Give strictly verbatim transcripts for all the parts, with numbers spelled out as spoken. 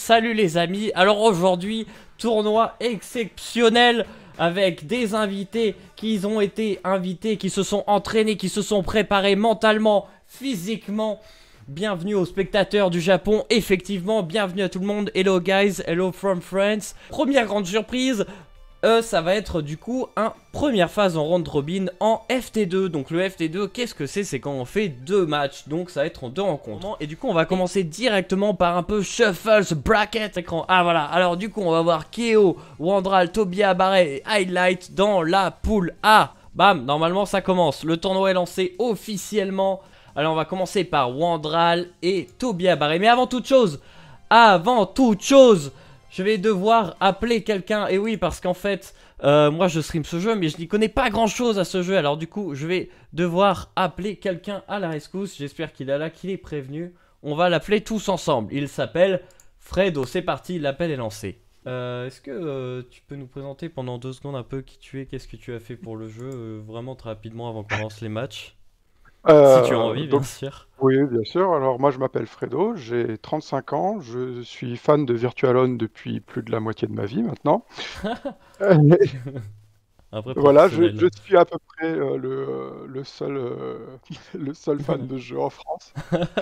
Salut les amis, alors aujourd'hui, tournoi exceptionnel avec des invités qui ont été invités, qui se sont entraînés, qui se sont préparés mentalement, physiquement. Bienvenue aux spectateurs du Japon, effectivement, bienvenue à tout le monde. Hello guys, hello from France. Première grande surprise, euh, ça va être du coup un première phase en round robin en F T deux. Donc le F T deux, qu'est-ce que c'est? C'est quand on fait deux matchs, donc ça va être en deux rencontres. Et du coup on va commencer directement par un peu Shuffles Bracket écran. Ah voilà, alors du coup on va voir Keo, Wandral, Tobia, Barret et Highlight dans la poule A. Bam, normalement ça commence, le tournoi est lancé officiellement. Alors on va commencer par Wandral et Tobia Barret. Mais avant toute chose, avant toute chose, je vais devoir appeler quelqu'un. Et oui, parce qu'en fait, euh, moi je stream ce jeu, mais je n'y connais pas grand chose à ce jeu. Alors du coup, je vais devoir appeler quelqu'un à la rescousse. J'espère qu'il est là, qu'il est prévenu. On va l'appeler tous ensemble. Il s'appelle Fredo. C'est parti, l'appel est lancé. Euh, Est-ce que euh, tu peux nous présenter pendant deux secondes un peu qui tu es, qu'est-ce que tu as fait pour le jeu, euh, vraiment très rapidement avant qu'on lance les matchs? Euh, Si tu as envie, bien donc, sûr. oui, bien sûr. Alors, moi, je m'appelle Fredo, j'ai trente-cinq ans, je suis fan de Virtualon depuis plus de la moitié de ma vie maintenant. Euh, Un vrai voilà, je, je professionnel. suis à peu près euh, le, le seul, euh, le seul fan de ce jeu en France.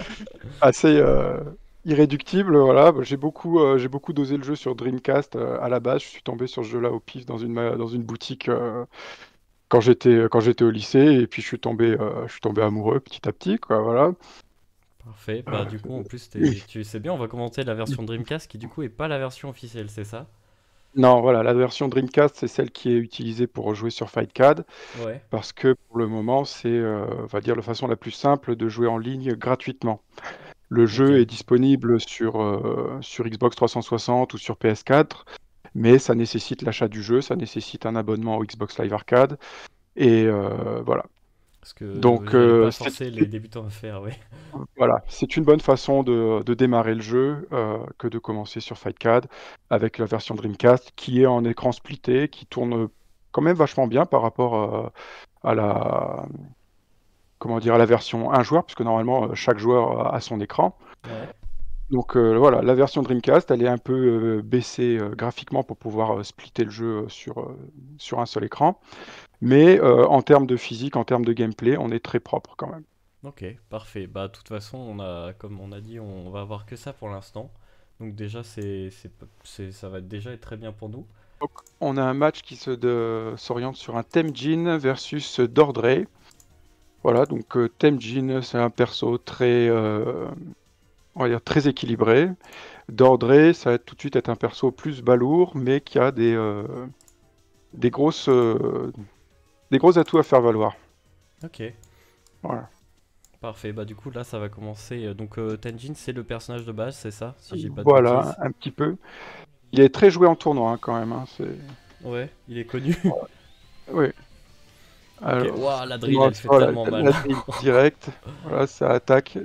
Assez euh, irréductible, voilà. Bah, J'ai beaucoup, euh, j'ai beaucoup dosé le jeu sur Dreamcast euh, à la base. Je suis tombé sur ce jeu-là au pif dans une, ma- dans une boutique euh, quand j'étais, quand j'étais au lycée, et puis je suis tombé, euh, je suis tombé amoureux petit à petit, quoi, voilà. Parfait, bah Euh, du coup en plus t'es- tu sais bien, on va commenter la version Dreamcast qui du coup est pas la version officielle, c'est ça? Non, voilà, la version Dreamcast, c'est celle qui est utilisée pour jouer sur FightCAD, Ouais, parce que pour le moment, c'est, euh, on va dire, la façon la plus simple de jouer en ligne gratuitement. Le jeu ok. est disponible sur, euh, sur Xbox trois cent soixante ou sur P S quatre, mais ça nécessite l'achat du jeu, ça nécessite un abonnement au Xbox Live Arcade, et euh, voilà. Parce que Donc, j'allais euh, pas c'est forcer les débutants à faire, ouais. voilà, c'est une bonne façon de, de démarrer le jeu euh, que de commencer sur FightCAD avec la version Dreamcast qui est en écran splitté, qui tourne quand même vachement bien par rapport euh, à la, comment dire, à la version un joueur, puisque normalement euh, chaque joueur a son écran. Ouais. Donc euh, voilà, la version Dreamcast, elle est un peu euh, baissée euh, graphiquement pour pouvoir euh, splitter le jeu sur, euh, sur un seul écran. Mais euh, en termes de physique, en termes de gameplay, on est très propre quand même. Ok, parfait. Bah de toute façon, on a, comme on a dit, on va avoir que ça pour l'instant. Donc déjà c'est, c'est, p- c'est- ça va déjà être très bien pour nous. Donc, on a un match qui se de- s'oriente sur un Temjin versus Dordre. Voilà, donc euh, Temjin, c'est un perso très, euh, on va dire très équilibré. Dordre, ça va tout de suite être un perso plus balourd, mais qui a des, euh, des grosses, euh, des gros atouts à faire valoir. Ok, Voilà. parfait. Bah du coup là ça va commencer. Euh, Donc euh, Tenjin c'est le personnage de base, c'est ça? Si j'ai pas de Voilà, bêtises. un petit peu. Il est très joué en tournoi hein, quand même. Hein, c'est... Ouais, il est connu. Oui. Ok, Alors, waouh, la drill moi, elle fait voilà, tellement mal. la drill directe. Voilà, ça attaque.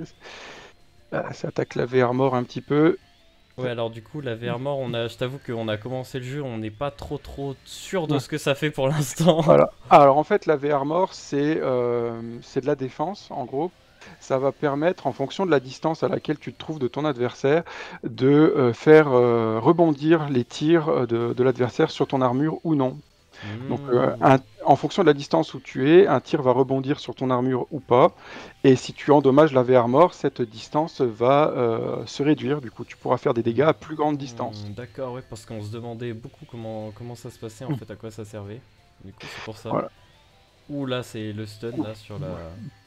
Ah, ça attaque la V Armor un petit peu. Ouais, alors du coup, la V R mort, on a, je t'avoue qu'on a commencé le jeu, on n'est pas trop trop sûr de Ouais. ce que ça fait pour l'instant. Voilà. Alors en fait, la V Armor, c'est euh, c'est de la défense, en gros. Ça va permettre, en fonction de la distance à laquelle tu te trouves de ton adversaire, de euh, faire euh, rebondir les tirs euh, de, de l'adversaire sur ton armure ou non. Donc, euh, Hmm, un- en fonction de la distance où tu es, un tir va rebondir sur ton armure ou pas. Et si tu endommages la V Armor, cette distance va euh, se réduire. Du coup, tu pourras faire des dégâts à plus grande distance. hmm, d'accord, ouais, parce qu'on se demandait beaucoup comment, comment ça se passait en Mm. fait, à quoi ça servait. Du coup, c'est pour ça. Voilà. Ouh, là, c'est le stun là sur la,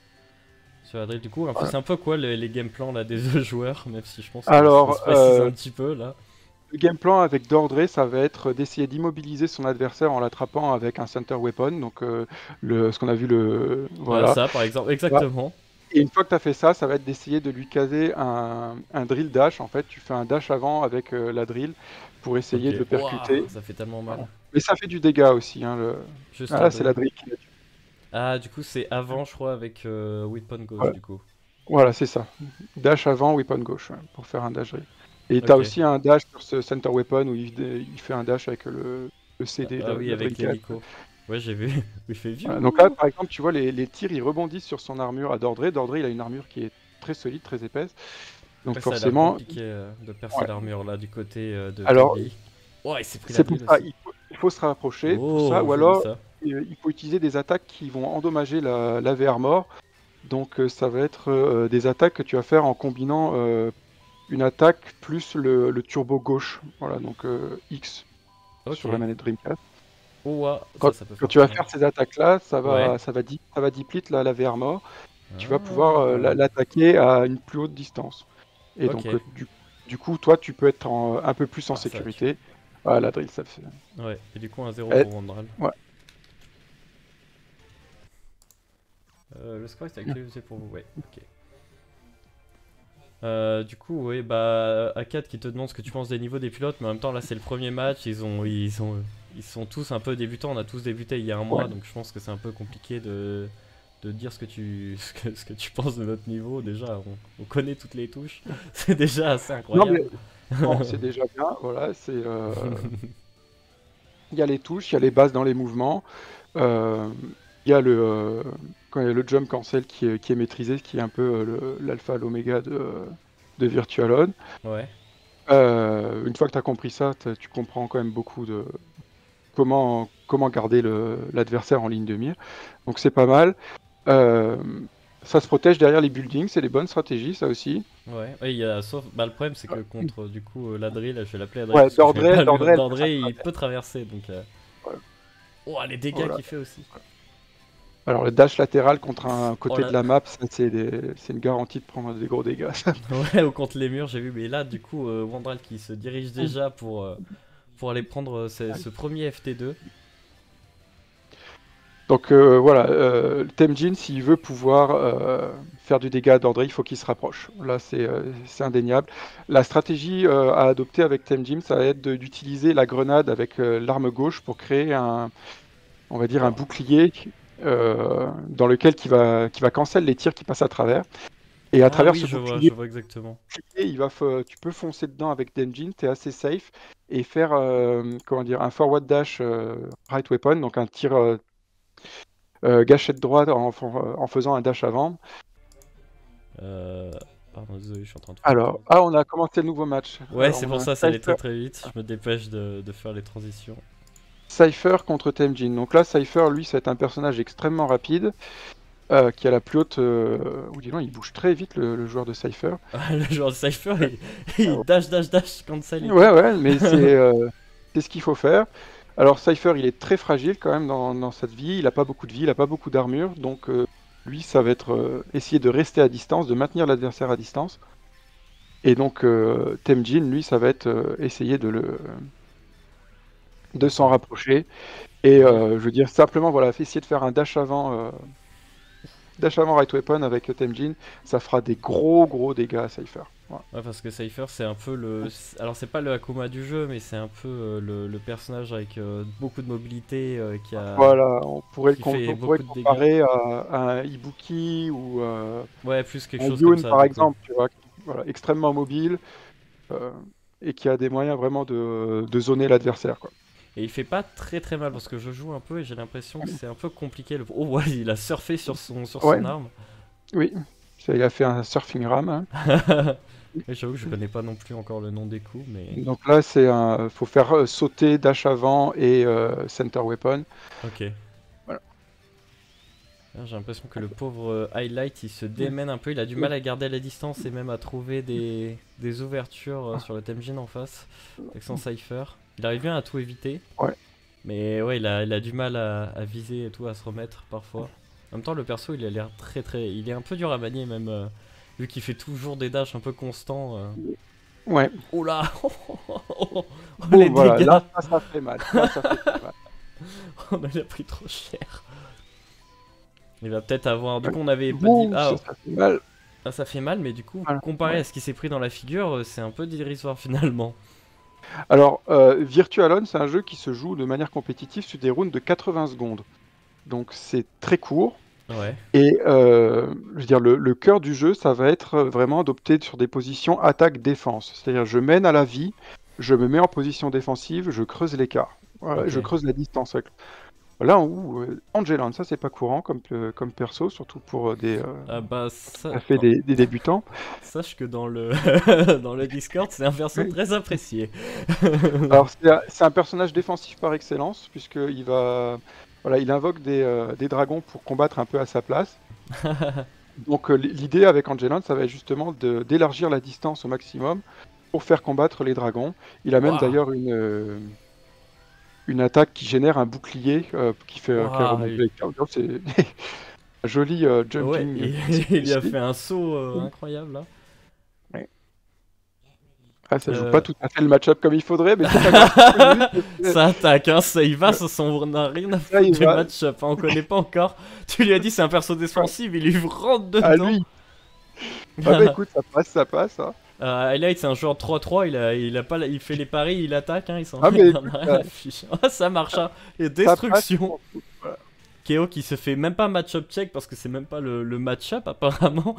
sur la drill. Du coup, un peu, Voilà. c'est un peu quoi les, les game plans là des deux joueurs, même si je pense qu'il faut Alors, se préciser euh, un petit peu là. le game plan avec Dordre, ça va être d'essayer d'immobiliser son adversaire en l'attrapant avec un center weapon, donc euh, le, ce qu'on a vu le Euh, voilà. ça, par exemple, Voilà. exactement. Et une fois que tu as fait ça, ça va être d'essayer de lui caser un, un drill dash. En fait, tu fais un dash avant avec euh, la drill pour Ok, essayer de le waouh, percuter. ça fait tellement Voilà. mal. Mais ça fait du dégât aussi. Hein, le... Juste Ah la là, c'est la drill. drill qui l'a tué. Ah, du coup, c'est avant, je crois, avec euh, weapon gauche, Voilà, du coup. voilà, c'est ça. Dash avant, weapon gauche, ouais, pour faire un dash drill. Et tu as Ok. aussi un dash sur ce center weapon où il, il fait un dash avec le, le Ah C D ah de, de oui, la drill avec qui a. l'hélico. Ouais, j'ai vu. Il fait Voilà, donc là, vieux. par exemple, tu vois, les, les tirs, ils rebondissent sur son armure à Dordre. Dordre, il a une armure qui est très solide, très épaisse. Donc Ouais, ça a l'air forcément, compliqué euh, de percer ouais. l'armure là du côté euh, de Alors, Toby. Ouais, il s'est pris la c'est pour drill ça, aussi. il faut, il faut se rapprocher pour ça, Oh, ou joli alors ça. euh, il faut utiliser des attaques qui vont endommager la, la V Armor. Donc euh, ça va être euh, des attaques que tu vas faire en combinant euh, une attaque plus le, le turbo gauche. Voilà, donc euh, X Ok. sur la manette Dreamcast. Oh, ouah, Quand, ça, ça peut quand faire tu pas vas mal. faire ces attaques-là, ça Ouais. va, ça va, di- ça va deplete la, la V Armor. Tu vas pouvoir euh, la- Ah, l'attaquer à une plus haute distance. Et donc ok. euh, du, du coup, toi, tu peux être en- un peu plus en Ah, ça tue. sécurité. Voilà, la drill, ça fait. Ouais, et du coup, un zéro Eh, pour Vandral. ouais. Euh, le score est actualisé pour vous, ouais, ok. Euh, du coup, oui, bah, A quatre qui te demande ce que tu penses des niveaux des pilotes, mais en même temps, là, c'est le premier match, ils ont, ils ont, ils sont tous un peu débutants, on a tous débuté il y a un mois, Ouais. donc je pense que c'est un peu compliqué de, de dire ce que tu, ce que, ce que tu penses de notre niveau. Déjà, on, on connaît toutes les touches, c'est déjà assez Non, mais incroyable. bon, c'est déjà bien. Voilà, c'est. euh, Il y a les touches, il y a les bases dans les mouvements. euh, Il y a le, euh, quand il y a le jump cancel qui est, qui est maîtrisé, qui est un peu euh, le- l'alpha, l'oméga de, de Virtualon. Ouais, Euh, une fois que tu as compris ça, t'as- tu comprends quand même beaucoup de comment, comment garder le- l'adversaire en ligne de mire. Donc c'est pas mal. Euh, Ça se protège derrière les buildings, c'est des bonnes stratégies, ça aussi. ouais, ouais, il y a, sauf, bah, le problème, c'est que contre, du coup, euh, la drill, je vais l'appeler la drill Ouais, parce que je connais d'Ordray, pas le d'Ordray, elle peut d'André, il s'attraper. peut traverser, donc, euh, Ouais, oh, les dégâts voilà. qu'il fait aussi. Alors le dash latéral contre un Oh côté là, de la map, ça, c'est des- c'est une garantie de prendre des gros dégâts. ça. ouais, ou contre les murs, j'ai vu, mais là, du coup, euh, Wandral qui se dirige déjà pour, euh, pour aller prendre euh, ce, ce premier F T deux. Donc euh, voilà, euh, Temjin, s'il veut pouvoir euh, faire du dégât d'André, il faut qu'il se rapproche. Là, c'est euh, c'est indéniable. La stratégie euh, à adopter avec Temjin, ça va être de- d'utiliser la grenade avec euh, l'arme gauche pour créer un, on va dire, un bouclier euh, dans lequel qui va, qui va cancel les tirs qui passent à travers. Et à Ah travers oui, ce je vois, bouclier, je vois exactement. il va, fa- tu peux foncer dedans avec Temjin, tu es assez safe, et faire euh, comment dire, un forward dash euh, right weapon, donc un tir euh, euh, gâchette droite en, en faisant un dash avant. Euh... Pardon, désolé, je suis en train de faire un Alors, truc. ah, on a commencé le nouveau match. Ouais, Alors, c'est on a pour un ça, ça allait Cypher, très très vite. Je me dépêche de, de faire les transitions. Cypher contre Temjin. Donc là, Cypher, lui, ça va être un personnage extrêmement rapide, euh, qui a la plus haute. Euh... Oh, dis donc, il bouge très vite, le, le joueur de Cypher. Ah, le joueur de Cypher, il, il dash dash dash cancel et tout. Ouais, ouais, mais c'est euh, c'est ce qu'il faut faire. Alors, Cypher, il est très fragile quand même dans, dans cette vie. Il n'a pas beaucoup de vie, il n'a pas beaucoup d'armure. Donc, euh, lui, ça va être euh, essayer de rester à distance, de maintenir l'adversaire à distance. Et donc, euh, Temjin, lui, ça va être euh, essayer de le de s'en D'accord. rapprocher. Et Ouais. euh, je veux dire simplement, voilà, essayer de faire un dash avant, euh, dash avant right weapon avec Temjin, ça fera des gros gros dégâts à Cypher. Voilà. Ouais, parce que Cypher, c'est un peu le. Alors, c'est pas le Akuma du jeu, mais c'est un peu euh, le, le personnage avec euh, beaucoup de mobilité euh, qui a. Voilà, on pourrait le, Qui com- fait on pourrait beaucoup le de dégâts. comparer à, à un Ibuki ou euh, Ouais, plus quelque un chose comme Yun ça, par du coup. exemple, tu vois, qui- voilà, extrêmement mobile euh, et qui a des moyens vraiment de, de zoner l'adversaire, quoi. Et il fait pas très très mal parce que je joue un peu et j'ai l'impression que c'est un peu compliqué. Le... Oh, ouais, il a surfé sur son, sur Ouais, son arme. oui, ça, il a fait un surfing ram, hein. Et j'avoue que je connais pas non plus encore le nom des coups, mais. Donc là, c'est un, faut faire euh, sauter, dash avant et euh, center weapon. Ok. Voilà. Là, j'ai l'impression que le pauvre euh, Highlight il se démène un peu, il a du mal à garder la distance et même à trouver des, des ouvertures euh, sur le Temjin en face avec son Cypher. Il arrive bien à tout éviter, Ouais. mais ouais, il a, il a du mal à, à viser et tout, à se remettre parfois. En même temps, le perso il a l'air très très. Il est un peu dur à manier, même euh, vu qu'il fait toujours des dashs un peu constants. euh. Ouais. Oh là Oh, Bon, les voilà, dégâts là, ça, ça fait mal. Là, ça fait très mal. On a pris trop cher. Il va peut-être avoir. Du coup, on avait pas dit. Ouh, Ah, ça, ça fait mal. ah, ça fait mal, mais du coup, Voilà. comparé Ouais. à ce qui s'est pris dans la figure, euh, c'est un peu dérisoire finalement. Alors, euh, Virtualon, c'est un jeu qui se joue de manière compétitive sur des rounds de quatre-vingts secondes. Donc, c'est très court. Ouais, Et euh, je veux dire, le, le cœur du jeu, ça va être vraiment d'opter sur des positions attaque-défense. C'est-à-dire, je mène à la vie, je me mets en position défensive, je creuse l'écart. Voilà, ok. je creuse la distance. avec- Là où euh, Angeland, ça c'est pas courant comme, euh, comme perso, surtout pour euh, des, euh, Ah bah ça, ça fait oh, des, des débutants. sache que dans le dans le Discord, c'est un perso Oui. très apprécié. Alors c'est un- c'est un personnage défensif par excellence, puisqu'il va, voilà, il invoque des, euh, des dragons pour combattre un peu à sa place. Donc euh, l'idée avec Angeland, ça va être justement de- d'élargir la distance au maximum pour faire combattre les dragons. Il a même Waouh, d'ailleurs une, euh, une attaque qui génère un bouclier euh, qui fait, euh, qui fait waouh, remonter il- les cartes. Donc, c'est un joli euh, ouais, jumping il, il a aussi. fait un saut euh, incroyable là. Ouais. Ah, ça joue pas Euh, tout à fait le match-up comme il faudrait, mais c'est pas grave. Quelques minutes, parce que Ça attaque, hein, ça y va, ça s'en- on n'a rien à là, foutre il du va match-up, hein, on connaît pas encore. Tu lui as dit c'est un perso défensif, il lui rentre à dedans. lui. Ah bah écoute, ça passe, ça passe. Hein. Euh, Highlight, c'est un joueur trois trois, il, a, il, a pas, la- il fait les paris, il attaque, hein, il s'en Ah mais il en écoute, a rien ça, à fiche. Ah, ça marche, hein. Et ça passe. destruction. Voilà. Keo qui se fait même pas match-up check parce que c'est même pas le, le match-up apparemment.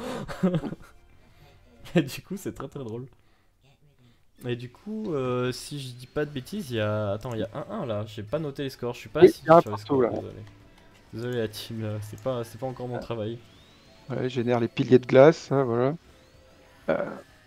Et du coup, c'est très très drôle. Et du coup, euh, si je dis pas de bêtises, il y a. Attends, il y a un un là, j'ai pas noté les scores, je suis pas Oui, assis il y a un sur les partout scores, là. désolé. Désolé la team, là, c'est pas, c'est pas encore mon travail. Ouais, génère les piliers de glace, ça, voilà. Euh,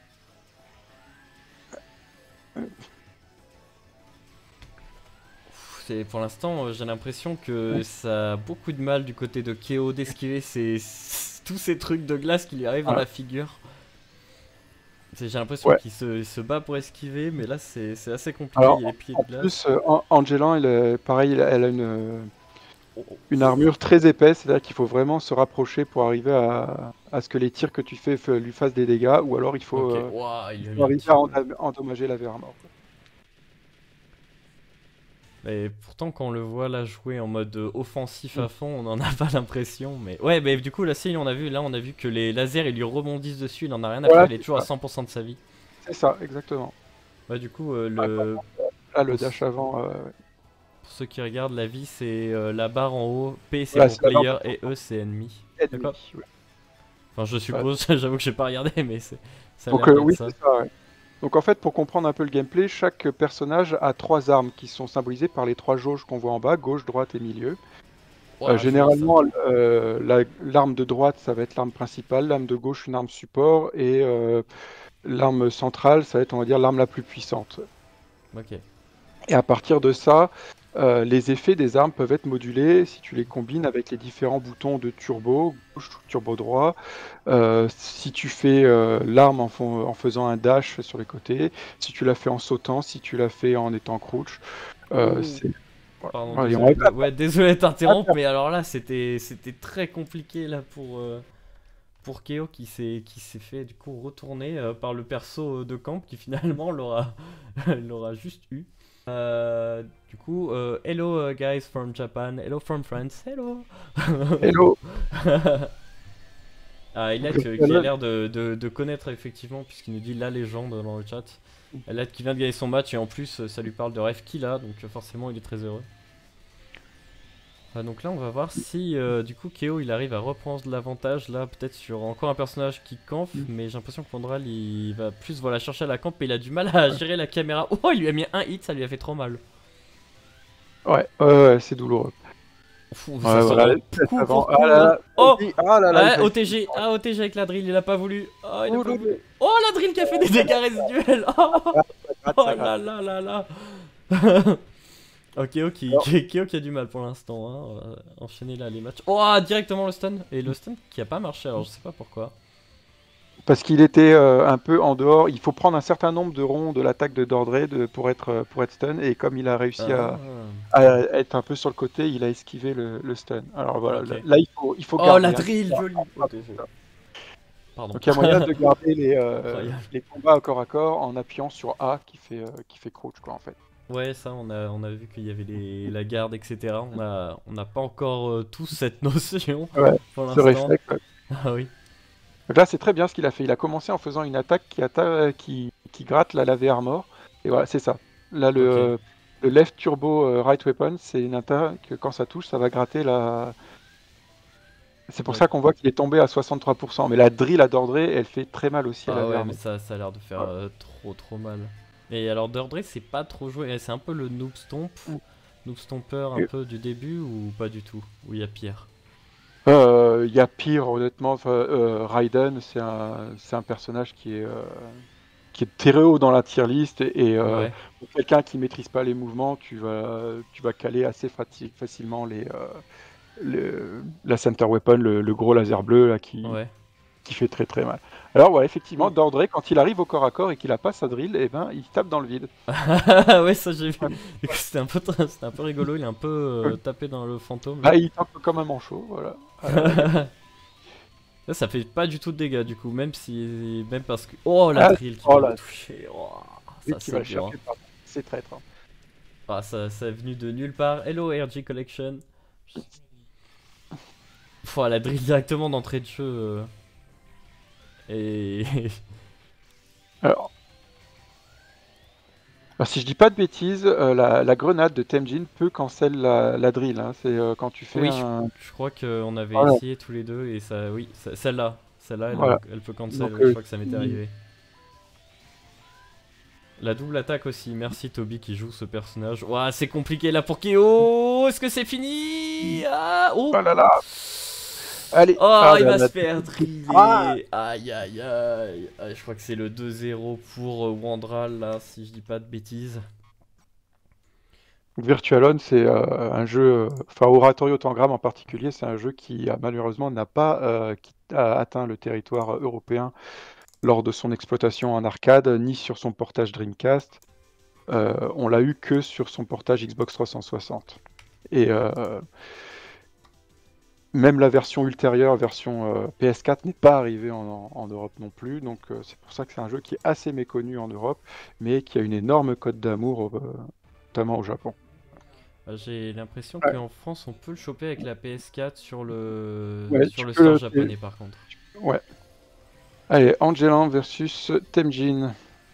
Pff, c'est- Pour l'instant, euh, j'ai l'impression que ça a beaucoup de mal du côté de Keo d'esquiver ces, tous ces trucs de glace qui lui arrivent dans voilà. la figure. C'est- J'ai l'impression Ouais. qu'il se, il se bat pour esquiver, mais là c'est c'est assez compliqué, Alors, il y a les pieds en de glace. plus, euh, An- Angelan, elle, est- pareil, elle a elle a une, une armure très épaisse, c'est-à-dire qu'il faut vraiment se rapprocher pour arriver à, à ce que les tirs que tu fais f- lui fassent des dégâts, ou alors il faut, Ok, euh, waouh, il il a faut mis un arriver tir. à enda- endommager la Vermort. Et pourtant, quand on le voit là jouer en mode euh, offensif à Mm. fond, on n'en a pas l'impression. Mais ouais, mais du coup, là, si on a vu, là, on a vu que les lasers ils lui rebondissent dessus, il en a rien à faire, Voilà, il est c'est toujours à ça, cent pour cent de sa vie. c'est ça, exactement. Ouais, du coup, euh, Ouais, le... là, le pour, dash avant, euh, ouais. pour ceux qui regardent, la vie c'est euh, la barre en haut, P c'est Voilà, pour c'est la barre player de et E c'est ennemi. ennemi. D'accord. Ouais. Enfin, je Ouais. suppose, j'avoue que j'ai pas regardé, mais c'est- ça a Donc l'air euh, d'être oui, ça. c'est ça. Ouais. Donc en fait, pour comprendre un peu le gameplay, chaque personnage a trois armes qui sont symbolisées par les trois jauges qu'on voit en bas, gauche, droite et milieu. Euh, Ouah, joli, ça. généralement, euh, la- l'arme de droite, ça va être l'arme principale, l'arme de gauche, une arme support, et euh, l'arme centrale, ça va être, on va dire, l'arme la plus puissante. Ok. Et à partir de ça, euh, les effets des armes peuvent être modulés si tu les combines avec les différents boutons de turbo, gauche, turbo droit. Euh, si tu fais euh, l'arme en, fon- en faisant un dash sur les côtés, si tu la fais en sautant, si tu la fais en étant crouch. Euh, Oh. c'est... voilà. Pardon, Allez, on désolé, va de... ouais, désolé de t'interrompre, mais alors là, c'était c'était très compliqué là pour euh, pour Keo qui s'est qui s'est fait du coup retourner euh, par le perso de camp qui finalement l'aura l'aura juste eu. Euh, du coup, euh, hello uh, guys from Japan, hello from France, hello. Hello. Ah, il a Donc, qui le a l'air de, de, de connaître effectivement, puisqu'il nous dit la légende dans le chat. Elle a qui vient de gagner son match et en plus ça lui parle de Refki là, donc euh, forcément il est très heureux. Ah, donc là on va voir si euh, du coup Keo il arrive à reprendre de l'avantage là, peut-être sur encore un personnage qui campe, Mm. mais j'ai l'impression que Pondral il va plus voilà chercher à la camp et il a du mal à gérer la caméra. Oh, il lui a mis un hit, ça lui a fait trop mal. Ouais, ouais, ouais, c'est douloureux. Fou, Ouais, ça voilà, sent test coup avant. pour coup, Ah là hein. là, Oh, oui, ah là là, ouais, il a- O T G, ah O T G avec la drill, il a pas voulu. Oh, il a Oh, pas là, voulu. Oh, la drill qui a fait des dégâts résiduels. Oh, ça gratte, oh ça là gratte. là là là. Ok, ok, Alors- Keo qui a du mal pour l'instant. Hein. On va enchaîner là les matchs. Oh, directement le stun. Et le stun qui a pas marché, alors je sais pas pourquoi. Parce qu'il était euh, un peu en dehors. Il faut prendre un certain nombre de ronds de l'attaque de Dordre de, pour, être, euh, pour être stun. Et comme il a réussi à, Ah. à être un peu sur le côté, il a esquivé le, le stun. Alors voilà, Ok. là, là, il faut, il faut Oh, garder. la hein. drill, joli. Ah, O T G. Pardon. Donc il y a moyen de garder les, euh, Incroyable. les combats à corps à corps en appuyant sur A qui fait, euh, qui fait crouch quoi en fait. Ouais, ça, on a, on a vu qu'il y avait les, la garde, et cetera. On a, on n'a pas encore euh, tous cette notion Ouais, pour ce l'instant. réflexe. Ouais. Ah oui. Donc là c'est très bien ce qu'il a fait. Il a commencé en faisant une attaque qui, atta- qui, qui gratte la laver armor. Et voilà, c'est ça. Là le, Ok. euh, le left turbo euh, right weapon, c'est une attaque que quand ça touche, ça va gratter la. C'est pour Ouais. ça qu'on voit qu'il est tombé à soixante-trois pour cent. Mais la drill à Dordré, elle fait très mal aussi à Ah la ouais, armor. mais ça, ça a l'air de faire Ouais. euh, trop trop mal. Et alors Dordre c'est pas trop joué, c'est un peu le noob stomp. Mm. Noob Stomper un Et- peu du début ou pas du tout? Ou il y a pire? Euh, Il y a pire, honnêtement. Enfin, euh, Raiden, c'est un, c'est un personnage qui est, euh, qui est très haut dans la tier list. Et, et, euh, Ouais. pour quelqu'un qui maîtrise pas les mouvements, tu vas, tu vas caler assez fati- facilement les, euh, le- la center weapon, le, le gros laser bleu là, qui, Ouais. qui fait très très mal. Alors, ouais, effectivement, Dordré, quand il arrive au corps à corps et qu'il a pas sa drill, eh ben, il tape dans le vide. Ouais, ça j'ai vu. Ouais. Du coup, c'était un peu, tra- c'était un peu rigolo. Il a un peu euh, tapé dans le fantôme Ah, là. il tape comme un manchot, voilà. À la gueule. Là, ça fait pas du tout de dégâts du coup, même si, même parce que. Oh la Ah, drill qui oh vient de là, toucher. Oh, lui ça qui va c'est le dur. Hein. chercher, pardon. C'est traître. Hein. Ah, ça, ça est venu de nulle part. Hello R G Collection. Faut la drill directement d'entrée de jeu. euh. Et. Alors, alors, si je dis pas de bêtises, euh, la, la grenade de Temjin peut cancel la, la drill. Hein. C'est euh, quand tu fais Oui, je, un. je crois qu'on avait Voilà. essayé tous les deux et ça. Oui, ça- celle-là. Celle-là, elle, euh, Voilà. elle peut cancel. Donc, Oui, je euh, crois que ça m'était si- arrivé. La double attaque aussi, merci Toby qui joue ce personnage. Ouah, c'est compliqué là pour Keo. Est-ce que c'est fini? Ah, oh. Oh là là. Allez. Oh, Ah, il là, va là. se faire Ah, driller. Aïe, aïe, aïe. Ah, je crois que c'est le deux zéro pour euh, Wandral là, si je dis pas de bêtises. Virtualon, c'est euh, un jeu, euh, enfin Oratorio Tangram en particulier, c'est un jeu qui a, malheureusement n'a pas euh, qui a atteint le territoire euh, européen lors de son exploitation en arcade, ni sur son portage Dreamcast. Euh, on l'a eu que sur son portage Xbox trois cent soixante. Et euh, même la version ultérieure, version euh, P S quatre, n'est pas arrivée en, en- en Europe non plus. Donc euh, c'est pour ça que c'est un jeu qui est assez méconnu en Europe, mais qui a une énorme cote d'amour, euh, notamment au Japon. Ah, j'ai l'impression Ouais, qu'en France on peut le choper avec la P S quatre sur le ouais, sur tu le store peux. le- japonais par contre. Ouais. Allez, Angelan versus Temjin.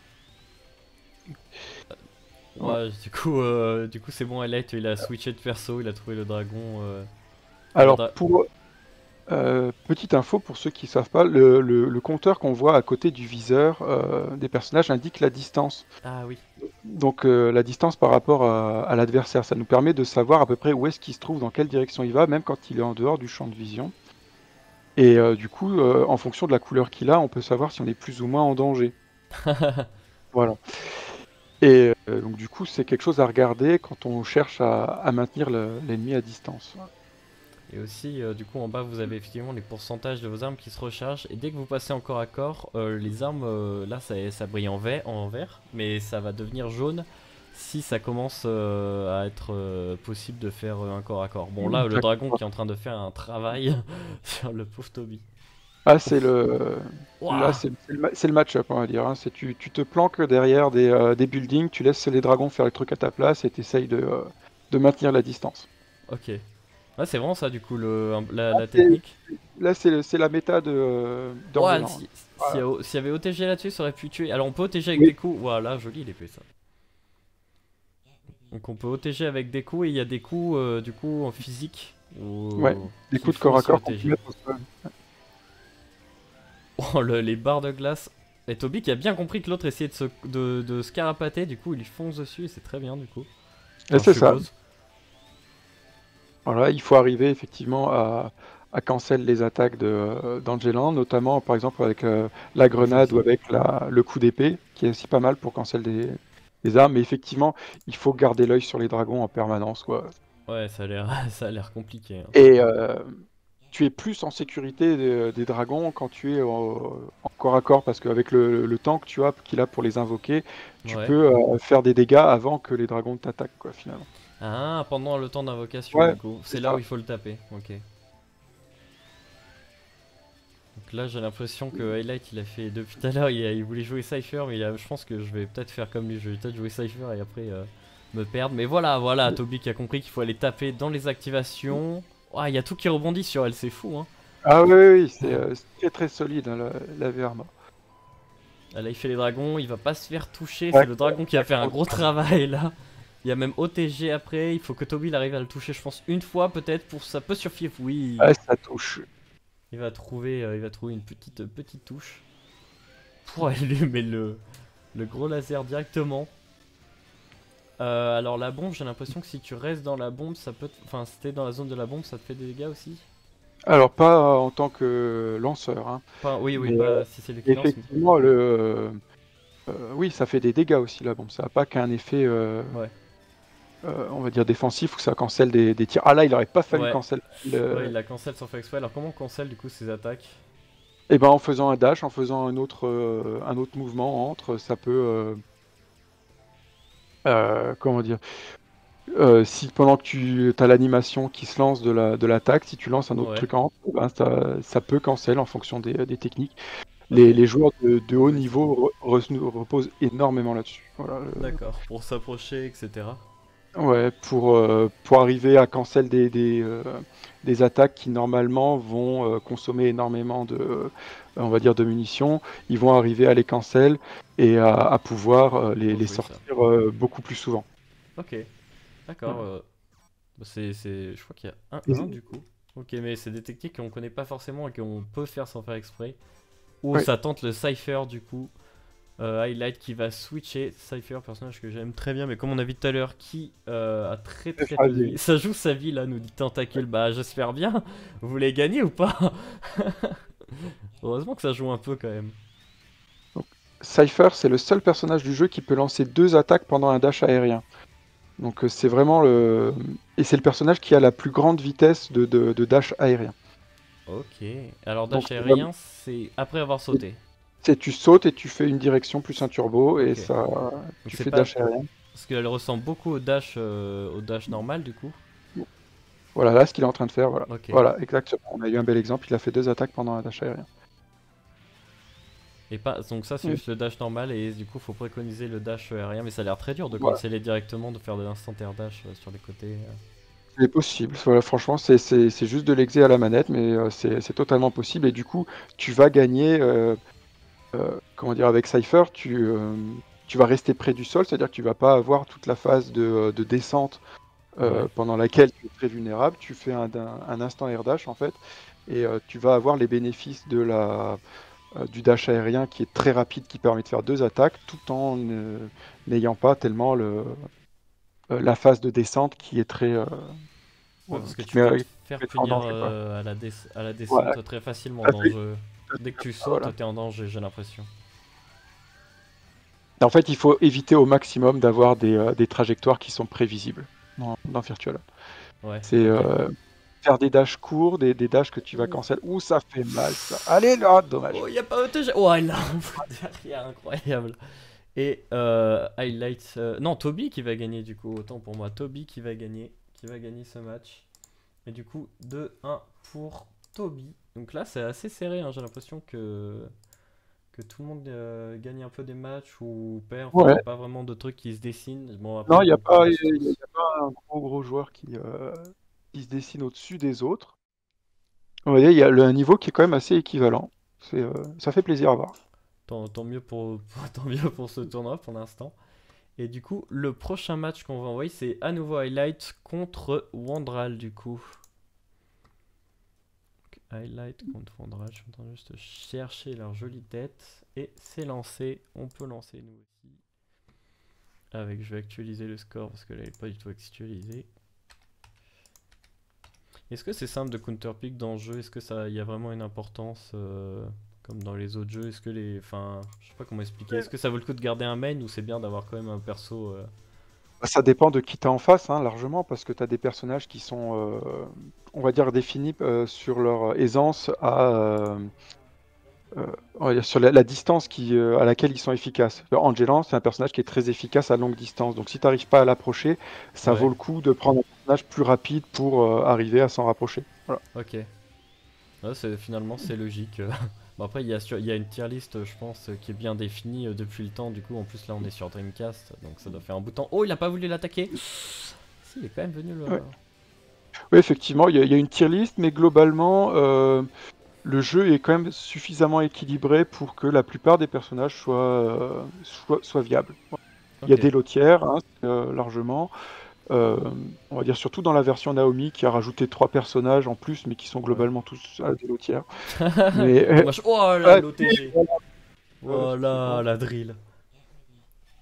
Ouais. Ouais, du coup, euh, du coup c'est bon, Elite, il a switché de perso, il a trouvé le dragon. euh, le Alors, dra- pour euh, petite info pour ceux qui ne savent pas, le, le- le compteur qu'on voit à côté du viseur euh, des personnages indique la distance. Ah oui. Donc, euh, la distance par rapport à, à l'adversaire, ça nous permet de savoir à peu près où est-ce qu'il se trouve, dans quelle direction il va, même quand il est en dehors du champ de vision. Et euh, du coup, euh, en fonction de la couleur qu'il a, on peut savoir si on est plus ou moins en danger. Voilà. Et euh, donc, du coup, c'est quelque chose à regarder quand on cherche à, à maintenir le- l'ennemi à distance. Et aussi, euh, du coup, en bas, vous avez effectivement les pourcentages de vos armes qui se rechargent. Et dès que vous passez en corps à corps, euh, les armes, euh, là, ça, ça brille en, vert, en vert, mais ça va devenir jaune si ça commence euh, à être euh, possible de faire euh, un corps à corps. Bon, là, le dragon qui est en train de faire un travail sur le pauvre Toby. Ah, c'est le. Là, Ouah. c'est c'est le, ma- c'est le match-up, on va dire. Hein. C'est tu, tu te planques derrière des, euh, des buildings, tu laisses les dragons faire les trucs à ta place et tu essayes de, euh, de maintenir la distance. Ok. Ouais, c'est vraiment ça, du coup, le, la, Ah, la c'est- technique. Là, c'est le- c'est la méta de euh, Ouah, d'Orgelan. si- s'il y, Voilà. a- s'il y avait O T G là-dessus, ça aurait pu tuer. Alors, on peut O T G avec Oui. des coups. Voilà, joli l'épée, ça. Donc on peut O T G avec des coups et il y a des coups euh, du coup en physique ou Ouais, des qui coups de font corps à aussi corps qu'on peut O T G. mettre au sol. Oh le- les barres de glace. Et Toby qui a bien compris que l'autre essayait de se, de, de se carapater, du coup il lui fonce dessus et c'est très bien du coup. Et Enfin, c'est je ça. suppose. Voilà, il faut arriver effectivement à, à cancel les attaques de, euh, d'Angelan, notamment par exemple avec euh, la grenade ou Joli. avec la, le coup d'épée, qui est aussi pas mal pour cancel des, des armes. Mais effectivement, il faut garder l'œil sur les dragons en permanence, quoi. Ouais, ça a l'air ça a l'air compliqué. Hein. Et euh, tu es plus en sécurité des, des dragons quand tu es au- en corps à corps, parce qu'avec le, le temps que tu as, qu'il a pour les invoquer, tu Ouais. peux euh, faire des dégâts avant que les dragons t'attaquent, quoi, finalement. Ah, pendant le temps d'invocation Ouais, du coup. c'est C'est là ça. où il faut le taper. Ok. Donc là j'ai l'impression que Highlight il a fait depuis tout à l'heure, il, a- il voulait jouer Cypher mais il a- je pense que je vais peut-être faire comme lui, je vais peut-être jouer Cypher et après euh, me perdre. Mais voilà, voilà, Toby qui a compris qu'il faut aller taper dans les activations. Ah, il y a tout qui rebondit sur elle, c'est fou hein. Ah oui, oui, oui, c'est euh, c'est très très solide, hein, la, la V R M A. Ah, là il fait les dragons, il va pas se faire toucher, c'est Ouais. le dragon qui va faire un gros travail là. Il y a même O T G après, il faut que Toby il arrive à le toucher je pense une fois peut-être pour ça peut suffire, oui. Ouais, ça touche. Il va trouver, euh, il va trouver une petite, petite touche pour allumer le, le gros laser directement. Euh, alors la bombe, j'ai l'impression que si tu restes dans la bombe, ça peut... te- Enfin, si t'es dans la zone de la bombe, ça te fait des dégâts aussi? Alors pas en tant que lanceur, hein, Enfin, oui, oui, mais euh, pas si c'est lui qui lance. Mais... effectivement, le, euh, oui, ça fait des dégâts aussi la bombe. Ça n'a pas qu'un effet, euh, Ouais, euh, on va dire défensif, où ça cancelle des, des tirs. Ah là, il aurait pas fallu ouais, cancel. ouais, il Le... la cancel sans faire exprès. Alors comment on cancel du coup ses attaques? Et ben en faisant un dash, en faisant un autre, euh, un autre mouvement entre, ça peut, euh, euh, comment dire, euh, si pendant que tu as l'animation qui se lance de la, de l'attaque, si tu lances un autre Ouais, truc en, ben ça, ça peut cancel en fonction des, des techniques. ok. Les, les joueurs de, de haut Ouais, niveau re- re- reposent énormément là-dessus. Voilà, le- d'accord, pour s'approcher, et cetera. ouais, pour, euh, pour arriver à cancel des, des, euh, des attaques qui normalement vont euh, consommer énormément de, euh, on va dire, de munitions, ils vont arriver à les cancel et à, à pouvoir euh, les, les Rejouer ça. sortir euh, beaucoup plus souvent. Ok, d'accord. Voilà. euh, bah, c'est, c'est... Je crois qu'il y a un Et- un du coup. Ok, mais c'est des techniques qu'on connaît pas forcément et qu'on peut faire sans faire exprès. Ou ouais, ça tente le Cypher du coup. Euh, Highlight qui va switcher. Cypher, personnage que j'aime très bien, mais comme on a vu tout à l'heure, qui euh, a très c'est très peu de fragile. vie. Ça joue sa vie là, nous dit Tentacule. Bah, j'espère bien. Vous voulez gagner ou pas? Heureusement que ça joue un peu quand même. Donc, Cypher, c'est le seul personnage du jeu qui peut lancer deux attaques pendant un dash aérien. Donc euh, c'est vraiment le... Et c'est le personnage qui a la plus grande vitesse de, de- de dash aérien. Ok. Alors, Donc dash c'est vraiment- aérien, c'est après avoir sauté. c'est tu sautes et tu fais une direction plus un turbo et Ok. ça, Donc, tu c'est fais pas. dash aérien. Parce qu'elle ressemble beaucoup au dash, euh, au dash normal du coup. Voilà, là ce qu'il est en train de faire, voilà. Ok. Voilà, exactement. On a eu un bel exemple, il a fait deux attaques pendant un dash aérien. Et pas, donc ça c'est Mm. juste le dash normal et du coup faut préconiser le dash aérien mais ça a l'air très dur de Voilà. canceller directement, de faire de l'instant air dash euh, sur les côtés. euh. C'est possible, voilà, franchement, c'est c'est- c'est juste de l'exé à la manette, mais euh, c'est c'est totalement possible. Et du coup, tu vas gagner, euh, euh, comment dire, avec Cypher, tu, euh, tu vas rester près du sol, c'est-à-dire que tu vas pas avoir toute la phase de, de descente euh, Ouais, pendant laquelle tu es très vulnérable. Tu fais un, un- un instant air dash en fait, et euh, tu vas avoir les bénéfices de la, euh, du dash aérien qui est très rapide, qui permet de faire deux attaques, tout en ne- n'ayant pas tellement le, euh, la phase de descente qui est très, euh, ouais ouais, parce que qui te tu peux te met, qui faire te met en punir danger, quoi. euh, à, la dés- à la Voilà, descente très facilement tout à dans le fait, jeu. tout à Dès que fait, tu voilà. sautes, t'es en danger, j'ai l'impression. En fait, il faut éviter au maximum d'avoir des, euh, des trajectoires qui sont prévisibles dans, dans Virtual. Ouais, C'est ok. euh, faire des dashs courts, des, des dashs que tu vas Ouh. cancel. Ouh, ça fait mal ça. Allez là, dommage. Oh, y a pas autre. Oh, il a un derrière, incroyable. Et euh, Highlight. euh, Non, Toby qui va gagner du coup, autant pour moi. Toby qui va gagner, qui va gagner ce match. Et du coup, deux un pour Toby. Donc là, c'est assez serré, hein, j'ai l'impression que, que tout le monde euh, gagne un peu des matchs ou perd. Enfin, il n'y Ouais. a pas vraiment de trucs qui se dessinent. Bon, après, Non, il y il a n'y a beaucoup pas, de y a- y a- y stress. a pas un gros gros joueur qui, euh, qui se dessine au-dessus des autres. Vous voyez, il y a le, un niveau qui est quand même assez équivalent. C'est, euh, ça fait plaisir à voir. Tant, tant mieux pour, pour- tant mieux pour ce tournoi pour l'instant. Et du coup, le prochain match qu'on va envoyer, c'est à nouveau Highlight contre Wandral du coup. Highlight contre Wandral, je suis en train de juste chercher leur jolie tête. Et c'est lancé, on peut lancer nous aussi. Avec, je vais actualiser le score parce que là il n'est pas du tout actualisé. Est-ce que c'est simple de counterpick dans le jeu? Est-ce que ça, il y a vraiment une importance euh, comme dans les autres jeux? Est-ce que les, enfin, je sais pas comment expliquer. Est-ce que ça vaut le coup de garder un main ou c'est bien d'avoir quand même un perso euh, Bah, ça dépend de qui t'as en face, hein, largement, parce que tu as des personnages qui sont, euh, on va dire, définis euh, sur leur aisance à, euh, euh, on va dire sur la, la distance qui, euh, à laquelle ils sont efficaces. Le Angelan, c'est un personnage qui est très efficace à longue distance. Donc si tu n'arrives pas à l'approcher, ça vaut Ouais, le coup de prendre un personnage plus rapide pour euh, arriver à s'en rapprocher. Voilà. ok. Ouais, c'est, finalement c'est logique. Bon après il y a, sur- il y a une tier list je pense euh, qui est bien définie euh, depuis le temps. Du coup en plus là on est sur Dreamcast donc ça doit faire un bout de temps. Oh il a pas voulu l'attaquer. Si il est quand même venu le... Ouais. Oui, effectivement, il y, a- il y a une tier list, mais globalement, euh, le jeu est quand même suffisamment équilibré pour que la plupart des personnages soient, euh, soient, soient viables. Il y a Ok. des lotières, hein, euh, largement. Euh, on va dire surtout dans la version Naomi qui a rajouté trois personnages en plus, mais qui sont Ouais. globalement tous à des lotières. Mais euh, Moi, je- Oh là ouais, l'O T G. voilà, Voilà effectivement. la drill.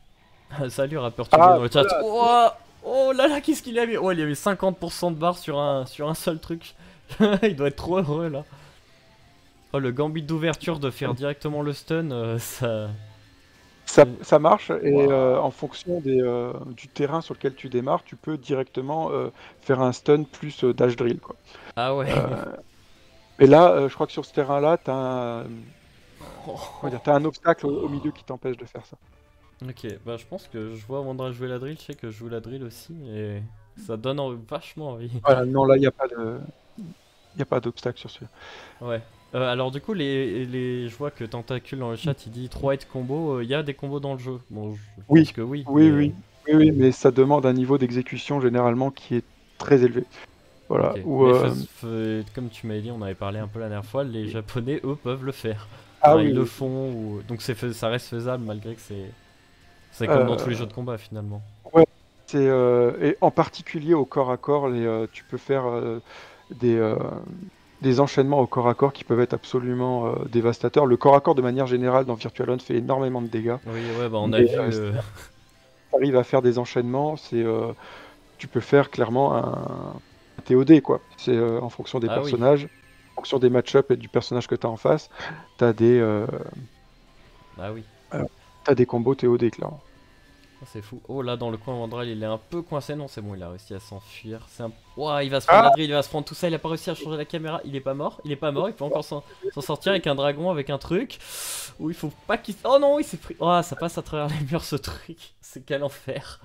Salut rappeur, tu Ah, dans le chat. Oh, oh là là, qu'est-ce qu'il a mis? Oh, il y avait cinquante pour cent de barre sur un, sur un seul truc. Il doit être trop heureux là. Oh, le gambit d'ouverture de faire directement le stun, euh, ça... Ça, ça marche et Wow. euh, en fonction des, euh, du terrain sur lequel tu démarres, tu peux directement euh, faire un stun plus euh, dash drill, quoi. Ah ouais. Euh, et là, euh, je crois que sur ce terrain-là, t'as un, comment dire, t'as un obstacle au, au milieu qui t'empêche de faire ça. Ok, bah je pense que je vois Wandra jouer la drill, je sais que je joue la drill aussi, et ça donne en- vachement envie. Voilà, non, là, il n'y a pas de, y a pas d'obstacle sur celui-là. Ouais. Euh, alors du coup, les, les, je vois que Tentacule dans le chat, il dit trois hit combo, il y a des combos dans le jeu. Bon, je Oui, pense que oui, oui, mais... oui, oui, oui, mais ça demande un niveau d'exécution généralement qui est très élevé. Voilà. Ok. Ou, Mais euh, fais- fais- comme tu m'avais dit, on avait parlé un peu la dernière fois, les japonais, eux, peuvent le faire. Ah Enfin, oui, ils le oui. font, ou... donc c'est fais- ça reste faisable malgré que c'est... C'est comme dans tous les Euh, jeux de combat finalement. ouais, c'est euh, et en particulier au corps à corps, les, euh, tu peux faire euh, des, euh, des enchaînements au corps à corps qui peuvent être absolument euh, dévastateurs. Le corps à corps, de manière générale, dans Virtual On fait énormément de dégâts. Oui, ouais, bah on a Mais vu... euh, si euh, tu arrives à faire des enchaînements, c'est euh, tu peux faire clairement un, un T O D, quoi. C'est euh, en fonction des Ah oui. personnages, en fonction des match-ups et du personnage que tu as en face, tu as des, euh, Ah oui. euh, t'as des combos T O D, clairement. Oh, c'est fou. Oh là, dans le coin, Wandral, il est un peu coincé. Non, c'est bon, il a réussi à s'enfuir. C'est un... Ouah, il va se prendre la Ah, drill, il va se prendre tout ça. Il a pas réussi à changer la caméra. Il est pas mort. Il est pas mort. Il peut encore s'en s'en sortir avec un dragon, avec un truc. Où il faut pas qu'il... Oh non, il s'est pris... Oh, ça passe à travers les murs, ce truc. C'est quel enfer.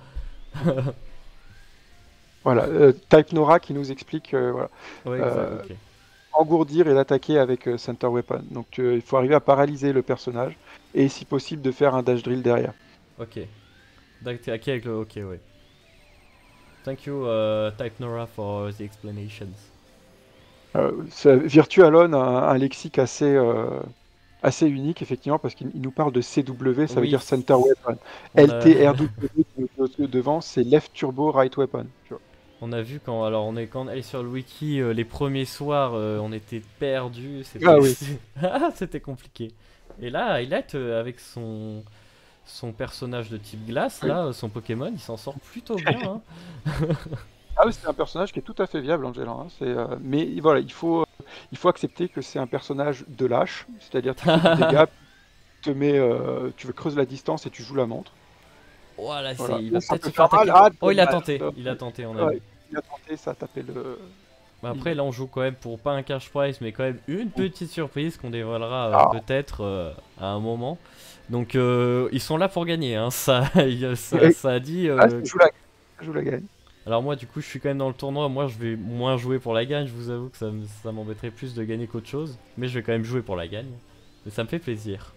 voilà. Euh, Type Nora qui nous explique, euh, voilà. Ouais, exact, Euh, ok. engourdir et l'attaquer avec euh, Center Weapon. Donc euh, il faut arriver à paralyser le personnage et si possible de faire un dash drill derrière. Ok. D'attaquer avec le... Ok, ouais. Thank you, uh, Type Nora, for the explanations. Euh, ça- Virtual On a un, un lexique assez, euh, assez unique effectivement parce qu'il il nous parle de C W, ça veut Oui, dire Center Weapon. on a... L T R W devant, c'est Left Turbo Right Weapon. Tu vois. On a vu quand, alors on est quand on est allé sur le wiki euh, les premiers soirs, euh, on était perdus, c'était Ah oui. Ah, c'était compliqué. Et là, Highlight euh, avec son son personnage de type glace Oui. là, euh, son Pokémon, il s'en sort plutôt bien. Hein. Ah oui, c'est un personnage qui est tout à fait viable, Angela. Hein. C'est, euh, mais voilà, il faut, euh, il faut accepter que c'est un personnage de lâche, c'est-à-dire tu fais du dégât, te mets, euh, tu veux creuser la distance et tu joues la montre. Voilà, Voilà. c'est- il va Ça peut-être peut se faire faire mal. attaquer. Ah, Oh, il a dommage. tenté, Euh, il a tenté, on a ouais, vu. il a tenté, ça a tapé le. Bah après là on joue quand même pour pas un cash prize mais quand même une petite surprise qu'on dévoilera euh, Ah. peut-être euh, à un moment. Donc euh, ils sont là pour gagner, hein. ça, ça, Et- ça a dit... euh, Ah, ça joue la, ça joue la gagne. Alors moi du coup je suis quand même dans le tournoi, moi je vais moins jouer pour la gagne, je vous avoue que ça, m- ça m'embêterait plus de gagner qu'autre chose. Mais je vais quand même jouer pour la gagne, et ça me fait plaisir.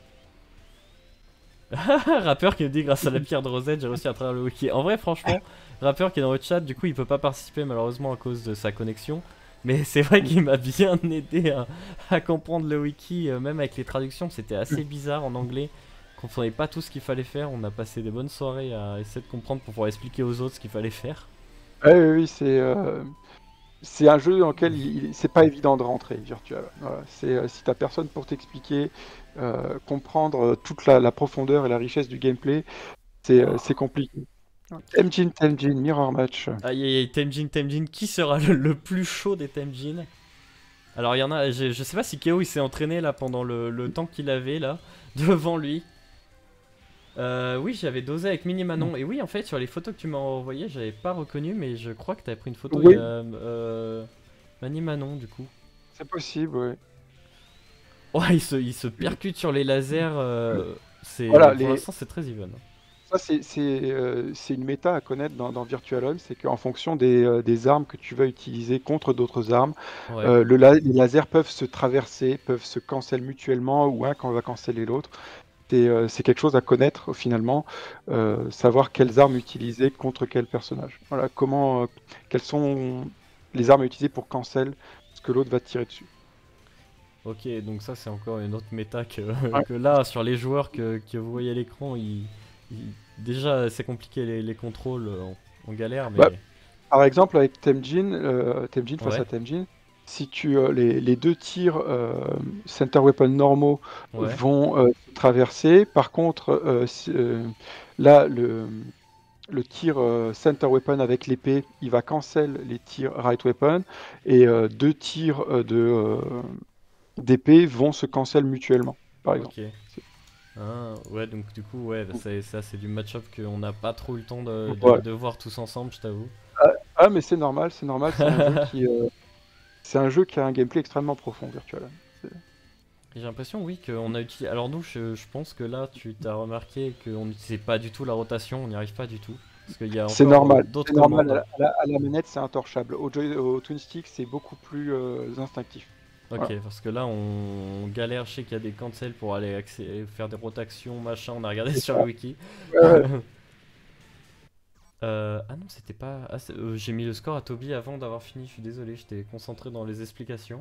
Rappeur qui me dit grâce à la pierre de Rosette j'ai réussi à travers le wiki. En vrai franchement, Rappeur qui est dans le chat, du coup il peut pas participer malheureusement à cause de sa connexion. Mais c'est vrai qu'il m'a bien aidé à, à comprendre le wiki, euh, même avec les traductions c'était assez bizarre en anglais. On comprenait pas tout ce qu'il fallait faire, on a passé des bonnes soirées à essayer de comprendre pour pouvoir expliquer aux autres ce qu'il fallait faire. Ouais, oui, oui, c'est euh, c'est un jeu dans lequel il, il- c'est pas évident de rentrer, Virtual. Voilà. C'est euh, si t'as personne pour t'expliquer, euh, comprendre euh, toute la, la profondeur et la richesse du gameplay, c'est euh, c'est compliqué. Temjin, Temjin, Mirror Match. Aïe aïe aïe, Temjin, Temjin, qui sera le, le plus chaud des Temjin? Alors il y en a, je, je sais pas si Keo il s'est entraîné là pendant le, le temps qu'il avait là, devant lui. Euh, oui, j'avais dosé avec Mini Manon, et oui en fait sur les photos que tu m'as envoyées, j'avais pas reconnu, mais je crois que t'avais pris une photo, Oui. il y a euh, Mani Manon du coup. C'est possible, ouais. Ouais, il se, il se percute sur les lasers, euh, c'est, Voilà, pour les- l'instant c'est très even. Ça, c'est c'est, euh, c'est une méta à connaître dans, dans Virtual On, c'est qu'en fonction des, euh, des armes que tu vas utiliser contre d'autres armes, Ouais. euh, le la- les lasers peuvent se traverser, peuvent se cancel mutuellement, ou un quand on va canceller l'autre. C'est euh, c'est quelque chose à connaître finalement, euh, savoir quelles armes utiliser contre quel personnage. Voilà, comment, euh, quelles sont les armes à utiliser pour cancel ce que l'autre va tirer dessus. Ok, donc ça c'est encore une autre méta que, Ouais. que là, sur les joueurs que, que vous voyez à l'écran, ils- ils- déjà c'est compliqué les, les contrôles, on, on galère, mais... Bah, Par exemple, avec Temjin, euh, Temjin face Ouais. à Temjin, si tu euh, les, les deux tirs euh, center weapon normaux Ouais. vont euh, traverser, par contre, euh, si- euh, Là, le, le tir euh, center weapon avec l'épée, il va cancel les tirs right weapon, et euh, deux tirs euh, de euh, d'épée vont se cancel mutuellement, par exemple. Ok. Ah, ouais, donc du coup, ouais, bah, c'est- ça c'est du match-up qu'on n'a pas trop eu le temps de, de- Ouais. de voir tous ensemble, je t'avoue. Ah, ah, mais c'est normal, c'est normal, c'est un jeu qui, euh, c'est un jeu qui a un gameplay extrêmement profond, Virtual. C'est- J'ai l'impression, oui, qu'on a utilisé. Alors, nous, je, je pense que là, tu t'as remarqué qu'on n'utilisait pas du tout la rotation, on n'y arrive pas du tout. Parce qu'il y a C'est encore euh, normal, d'autres c'est normal. À commandes. la, à la- à la manette, c'est intorchable. Au, joy- au twin stick, c'est beaucoup plus euh, instinctif. Ok, Voilà. parce que là, on, on galère, je sais qu'il y a des cancels pour aller accé- faire des rotations, machin, on a regardé C'est sur ça. le wiki. Ouais, ouais. Euh, ah non, c'était pas. Ah, c'est- euh, j'ai mis le score à Toby avant d'avoir fini, je suis désolé, j'étais concentré dans les explications.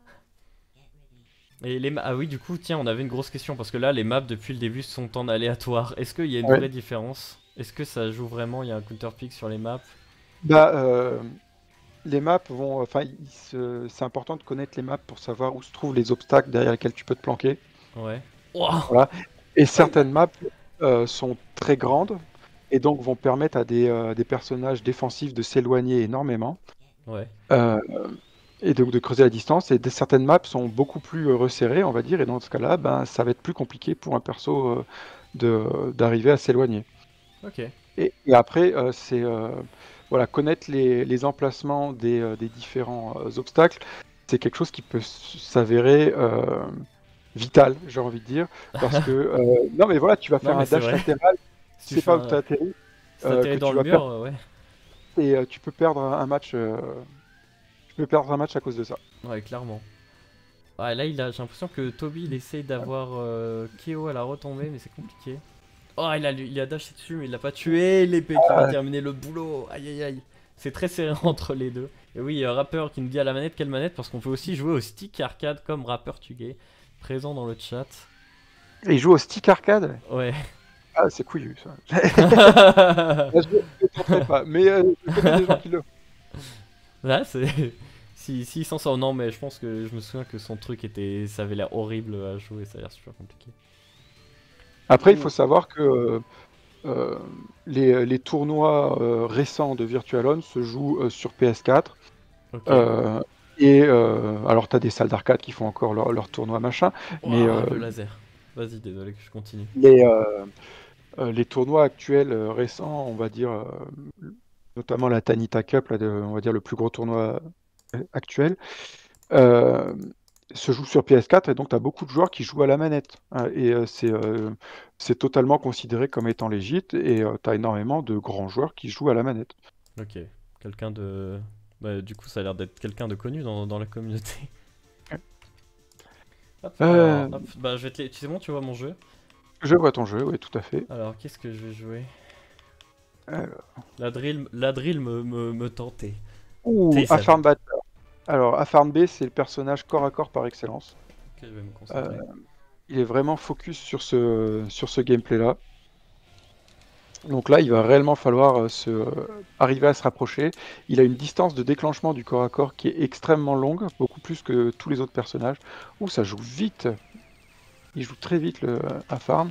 Et les ma- ah oui, du coup, tiens, on avait une grosse question parce que là, les maps depuis le début sont en aléatoire. Est-ce qu'il y a une Ouais. vraie différence? Est-ce que ça joue vraiment? Il y a un counterpick sur les maps? Bah, euh, les maps vont, enfin, il se- c'est important de connaître les maps pour savoir où se trouvent les obstacles derrière lesquels tu peux te planquer. Ouais. Ouah. Voilà. Et certaines maps euh, sont très grandes et donc vont permettre à des, euh, des personnages défensifs de s'éloigner énormément. Ouais. Euh, et donc de creuser la distance. Et des- certaines maps sont beaucoup plus euh, resserrées, on va dire, et dans ce cas-là, ben, ça va être plus compliqué pour un perso euh, de, d'arriver à s'éloigner. Ok. Et, et après, euh, c'est euh, voilà, connaître les, les emplacements des, euh, des différents euh, obstacles, c'est quelque chose qui peut s- s'avérer euh, vital, j'ai envie de dire, parce que euh, non mais voilà, tu vas Non, faire mais un c'est dash vrai. latéral, Si tu tu sais fais pas où tu un. atterris, Si euh, t'atterris que dans tu le vas perdre mur, euh, ouais. et euh, tu peux perdre un, un match, euh, tu peux perdre un match à cause de ça. Ouais, clairement. Ah, là, il a... j'ai l'impression que Toby, il essaye d'avoir euh, K O à la retombée, mais c'est compliqué. Oh, il a, il a dashé dessus, mais il l'a pas tué. L'épée qui va Ah, terminer le boulot. Aïe, aïe, aïe. C'est très serré entre les deux. Et oui, euh, Rapper qui nous dit à la manette, quelle manette? Parce qu'on peut aussi jouer au stick arcade comme Rapper Tugay, présent dans le chat. et il joue au stick arcade? Ouais. Ah, c'est couillu ça. Là, je ne tenterai pas, mais euh, je connais des gens qui le font. Là, c'est. Si, si, s'en sort. Non, mais je pense que je me souviens que son truc était. Ça avait l'air horrible à jouer, ça a l'air super compliqué. Après, il faut savoir que euh, euh, les, les tournois euh, récents de Virtualon se jouent euh, sur P S quatre. Ok. Euh, et euh, alors, tu as des salles d'arcade qui font encore leur, leur tournoi machin, mais Ouah, euh, le laser. Vas-y, désolé que je continue. les, euh, euh, les tournois actuels euh, récents, on va dire, euh, notamment la Tanita Cup, là, de- on va dire le plus gros tournoi euh, actuel, euh, se joue sur P S quatre et donc tu as beaucoup de joueurs qui jouent à la manette, hein, et euh, c'est euh, c'est totalement considéré comme étant légit et tu as énormément de grands joueurs qui jouent à la manette. Ok. Quelqu'un de. Bah, du coup, ça a l'air d'être quelqu'un de connu dans, dans la communauté. Hop, Euh, alors, hop, bah, je vais te. la- Tu sais bon, tu vois mon jeu. je vois ton jeu, oui, tout à fait. Alors, qu'est-ce que je vais jouer? Alors, La drill, la drill me, me, me tentait. ouh, C'est ça. Afarm Battle. Alors, Afarm B, c'est le personnage corps à corps par excellence. Ok, je vais me Euh, concentrer. il est vraiment focus sur ce, sur ce gameplay-là. Donc là, il va réellement falloir euh, se, euh, arriver à se rapprocher. Il a une distance de déclenchement du corps à corps qui est extrêmement longue, beaucoup plus que tous les autres personnages. Ouh, ça joue vite. Il joue très vite le Afarm.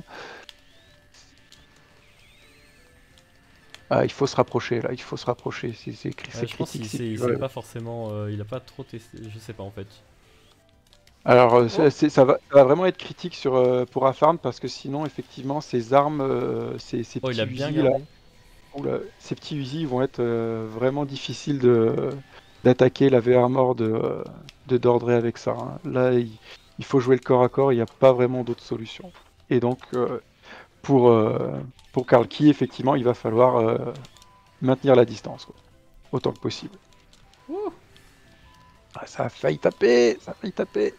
Ah, il faut se rapprocher là, il faut se rapprocher. C'est c'est cri- Ouais, c'est je pense critique. qu'il si sait, tu il veux. sait pas forcément. euh, il a pas trop testé. Je sais pas en fait. Alors, euh, Oh, c'est- c'est- ça va, ça va vraiment être critique sur, euh, pour Afarm parce que sinon, effectivement, ces armes, euh, ces, ces oh, il a petits bien Uzi là, gardé. oula, ces petits Uzi vont être euh, vraiment difficiles de d'attaquer la V Armor de, euh, de Dordré avec ça, hein. Là, il, il faut jouer le corps à corps, il n'y a pas vraiment d'autre solution. Et donc, euh, pour, euh, pour Karl Key, effectivement, il va falloir euh, maintenir la distance, quoi, autant que possible. Ouh. Ah, ça a failli taper, ça a failli taper.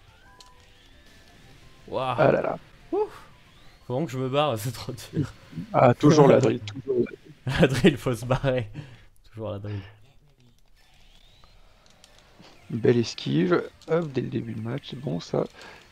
Waouh. Ah là là. Ouh. Faut vraiment que je me barre, c'est trop dur. Ah, toujours la drill, toujours la drill. La drill, faut se barrer. Toujours la drill. Une belle esquive, hop, dès le début du match, c'est bon ça.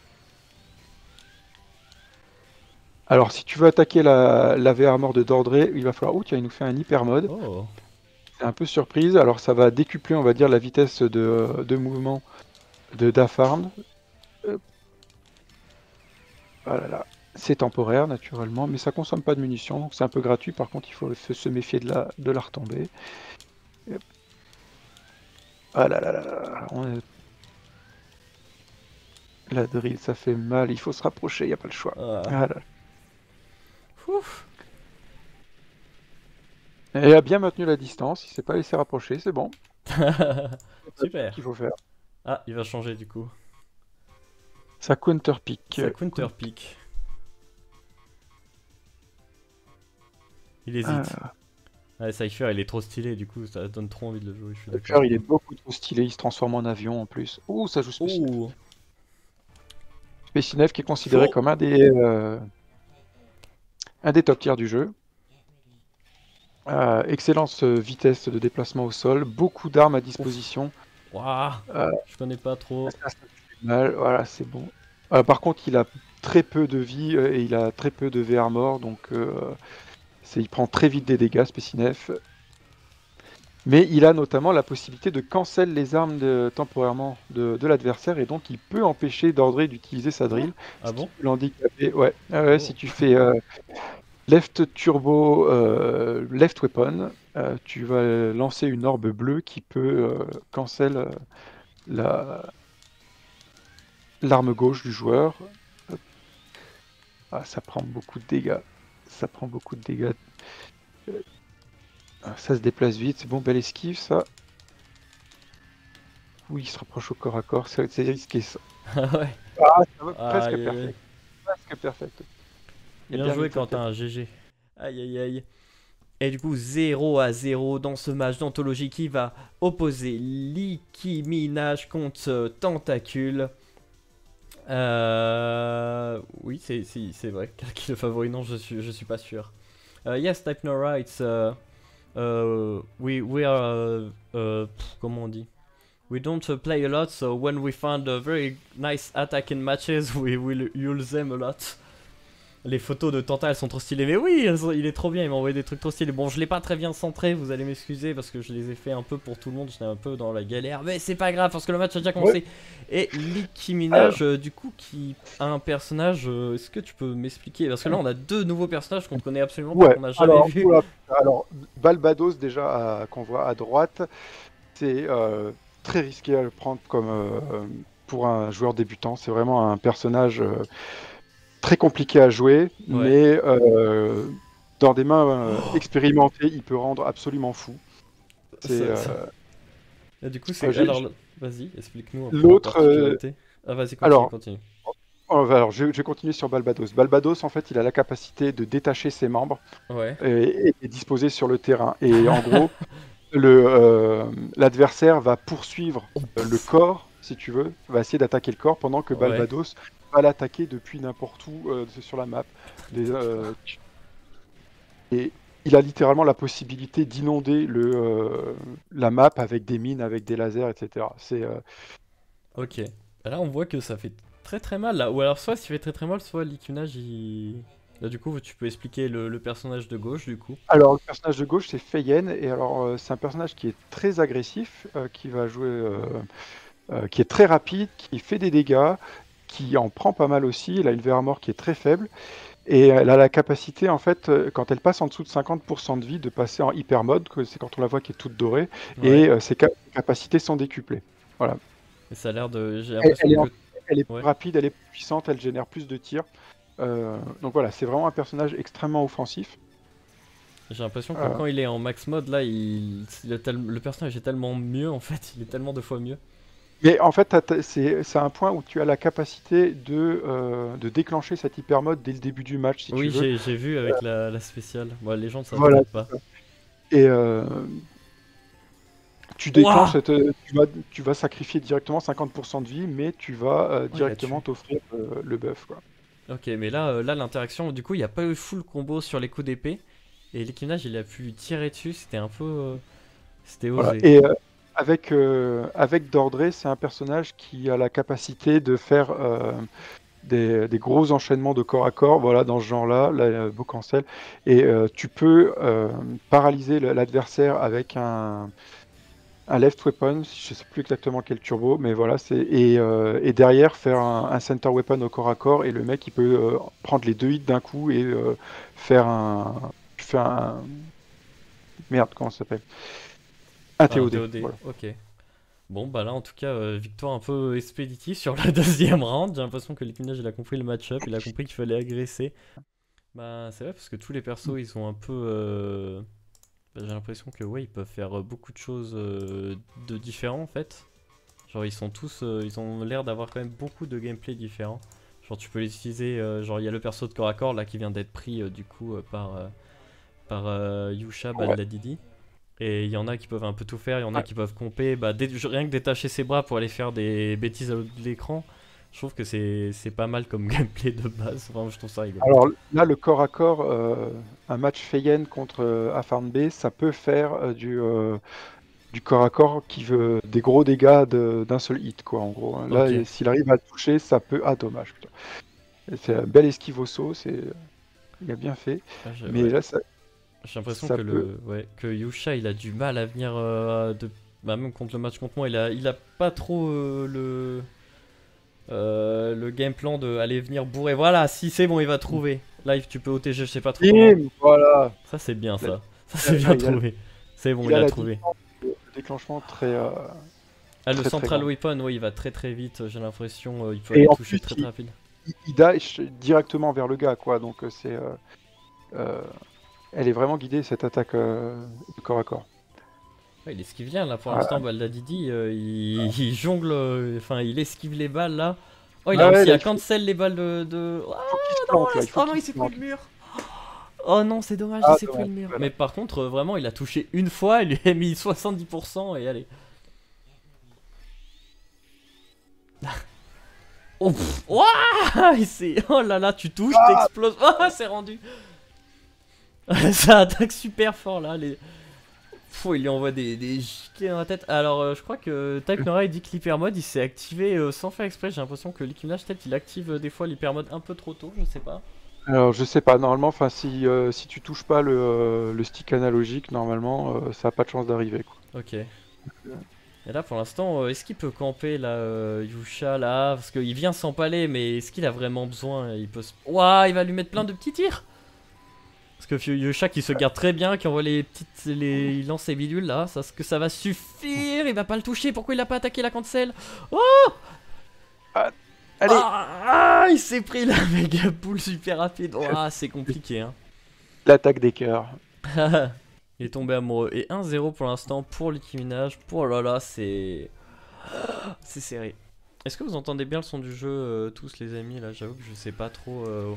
Alors, si tu veux attaquer la, la V Armor de Dordré, il va falloir... Ouh, tiens, il nous fait un hyper mode. Oh. C'est un peu surprise. Alors, ça va décupler, on va dire, la vitesse de, de mouvement de d'Afarm. Hop. Oh là là. C'est temporaire naturellement, mais ça consomme pas de munitions, donc c'est un peu gratuit. Par contre, il faut se méfier de la, de la retombée. Hop. Ah là là là là, on est... La drill, ça fait mal, il faut se rapprocher, il n'y a pas le choix. Ah. Ah là. Ouf. Elle a bien maintenu la distance, il s'est pas laissé rapprocher, c'est bon. Super. Qu'il faut faire. Ah, il va changer du coup. Ça counter pick. Ça counter pick. Il hésite. Ah. Ouais, Cypher, il est trop stylé, du coup, ça donne trop envie de le jouer. Je suis Cypher, d'accord. il est beaucoup trop stylé, il se transforme en avion en plus. Ouh, ça joue Spécinev. Oh. Spécinev qui est considéré Faux. comme un des, euh, un des top tiers du jeu. Euh, excellente vitesse de déplacement au sol, beaucoup d'armes à disposition. Waouh. Euh, Je connais pas trop. ça, ça fait mal. Voilà, c'est bon. Euh, par contre, il a très peu de vie euh, et il a très peu de V armor, donc euh, c'est, il prend très vite des dégâts, Spécinev. Mais il a notamment la possibilité de cancel les armes de, temporairement de, de l'adversaire et donc il peut empêcher Dordré d'utiliser sa drill. Ah bon? L'handicaper, ouais. Ah ouais, Oh. si tu fais euh, left turbo, euh, left weapon, euh, tu vas lancer une orbe bleue qui peut euh, cancel euh, la l'arme gauche du joueur. Hop. Ah, ça prend beaucoup de dégâts. Ça prend beaucoup de dégâts. Euh, Ça se déplace vite, c'est bon, belle esquive ça. Oui, il se rapproche au corps à corps, c'est c'est risqué ça. Ah ouais. Ah, ça va Aïe, presque aïe, perfect. aïe. Presque perfect. Il Bien bien joué mis sa Quentin, G G. Aïe aïe aïe. Et du coup, zéro à zéro dans ce match d'anthologie qui va opposer Nicki Minaj contre euh, Tentacule. Euh... Oui, c'est si, c'est vrai. Qui est le favori? Non, je suis, je suis pas sûr. Uh, yes, Type No Rights. Uh, uh, we, we are. Uh, uh, pff, comment on dit? We don't uh, play a lot, so when we find a very nice attack in matches, we will use them a lot. Les photos de Tenta, elles sont trop stylées. Mais oui, elles sont- il est trop bien, il m'a envoyé des trucs trop stylés. Bon, je l'ai pas très bien centré, vous allez m'excuser parce que je les ai fait un peu pour tout le monde. J'étais un peu dans la galère, mais c'est pas grave parce que le match a déjà commencé. Et Nicki Minaj, euh, du coup, qui a un personnage. euh, Est-ce que tu peux m'expliquer? Parce que là, on a deux nouveaux personnages qu'on ne connaît absolument pas, Ouais, qu'on n'a jamais alors, vu. oula, alors, Balbados, déjà, à- qu'on voit à droite, c'est euh, très risqué à le prendre comme euh, pour un joueur débutant. C'est vraiment un personnage euh, très compliqué à jouer, mais euh, dans des mains euh, expérimentées, il peut rendre absolument fou. C'est, Ça- euh, ça- Et du coup, c'est. euh, j'ai- Alors, le- vas-y, explique-nous un peu L'autre, la particularité. Ah, vas-y, continue, alors, continue. oh, alors, je, je vais continuer sur Balbados. Balbados, en fait, il a la capacité de détacher ses membres Ouais. et, et disposer sur le terrain. Et en gros, le, euh, l'adversaire va poursuivre euh, le corps, si tu veux, va essayer d'attaquer le corps pendant que Ouais. Balbados va l'attaquer depuis n'importe où euh, sur la map. Les, euh, tu- et il a littéralement la possibilité d'inonder le, euh, la map avec des mines, avec des lasers, et cetera. C'est, euh, Ok. Là, on voit que ça fait très très mal là. Ou alors, soit ça fait très très mal, soit Nicki Minaj il. Là, du coup, tu peux expliquer le, le personnage de gauche, du coup. Alors, le personnage de gauche, c'est Feyen, et alors euh, c'est un personnage qui est très agressif, euh, qui va jouer, euh, euh, qui est très rapide, qui fait des dégâts, qui en prend pas mal aussi. Elle a une V armor qui est très faible, et elle a la capacité, en fait, euh, quand elle passe en dessous de cinquante pour cent de vie, de passer en hyper mode, que c'est quand on la voit qui est toute dorée, Ouais. et euh, ses cap- capacités sont décuplées. Voilà. Et ça a l'air de. J'ai Elle, l'impression elle est, en- que. elle est Ouais. plus rapide, elle est plus puissante, elle génère plus de tirs. Euh, donc voilà, c'est vraiment un personnage extrêmement offensif. J'ai l'impression que Euh. quand il est en max mode, là, il... il a tel- le personnage est tellement mieux en fait. Il est tellement deux fois mieux. Mais en fait, t'as- t'as- c'est c'est un point où tu as la capacité de, euh, de déclencher cette hyper mode dès le début du match, si Oui, tu veux. j'ai j'ai vu avec la, la spéciale. Bon, les gens ne savent Voilà. peut-être pas. Et euh, tu déclenches, cette, tu, vas, tu vas sacrifier directement cinquante pour cent de vie, mais tu vas euh, il a directement tué. t'offrir euh, le buff, quoi. Ok, mais là, euh, là l'interaction, du coup, il n'y a pas eu full combo sur les coups d'épée. Et Nicki Minaj, il a pu tirer dessus. C'était un peu. euh, C'était osé. Voilà. Et euh, avec, euh, avec Dordré, c'est un personnage qui a la capacité de faire euh, des, des gros enchaînements de corps à corps, voilà, dans ce genre-là, la beau cancel. Et euh, tu peux euh, paralyser le- l'adversaire avec un, un left weapon, je sais plus exactement quel turbo, mais voilà, c'est et, euh, et derrière faire un, un center weapon au corps à corps et le mec il peut euh, prendre les deux hits d'un coup et euh, faire un, faire un, merde, comment ça s'appelle? Un Ah, un T O D. T O D, Voilà. ok. Bon, bah là, en tout cas, euh, victoire un peu expéditive sur la deuxième round. J'ai l'impression que l'équipage, il a compris le match-up, il a compris qu'il fallait agresser. Bah, c'est vrai, parce que tous les persos, ils sont un peu. euh, bah, j'ai l'impression que, ouais, ils peuvent faire euh, beaucoup de choses euh, de différents en fait. Genre, ils sont tous. euh, ils ont l'air d'avoir quand même beaucoup de gameplay différents. Genre, tu peux les utiliser. euh, genre, il y a le perso de corps à corps là qui vient d'être pris euh, du coup euh, par, euh, par euh, Yusha Ouais. Baldadidi. Et il y en a qui peuvent un peu tout faire, il y en a Ouais. qui peuvent comper, bah, dé- rien que détacher ses bras pour aller faire des bêtises à l'autre bout de l'écran, je trouve que c'est c'est pas mal comme gameplay de base, vraiment je trouve ça rigolo. Alors là, le corps à corps, euh, un match Feyen contre euh, Afarn B, ça peut faire euh, du, euh, du corps à corps qui veut des gros dégâts de- d'un seul hit, quoi, en gros. Là, Ok. s'il arrive à le toucher, ça peut. Ah, dommage, putain. C'est un bel esquive au saut, c'est... il a bien fait. Ah, je- Mais ouais. là, ça, J'ai l'impression ça que peut. le ouais, que Yusha il a du mal à venir euh, de bah, même contre le match contre moi, il a il a pas trop euh, le euh, le game plan de aller venir bourrer. Voilà, si c'est bon, il va trouver. Live, tu peux O T G, je sais pas trop comment. Bim, voilà. Ça c'est bien Là, ça. Ça là, c'est là, bien il a, trouvé. C'est bon, il il a a la trouvé. distance de déclenchement très, euh, Ah, le très très Central grande. Weapon, ouais, il va très très vite, j'ai l'impression. euh, il peut Et aller en toucher plus, très très il, rapide. il, il dash directement vers le gars, quoi. Donc euh, c'est, euh, euh, elle est vraiment guidée cette attaque euh, de corps à corps. Ouais, il esquive bien là pour Ah, l'instant. Baldadidi, euh, il, il jongle, euh, enfin, il esquive les balles là. Oh, il a ah ouais, réussi là, à il faut, cancel les balles de. de... Oh faut qu'il se non, plante, là, là. Il c'est- faut oh non, qu'il il se s'est pris plante. le mur. Oh non, c'est dommage, il Ah, s'est pris dommage. le mur. Voilà. Mais par contre, euh, vraiment, il a touché une fois, il lui a mis soixante-dix pour cent et allez. Oh, pff, ouah, il s'est- oh là là, tu touches, Ah, t'exploses. Oh, c'est rendu. Ça attaque super fort là. Les... Pfff, il lui envoie des, des giclées dans la tête. Alors, euh, je crois que Type Nora il dit que l'hypermode il s'est activé euh, sans faire exprès. J'ai l'impression que l'Equimage peut-être il active euh, des fois l'hypermode un peu trop tôt, je sais pas. alors, je sais pas, normalement, enfin, si, euh, si tu touches pas le, euh, le stick analogique, normalement, euh, ça a pas de chance d'arriver, quoi. Ok. Et là pour l'instant, euh, est-ce qu'il peut camper là, euh, Yusha là? Parce qu'il vient s'empaler, mais est-ce qu'il a vraiment besoin? Il peut se. Ouah, il va lui mettre plein de petits tirs! Parce que Yusha qui se garde très bien, qui envoie les petites. Les... Il lance ses bidules là, ça, ce que ça va suffire? Il va pas le toucher, pourquoi il a pas attaqué la cancel? Oh! Ah, allez, Ah, ah, il s'est pris la méga boule super rapide. Ouah, c'est compliqué hein. l'attaque des cœurs. Il est tombé amoureux. Et un zéro pour l'instant pour l'Equiminage. Oh là là, c'est. C'est serré. Est-ce que vous entendez bien le son du jeu, euh, tous les amis? Là, j'avoue que je sais pas trop. euh,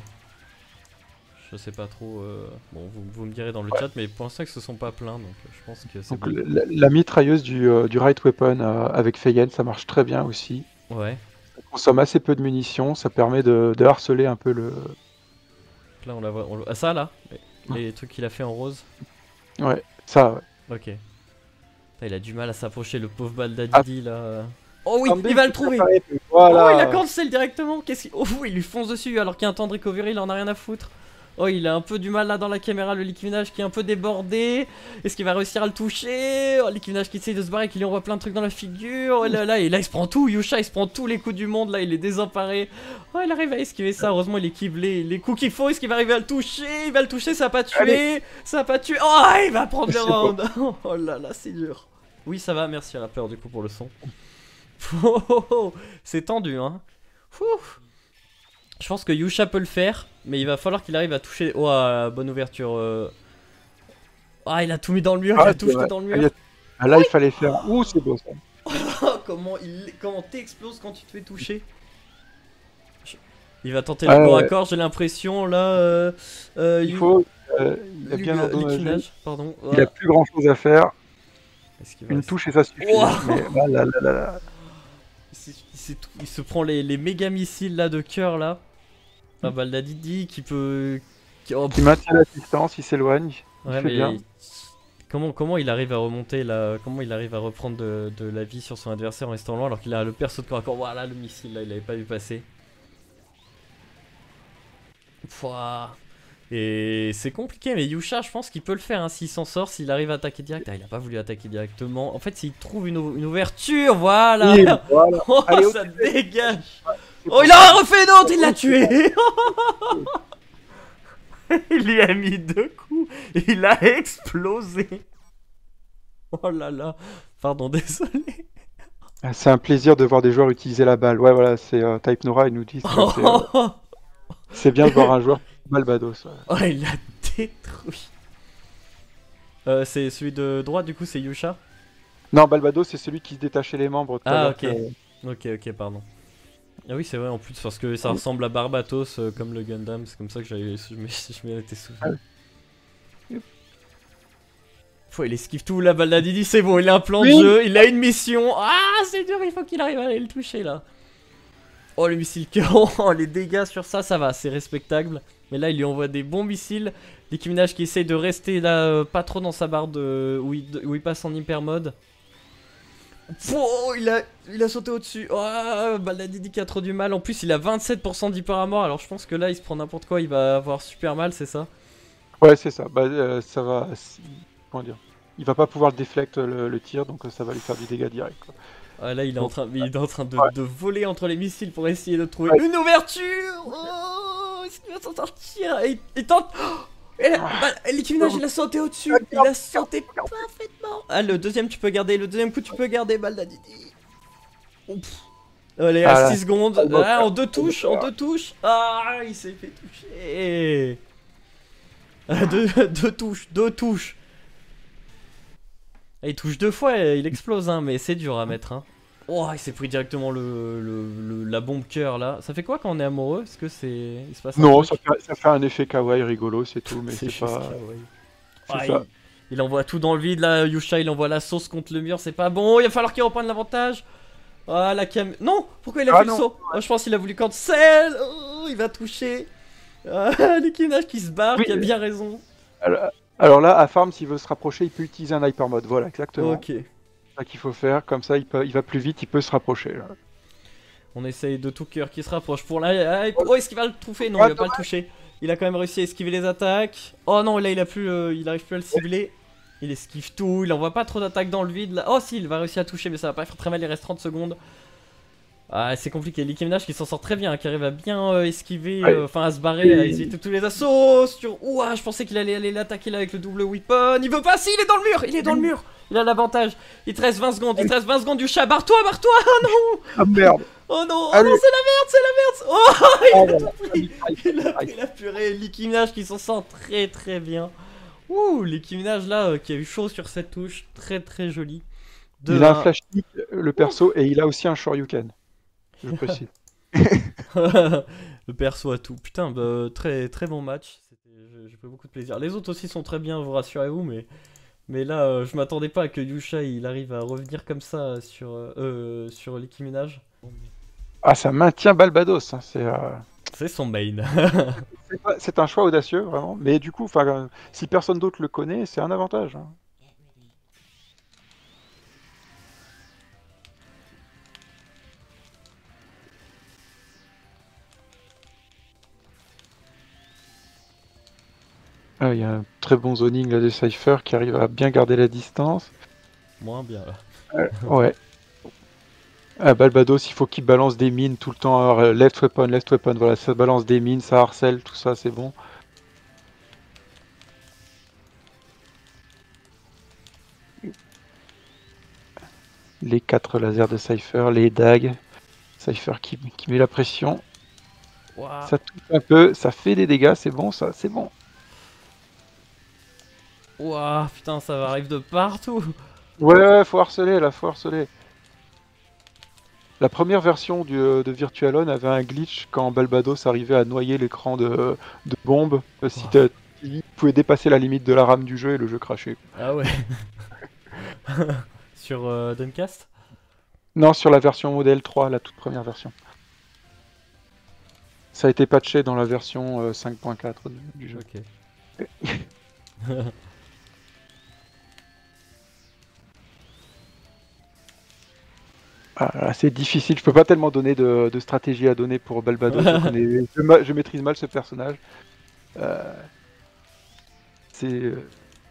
Je sais pas trop. euh, Bon, vous, vous me direz dans le Ouais. chat, mais pour l'instant, ils se sont pas plaints, donc euh, je pense que c'est Donc, bon. la, la mitrailleuse du, euh, du right weapon euh, avec Feyen, ça marche très bien aussi. Ouais. Ça consomme assez peu de munitions, ça permet de, de harceler un peu le. Là, on la voit. on le- Ah, ça là les, les trucs qu'il a fait en rose. Ouais, ça, ouais. Ok. Putain, il a du mal à s'approcher, le pauvre Ah, Baldadidi là. Oh oui, attendez, il va le c'est trouver! préparé, Oh, il a voilà. cancel directement. Qu'est-ce qu'il... Oh, il lui fonce dessus alors qu'il y a un temps de recovery, il en a rien à foutre. Oh, il a un peu du mal là dans la caméra, le Liquiminage qui est un peu débordé. Est-ce qu'il va réussir à le toucher? Oh, Liquiminage qui essaye de se barrer, qui lui envoie plein de trucs dans la figure. Oh là là, et là il se prend tout. Yusha il se prend tous les coups du monde, là il est désemparé. Oh, il arrive à esquiver ça. Heureusement, il esquive les, les coups qu'il faut. Est-ce qu'il va arriver à le toucher? Il va le toucher, ça va pas tuer. Allez. Ça va pas tuer. Oh, il va prendre le C'est bon. round. Oh là là, c'est dur. Oui, ça va, merci à la peur du coup pour le son. Oh, oh, oh, c'est tendu, hein. Ouf. Je pense que Yusha peut le faire, mais il va falloir qu'il arrive à toucher. Oh, ah, bonne ouverture. euh. Ah, il a tout mis dans le mur, il Ah, a tout c'est jeté vrai. dans le Ah, il y mur. a- ah, là, il fallait faire. Ouh, c'est beau ça. Oh, comment il, comment t'exploses quand tu te fais toucher. Je- Il va tenter Ah, le corps à ouais. corps, j'ai l'impression là. Euh, euh, Il Yu- faut. euh, il a Lug- bien endommagé. Liquinage, pardon. Il a Ah, plus grand chose à faire. est-ce qu'il va Une rester- touche et ça suffit. Wow. Mais là, là, là, là, là. Il, s'est- il s'est tout- il se prend les, les méga missiles là de cœur là. Ah, Baldadidi qui peut. Qui... Oh, Il maintient la distance, il s'éloigne. Il Ouais, fait mais bien. comment, comment il arrive à remonter là? Comment il arrive à reprendre de, de la vie sur son adversaire en restant loin alors qu'il a le perso de corps à corps? Voilà le missile là, il avait pas vu passer. Pouah. Et c'est compliqué, mais Yusha, je pense qu'il peut le faire hein, s'il s'en sort, s'il arrive à attaquer direct. Ah, il a pas voulu attaquer directement. En fait, s'il trouve une, une ouverture, voilà. Oui, voilà. Oh, Allez, ça ok. dégage. Oh, il a refait une autre, il l'a tué. Il lui a mis deux coups. Il a explosé. Oh là là. Pardon, désolé. C'est un plaisir de voir des joueurs utiliser la balle. Ouais, voilà, c'est euh, Type Nora, ils nous disent que c'est euh, c'est bien de voir un joueur Balbados. Ouais. Oh, il l'a détruit. Euh, c'est celui de droite, du coup, c'est Yusha. Non, Balbados, c'est celui qui se détachait les membres tout à Ah, l'heure. ok. que- Ok, ok, pardon. Ah oui, c'est vrai en plus, parce que ça ressemble à Barbatos euh, comme le Gundam, c'est comme ça que j'avais, je m'y je m'y étais souvenu. Ah oui. Faut, il esquive tout, la balle d'Adidi, c'est bon, il a un plan Oui. de jeu, il a une mission. Ah, c'est dur, il faut qu'il arrive à aller le toucher là. Oh, le missile cœur, oh, les dégâts sur ça, ça va, c'est respectable. Mais là, il lui envoie des bons missiles. Nicki Minaj qui essaye de rester là, euh, pas trop dans sa barre de où il, où il passe en hyper mode. Oh, il a, il a sauté au-dessus. Oh, Baladidi qui a trop du mal. En plus, il a vingt-sept pour cent d'hyper armor. Alors, je pense que là, il se prend n'importe quoi. Il va avoir super mal, c'est ça? Ouais, c'est ça. Bah, euh, ça va. Comment dire? Il va pas pouvoir déflect le, le tir, donc euh, ça va lui faire du dégât direct. Quoi. Ah, là, il est en train, il est en train de, Ouais. de voler entre les missiles pour essayer de trouver Ouais. une ouverture. Oh, est-ce qu'il va s'en sortir? Et il, il tente. Oh, et là, bah, Nicki Minaj, il a sauté au-dessus. Il a sauté parfaitement. Ah, le deuxième, tu peux garder. Le deuxième coup, tu peux garder, Baladidi. Oups. Allez, à Ah là. six secondes. Oh, Ah, en deux oh, touches, oh. en deux touches. Ah, il s'est fait toucher. Ah, deux, deux touches, deux touches. Ah, il touche deux fois et il explose, hein, mais c'est dur à mettre. Hein. Oh, il s'est pris directement le, le, le- la bombe cœur là. Ça fait quoi quand on est amoureux? Est-ce que c'est. Il se passe un Non, ça truc fait, ça fait un effet kawaii rigolo, c'est tout, mais C'est c'est juste pas. kawaii. c'est Ah, ça. il, il envoie tout dans le vide là, Yusha il envoie la sauce contre le mur, c'est pas bon, il va falloir qu'il reprenne l'avantage. Ah la cam... Non, pourquoi il a Ah, fait non. le saut? Oh, je pense qu'il a voulu cancel. Oh, il va toucher. Ah, Nicki Minaj qui se barre, Oui. qui a bien raison. Alors, alors là, à Farm, s'il veut se rapprocher, il peut utiliser un hyper mode. Voilà, exactement. Ok. C'est ça qu'il faut faire. Comme ça, il, peut, il va plus vite, il peut se rapprocher. Là. On essaye de tout cœur qui se rapproche pour la... Oh, est-ce qu'il va le trouver? Non, il va pas le toucher. Il a quand même réussi à esquiver les attaques. Oh non, là il a plus, euh, il arrive plus à le cibler. Il esquive tout, il envoie pas trop d'attaques dans le vide là. Oh si, il va réussir à toucher, mais ça va pas faire très mal, il reste trente secondes. Ah, c'est compliqué. Nicki Minaj qui s'en sort très bien, hein, qui arrive à bien euh, esquiver, euh, enfin à se barrer, à éviter tous les assauts. Sur... Ouah, je pensais qu'il allait aller l'attaquer là avec le double weapon. Il veut pas, si, il est dans le mur, il est dans le mur. Il a l'avantage. Il te reste vingt secondes, il te reste vingt secondes du chat. Barre-toi, barre-toi, oh non. Ah merde. Oh non, oh Allez. non, c'est la merde, c'est la merde. Oh, il Ah, a voilà. tout pris. Il a pris la purée. Nicki Minaj qui s'en sort très très bien. Ouh, Nicki Minaj là euh, qui a eu chaud sur cette touche, très très jolie. De Il a un un- flash kick, le perso, et il a aussi un shoryuken. Je précise. Le perso à tout. Putain, bah, très très bon match. C'était- J'ai j'ai pris beaucoup de plaisir. Les autres aussi sont très bien, vous rassurez-vous, mais mais là, euh, je m'attendais pas à que Yusha il arrive à revenir comme ça sur euh, euh, sur Nicki Minaj. Ah, ça maintient Balbados. Hein, c'est euh, C'est son main. c'est pas- c'est un choix audacieux, vraiment. Mais du coup, 'fin, euh, si personne d'autre le connaît, c'est un avantage. Hein. Ah, il y a un très bon zoning là de Cypher qui arrive à bien garder la distance. Moins bien là. Euh, ouais. Ah, Balbados, il faut qu'il balance des mines tout le temps. Alors, euh, left weapon, left weapon, voilà, ça balance des mines, ça harcèle, tout ça, c'est bon. Les quatre lasers de Cypher, les dagues. Cypher qui, qui met la pression. Ouah. Ça touche un peu, ça fait des dégâts, c'est bon, ça, c'est bon. Ouah, putain, ça va arrive de partout. Ouais, ouais, faut harceler, là, faut harceler. La première version du, euh, de Virtualon avait un glitch quand Balbados arrivait à noyer l'écran de, de bombes. Euh, Si t'as- il pouvait dépasser la limite de la RAM du jeu et le jeu crachait. Ah ouais. Sur euh, Duncast? Non, sur la version modèle trois, la toute première version. Ça a été patché dans la version euh, cinq point quatre du, du jeu. Ok. Ah, là, c'est difficile, je peux pas tellement donner de, de stratégie à donner pour Balbados. je, connais- je ma- je maîtrise mal ce personnage. Euh, c'est... euh,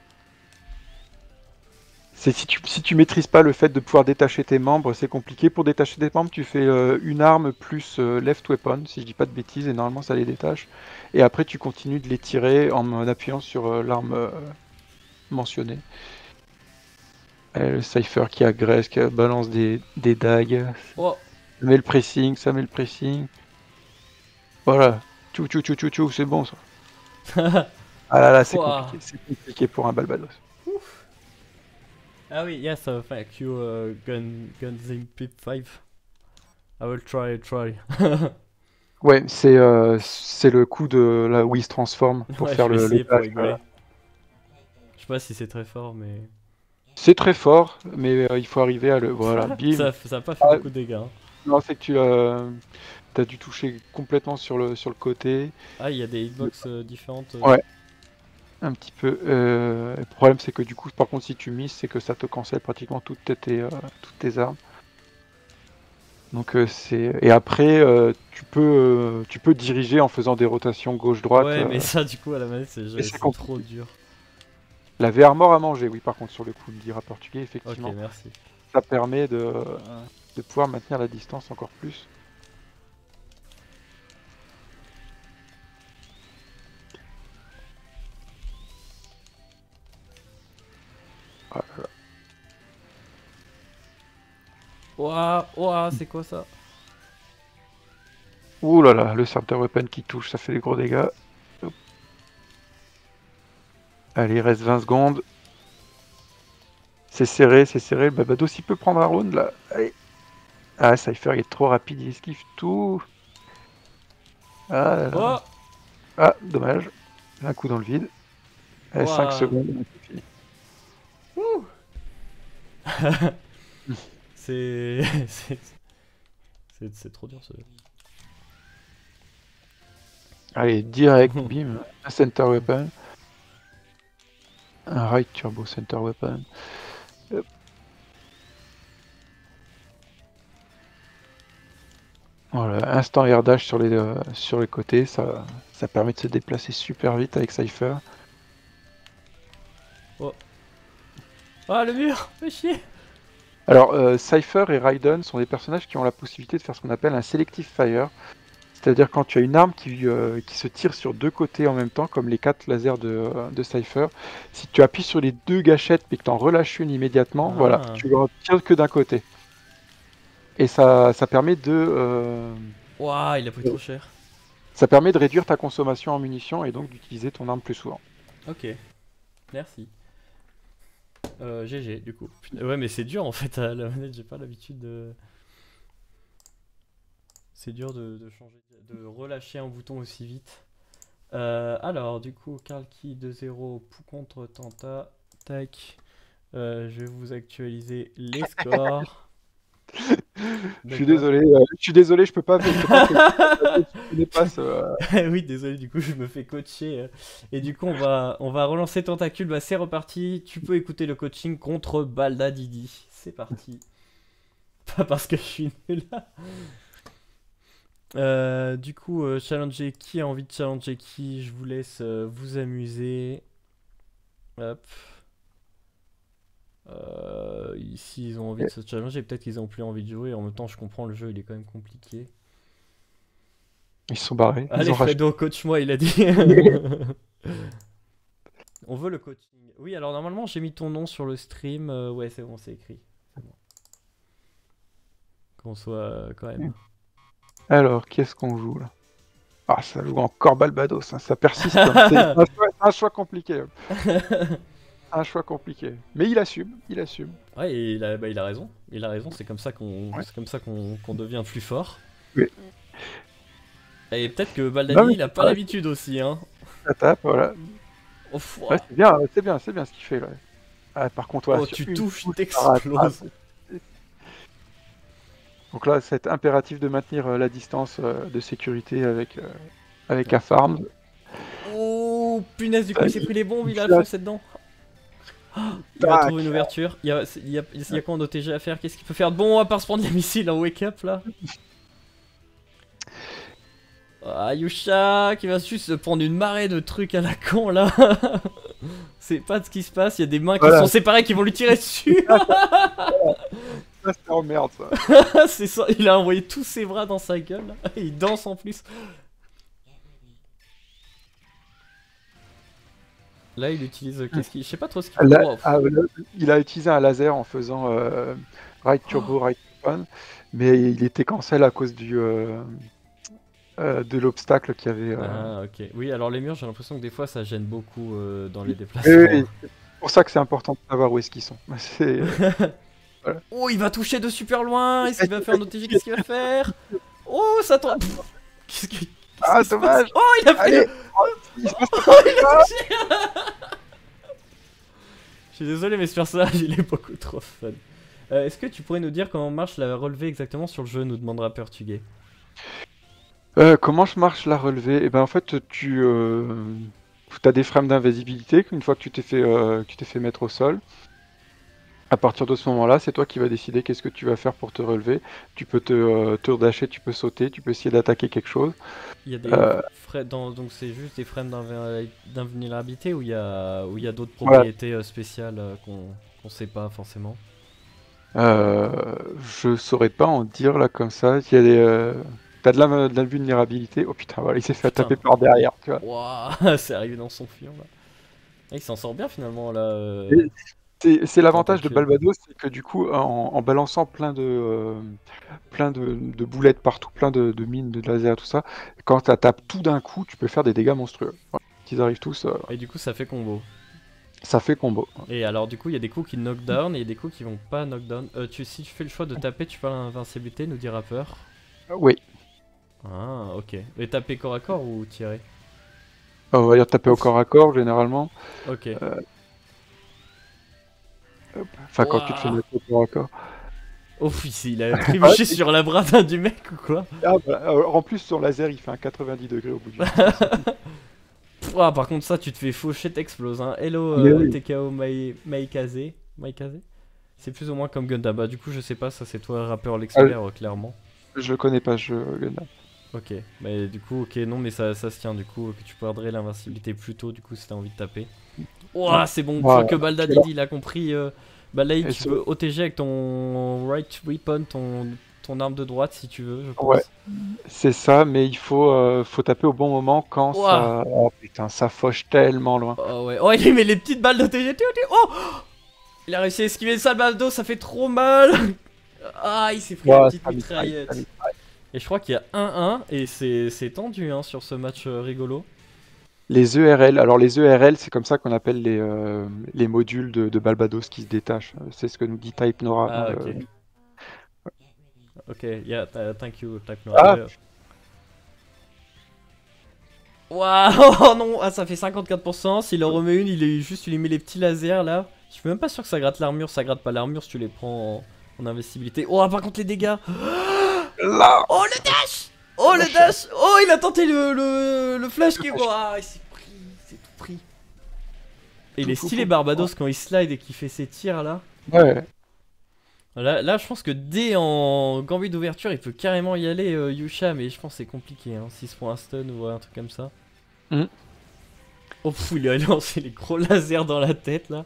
c'est si tu, si tu maîtrises pas le fait de pouvoir détacher tes membres, c'est compliqué. Pour détacher tes membres, tu fais euh, une arme plus euh, left weapon, si je dis pas de bêtises, et normalement ça les détache. Et après, tu continues de les tirer en, en appuyant sur euh, l'arme euh, mentionnée. Et le Cypher qui agresse, qui balance des, des dagues. Oh. Ça met le pressing, ça met le pressing. Voilà. Tchou tchou tchou tchou tchou, c'est bon ça. Ah là là, c'est Ouah. compliqué. C'est compliqué pour un Balbados. Ah oui, yes, uh, thank you, uh, Gun, Gunzing Pip five. I will try, try. Ouais, c'est euh, c'est le coup de là où il se transforme pour Ouais, faire je vais le, essayer le pour dash, rigoler. euh. Je sais pas si c'est très fort, mais... C'est très fort, mais euh, il faut arriver à le... Voilà, bim. ça, ça a pas fait Ah, beaucoup de dégâts. Hein. non, c'est que tu as, t'as dû toucher complètement sur le, sur le côté. Ah, il y a des hitbox euh, différentes. euh. Ouais, un petit peu. Euh, le problème, c'est que du coup, par contre, si tu misses, c'est que ça te cancelle pratiquement toutes tes, euh, toutes tes armes. Donc euh, c'est et après euh, tu peux euh, tu peux diriger en faisant des rotations gauche-droite. Ouais, mais euh, ça, du coup, à la manette, c'est c'est c'est compliqué. trop dur. La V R mort à manger, oui, par contre, sur le coup, me dira portugais, Ok, effectivement. merci. Ça permet de, euh, de pouvoir maintenir la distance encore plus. Ah là là. Ouah, ouah, c'est quoi ça? Ouh là là, le center weapon qui touche, ça fait des gros dégâts. Hop. Allez, il reste vingt secondes. C'est serré, c'est serré. Le Barbados, il peut prendre un round là. Allez. Ah, Cypher, il est trop rapide, il esquive tout. Ah là là. Oh, Ah, dommage. Un coup dans le vide. Allez, cinq ouah. secondes, c'est fini. Ouh. C'est... c'est- c'est c'est trop dur ce... Allez, direct, bim. Un center weapon. Un right turbo center weapon. Hop. Voilà, instant air dash sur les, euh, sur les côtés, ça, ça permet de se déplacer super vite avec Cypher. Ah, le mur, fais chier. Alors, euh, Cypher et Raiden sont des personnages qui ont la possibilité de faire ce qu'on appelle un selective fire. C'est-à-dire quand tu as une arme qui, euh, qui se tire sur deux côtés en même temps, comme les quatre lasers de, euh, de Cypher, si tu appuies sur les deux gâchettes mais que tu en relâches une immédiatement, Ah. voilà, tu en tires que d'un côté. Et ça, ça permet de... euh, Ouah, il a pris trop cher. ça permet de réduire ta consommation en munitions et donc d'utiliser ton arme plus souvent. Ok, merci. Euh, G G du coup. Putain, ouais, mais c'est dur en fait à la manette, j'ai pas l'habitude de. C'est dur de, de changer, de relâcher un bouton aussi vite. Euh, alors, du coup, Karlki deux zéro pour contre Tanta. Tac. Euh, je vais vous actualiser les scores. Je suis désolé, euh, je suis désolé, je peux pas. Je peux pas je connais pas ce, euh, Oui, désolé, du coup, je me fais coacher. euh, Et du coup, on va, on va relancer Tentacule. Bah, c'est reparti. Tu peux écouter le coaching contre Balda Didi. C'est parti. Pas parce que je suis nul là. Euh, du coup, euh, challenger qui a envie de challenger qui? Je vous laisse euh, vous amuser. Hop. Euh, ici, ils ont envie de se challenger. Peut-être qu'ils ont plus envie de jouer. En même temps, je comprends, le jeu il est quand même compliqué. Ils se sont barrés. Ils Allez, ont racheté. Fredo, coach-moi, il a dit. On veut le coaching. Oui, alors normalement, j'ai mis ton nom sur le stream. Euh, ouais, c'est bon, c'est écrit. C'est bon. Qu'on soit euh, quand même. Alors, qu'est-ce qu'on joue là? Ah, ça joue encore Barbados, hein, ça persiste. Hein. C'est un, choix- un choix compliqué. Un choix compliqué. Mais il assume, il assume. Ouais, et il a, bah, il a raison. Il a raison, c'est comme ça qu'on Ouais. c'est comme ça qu'on qu'on devient plus fort. Oui. Et peut-être que Baldani, Non, mais il a pas ouais. l'habitude aussi, hein. Ça tape, voilà. Oh, fou- Ouais, c'est bien, c'est bien, c'est bien ce qu'il fait là. Ah, par contre, voilà, oh, sur tu une touches, touche, ça rate. t'exploses. Ah, donc là, c'est impératif de maintenir euh, la distance euh, de sécurité avec, euh, avec un farm. Oh, punaise, du coup, il s'est pris les bombes, il a Là. foncé dedans. Oh, il va Tac. trouver une ouverture. Il y a, il y a, il y a quoi en O T G à faire? Qu'est-ce qu'il peut faire de bon à part se prendre des missiles en wake-up là? Ah, Yusha qui va juste se prendre une marée de trucs à la con là. C'est pas ce qui se passe, il y a des mains qui Voilà. sont séparées qui vont lui tirer dessus. Ça, c'est en merde, ça. C'est ça, il a envoyé tous ses bras dans sa gueule. Là. Et il danse en plus. Là, il utilise. Qu'est-ce qu'il. Je sais pas trop ce qu'il Là, oh, ah, là, il a utilisé un laser en faisant euh, right turbo, right weapon, mais il était cancel à cause du euh, euh, de l'obstacle qu'il y avait. euh. Ah, ok. Oui, alors les murs, j'ai l'impression que des fois ça gêne beaucoup euh, dans les Oui, déplacements. oui, c'est pour ça que c'est important de savoir où est-ce qu'ils sont. C'est, voilà. Oh, il va toucher de super loin. Est-ce qu'il va faire un O T G? Qu'est-ce qu'il va faire? Oh, ça tombe. Qu'est-ce que. Ah, Qu'est-ce qui se dommage. passe? Oh, il a fait. Allez, oh, il se passe Oh, il a touché. Je suis désolé, mais ce personnage il est beaucoup trop fun. Euh, Est-ce que tu pourrais nous dire comment marche la relevée exactement sur le jeu? Nous demandera Pertugay. Euh, comment je marche la relevée? Eh ben en fait tu euh, as des frames d'invisibilité une fois que tu t'es fait euh, que tu t'es fait mettre au sol. À partir de ce moment-là, c'est toi qui vas décider qu'est-ce que tu vas faire pour te relever. Tu peux te, euh, te dasher, tu peux sauter, tu peux essayer d'attaquer quelque chose. Il y a des Euh, frais dans, donc c'est juste des frames d'invé- d'invulnérabilité ou il y a ou il y a d'autres voilà. propriétés euh, spéciales euh, qu'on qu'on sait pas forcément. Euh, je saurais pas en dire là comme ça. Il y a des, euh, t'as de la, de la vulnérabilité. Oh putain, voilà, il s'est fait Putain. taper par derrière, tu vois. Waouh, c'est arrivé dans son fion là. Ah, il s'en sort bien finalement là. euh, Et C'est c'est l'avantage de Tentacule. Balbados, c'est que du coup, en, en balançant plein de, euh, plein de, de boulettes partout, plein de, de mines, de laser, tout ça, quand ça tape tout d'un coup, tu peux faire des dégâts monstrueux. Voilà. Qu'ils arrivent tous, euh, Et du coup ça fait combo. ça fait combo. Et alors du coup il y a des coups qui knock down et il y a des coups qui vont pas knock down. Euh, tu, si tu fais le choix de taper, tu peux l'invincibilité, nous dit Rappeur. Oui, Ah ok. Et taper corps à corps ou tirer? on va dire taper au corps à corps généralement. Ok. Euh, hop. Enfin, quand tu te fais Ouah. mettre au corps à corps. Oh oui, il a trébuché sur la bras d'un du mec ou quoi? Ah, bah, alors, en plus, son laser, il fait un quatre-vingt-dix degrés au bout du Ouah, par contre ça tu te fais faucher, t'exploses hein. Hello Mais euh, oui. T K O Mai- Maikaze. Maikaze. C'est plus ou moins comme Gundam. Bah du coup je sais pas, ça c'est toi Rappeur l'expert euh, clairement. Je le connais pas, je Gundam. Ok, mais du coup, ok, non, mais ça, ça se tient, du coup, que tu perdrais l'invincibilité plus tôt, du coup, si t'as envie de taper. Ouah, c'est bon, je Voilà. crois que Balda Didi, il a compris. Euh, Baldaï, Et tu ce- peux O T G avec ton right weapon, ton, ton arme de droite, si tu veux, je pense. Ouais. C'est ça, mais il faut, euh, faut taper au bon moment quand Ouah. ça. Oh putain, ça fauche tellement loin. Oh ouais, oh, il met les petites balles d'O T G. Oh, il a réussi à esquiver ça, Baldo, ça fait trop mal. Ah, il s'est pris la Ouais, petite ça mitraille, mitraillette. ça mitraille. Et je crois qu'il y a un un, et c'est c'est tendu hein, sur ce match euh, rigolo. Les E R L, alors les E R L, c'est comme ça qu'on appelle les, euh, les modules de, de Balbados qui se détachent. C'est ce que nous dit Type Nora dans Ah, le. ok. Ok, yeah, uh, thank you, Type Ah. Noir. Waouh, oh non, ah, ça fait cinquante-quatre pour cent. S'il en remet une, il est juste, il lui met les petits lasers là. Je suis même pas sûr que ça gratte l'armure, ça gratte pas l'armure si tu les prends en, en investibilité. Oh, par contre, les dégâts. Là. Oh, le dash! Oh, le dash! Oh, il a tenté le, le, le flash qui. Ah, il s'est pris, c'est tout pris. Et il est stylé Barbados quand il slide et qu'il fait ses tirs là. Ouais. Là, là, je pense que dès en gambit d'ouverture, il peut carrément y aller, euh, Yusha, mais je pense que c'est compliqué, hein, s'il se prend un stun ou un truc comme ça. Mm. Oh, pff, il a lancé les gros lasers dans la tête, là.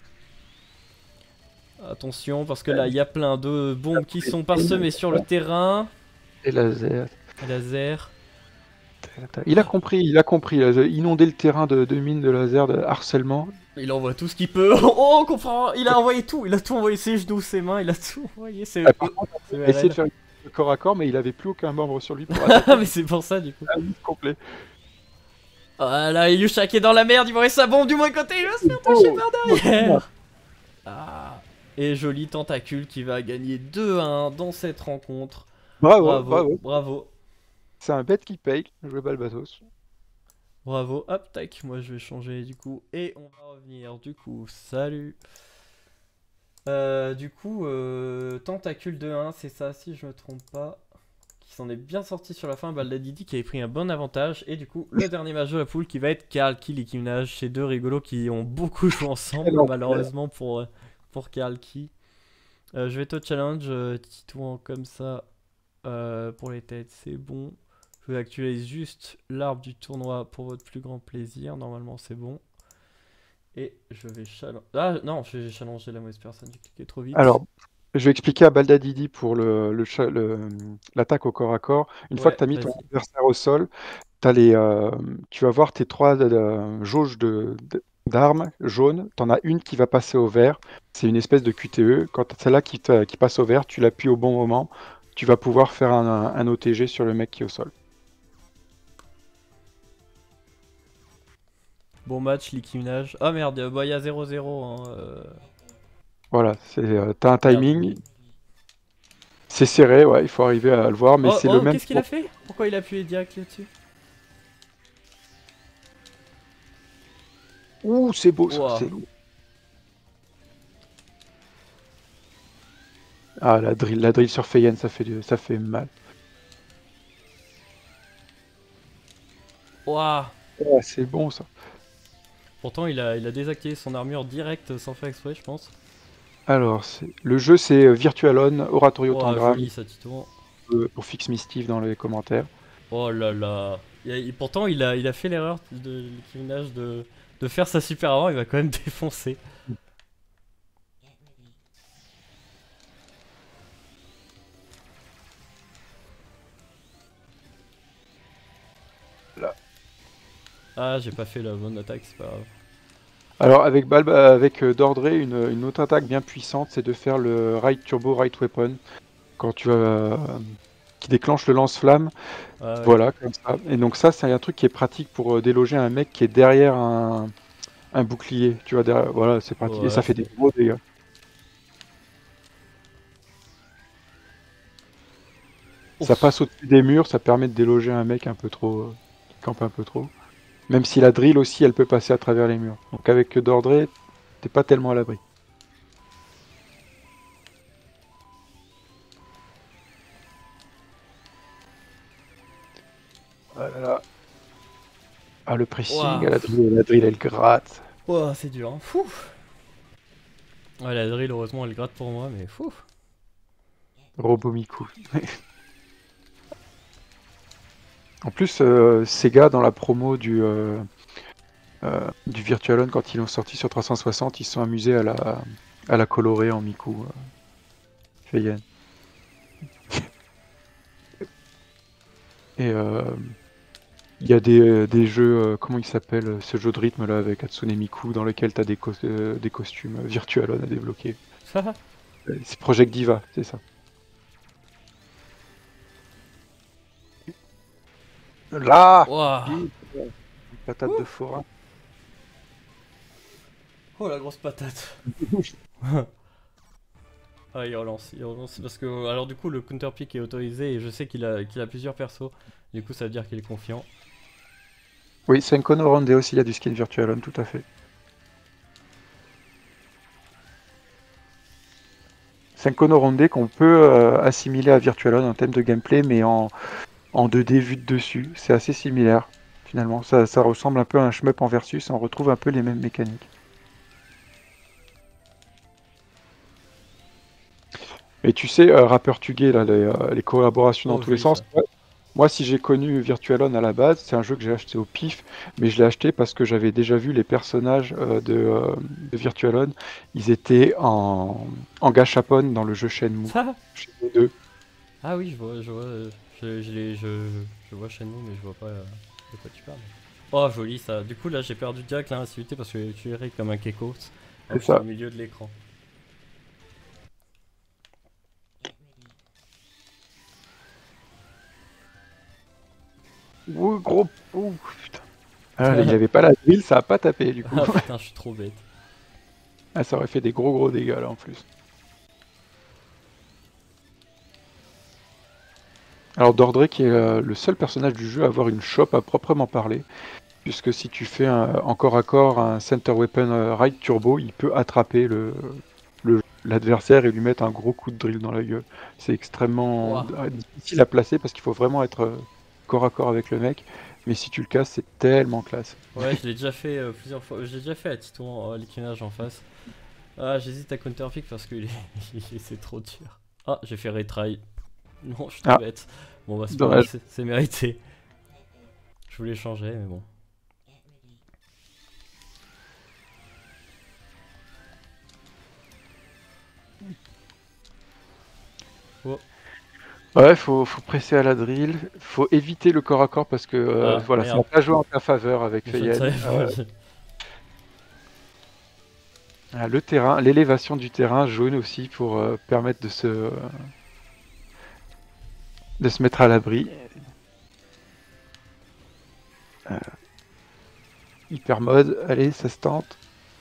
Attention, parce que là, il y a plein de bombes qui sont parsemées sur le terrain. Et laser. Et laser. Il a compris, il a compris. là, Inonder le terrain de, de mines, de laser, de harcèlement. Il envoie tout ce qu'il peut. Oh, on comprend. Il a envoyé tout. Il a tout envoyé, ses genoux, ses mains, il a tout envoyé. C'est Ah, par contre, il a essayé de faire le corps à corps, mais il avait plus aucun membre sur lui pour attaquer. Mais c'est pour ça, du coup. Un vide complet. Voilà, Yusha qui est dans la merde, il va sa bombe du mauvais côté, il va se faire toucher par derrière. Ah, et joli tentacule qui va gagner deux à un dans cette rencontre. Bravo, Bravo, bravo. bravo. C'est un bet qui paye, jouer Balbatos. Bravo, hop, tac, moi je vais changer du coup. Et on va revenir du coup, salut. Euh, du coup, euh, tentacule deux un, c'est ça si je me trompe pas. Qui s'en est bien sorti sur la fin, Baldadidi qui avait pris un bon avantage. Et du coup, le dernier match de la poule qui va être Karlki, l'équipage. Ces deux rigolos qui ont beaucoup joué ensemble, malheureusement pour, pour Karlki. Euh, je vais te challenge, euh, Titouan comme ça euh, pour les têtes, c'est bon. Je vais actualiser juste l'arbre du tournoi pour votre plus grand plaisir, normalement c'est bon. Et je vais challenger. Ah non, j'ai challengé la mauvaise personne, j'ai cliqué trop vite. Alors, je vais expliquer à Baldadidi pour le, le cha- le- l'attaque au corps à corps. Une fois que Ouais, tu as mis ton vas-y. adversaire au sol, t'as les, euh, tu vas voir tes trois euh, jauges de, de- d'armes jaunes. Tu en as une qui va passer au vert. C'est une espèce de Q T E. Quand t'as celle-là qui, te- qui passe au vert, tu l'appuies au bon moment. Tu vas pouvoir faire un, un, un O T G sur le mec qui est au sol. Bon match, Nicki Minaj. Ah merde, euh, bah il y a zéro zéro. Hein, euh, Voilà, c'est, euh, t'as un Merde. timing. C'est serré, ouais, il faut arriver à le voir, mais Oh, c'est le oh, même. qu'est-ce qu'il a fait? Pourquoi il a appuyé direct là-dessus? Ouh, c'est beau ça, Ouah. c'est lourd. Ah, la drill, la drill sur Feyen, ça fait, du- ça fait mal. Ouah. Ouais, c'est bon ça. Pourtant, il a, il a désactivé son armure direct sans faire exprès, je pense. Alors, c'est- le jeu c'est euh, Virtualon, Oratorio Ouah, Tangram, joli ça, Titon. euh, pour Fix Mistive dans les commentaires. Oh là là. Il a- il- pourtant, il a, il a fait l'erreur de Nicki Minaj de, de faire ça super avant, il va quand même défoncer. Là. Ah, j'ai pas fait la bonne attaque, c'est pas grave. Alors, avec, Balb- euh, avec euh, Dordré, une, une autre attaque bien puissante, c'est de faire le Right Turbo, Right Weapon. Quand tu vas. euh, qui déclenche le lance-flamme. Ah ouais. Voilà, comme ça. Et donc, ça, c'est un truc qui est pratique pour euh, déloger un mec qui est derrière un, un bouclier. Tu vois, derrière- voilà, c'est pratique. Et ça Ouais, fait des c'est... gros dégâts. Ça Ouf. passe au-dessus des murs, ça permet de déloger un mec un peu trop. euh, qui campe un peu trop. Même si la drill aussi, elle peut passer à travers les murs. Donc, avec Dordré, t'es pas tellement à l'abri. Voilà. Ah, le pressing, Ouah. la drill, la drill, elle gratte. Ouah, c'est dur, hein. Fou. Ouais, la drill, heureusement, elle gratte pour moi, mais fou. Robomiku. En plus, euh, Sega, dans la promo du, euh, euh, du Virtualon, quand ils l'ont sorti sur trois cent soixante, ils se sont amusés à la, à la colorer en Miku. Euh, Cheyenne. Et euh, il y a des, des jeux, euh, comment il s'appelle, euh, ce jeu de rythme là avec Hatsune Miku, dans lequel tu as des, cos- euh, des costumes euh, Virtualon à débloquer. Euh, C'est Project Diva, c'est ça. Là Ouah. Bim, une patate de Ouh. forain. Oh la grosse patate. Ah, il relance, il relance parce que alors du coup le counter pick est autorisé et je sais qu'il a qu'il a plusieurs persos. Du coup ça veut dire qu'il est confiant. Oui, Senko no Ronde aussi, il y a du skin Virtualon, tout à fait. Senko no Ronde qu'on peut euh, assimiler à Virtualon en thème de gameplay, mais en, en deux D vu de dessus. C'est assez similaire, finalement. Ça, ça ressemble un peu à un shmup en versus, on retrouve un peu les mêmes mécaniques. Et tu sais, euh, Rapper Tugé, là, les, euh, les collaborations dans Oh tous les joli ça. sens. Ouais. Moi, si j'ai connu Virtualon à la base, c'est un jeu que j'ai acheté au pif, mais je l'ai acheté parce que j'avais déjà vu les personnages euh, de, euh, de Virtualon. Ils étaient en, en gachapon dans le jeu Shenmue. Ça. Shenmue deux. Ah oui je vois, je vois, euh, je, je, l'ai- je, je vois chez nous mais je vois pas euh, de quoi tu parles. Oh joli ça. Du coup là j'ai perdu direct l'invincibilité parce que tu errais comme un keko. C'est Hop, j'étais au ça. milieu de l'écran. Ouh, gros. Ouh, putain. Ah, il avait pas la drill, ça a pas tapé du coup. Ah putain je suis trop bête. Ah, ça aurait fait des gros gros dégâts là en plus. Alors Dordre qui est euh, le seul personnage du jeu à avoir une shop à proprement parler, puisque si tu fais un, en corps à corps un Center Weapon euh, Right Turbo, il peut attraper le le- l'adversaire et lui mettre un gros coup de drill dans la gueule. C'est extrêmement Ouah. euh, difficile à placer parce qu'il faut vraiment être euh, corps à corps avec le mec, mais si tu le casses, c'est tellement classe. Ouais je l'ai déjà fait euh, plusieurs fois. Je l'ai déjà fait à Titon euh, l'équinage en face. Ah j'hésite à counter pick parce que c'est trop dur. Ah j'ai fait retry. Non, je suis trop Ah, bête. Bon, bah, c'est pas grave, dommage. c'est c'est mérité. Je voulais changer, mais bon. Oh. Ouais, faut, faut presser à la drill, faut éviter le corps à corps parce que euh, Ah, voilà, ça merde. va pas jouer en ta faveur avec Je ne Feyen. savais Euh, pas. ah, le terrain, l'élévation du terrain jaune aussi pour euh, permettre de se de se mettre à l'abri. Euh, hyper mode, allez, ça se tente.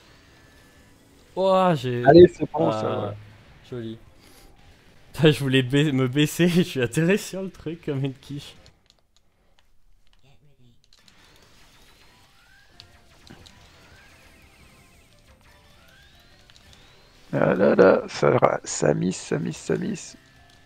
Oh, j'ai... Allez, c'est bon, ça Ah, va. joli. Putain, je voulais ba- me baisser, je suis atterré sur le truc comme une quiche. Ah là là, ça, ça miss, ça miss, ça miss.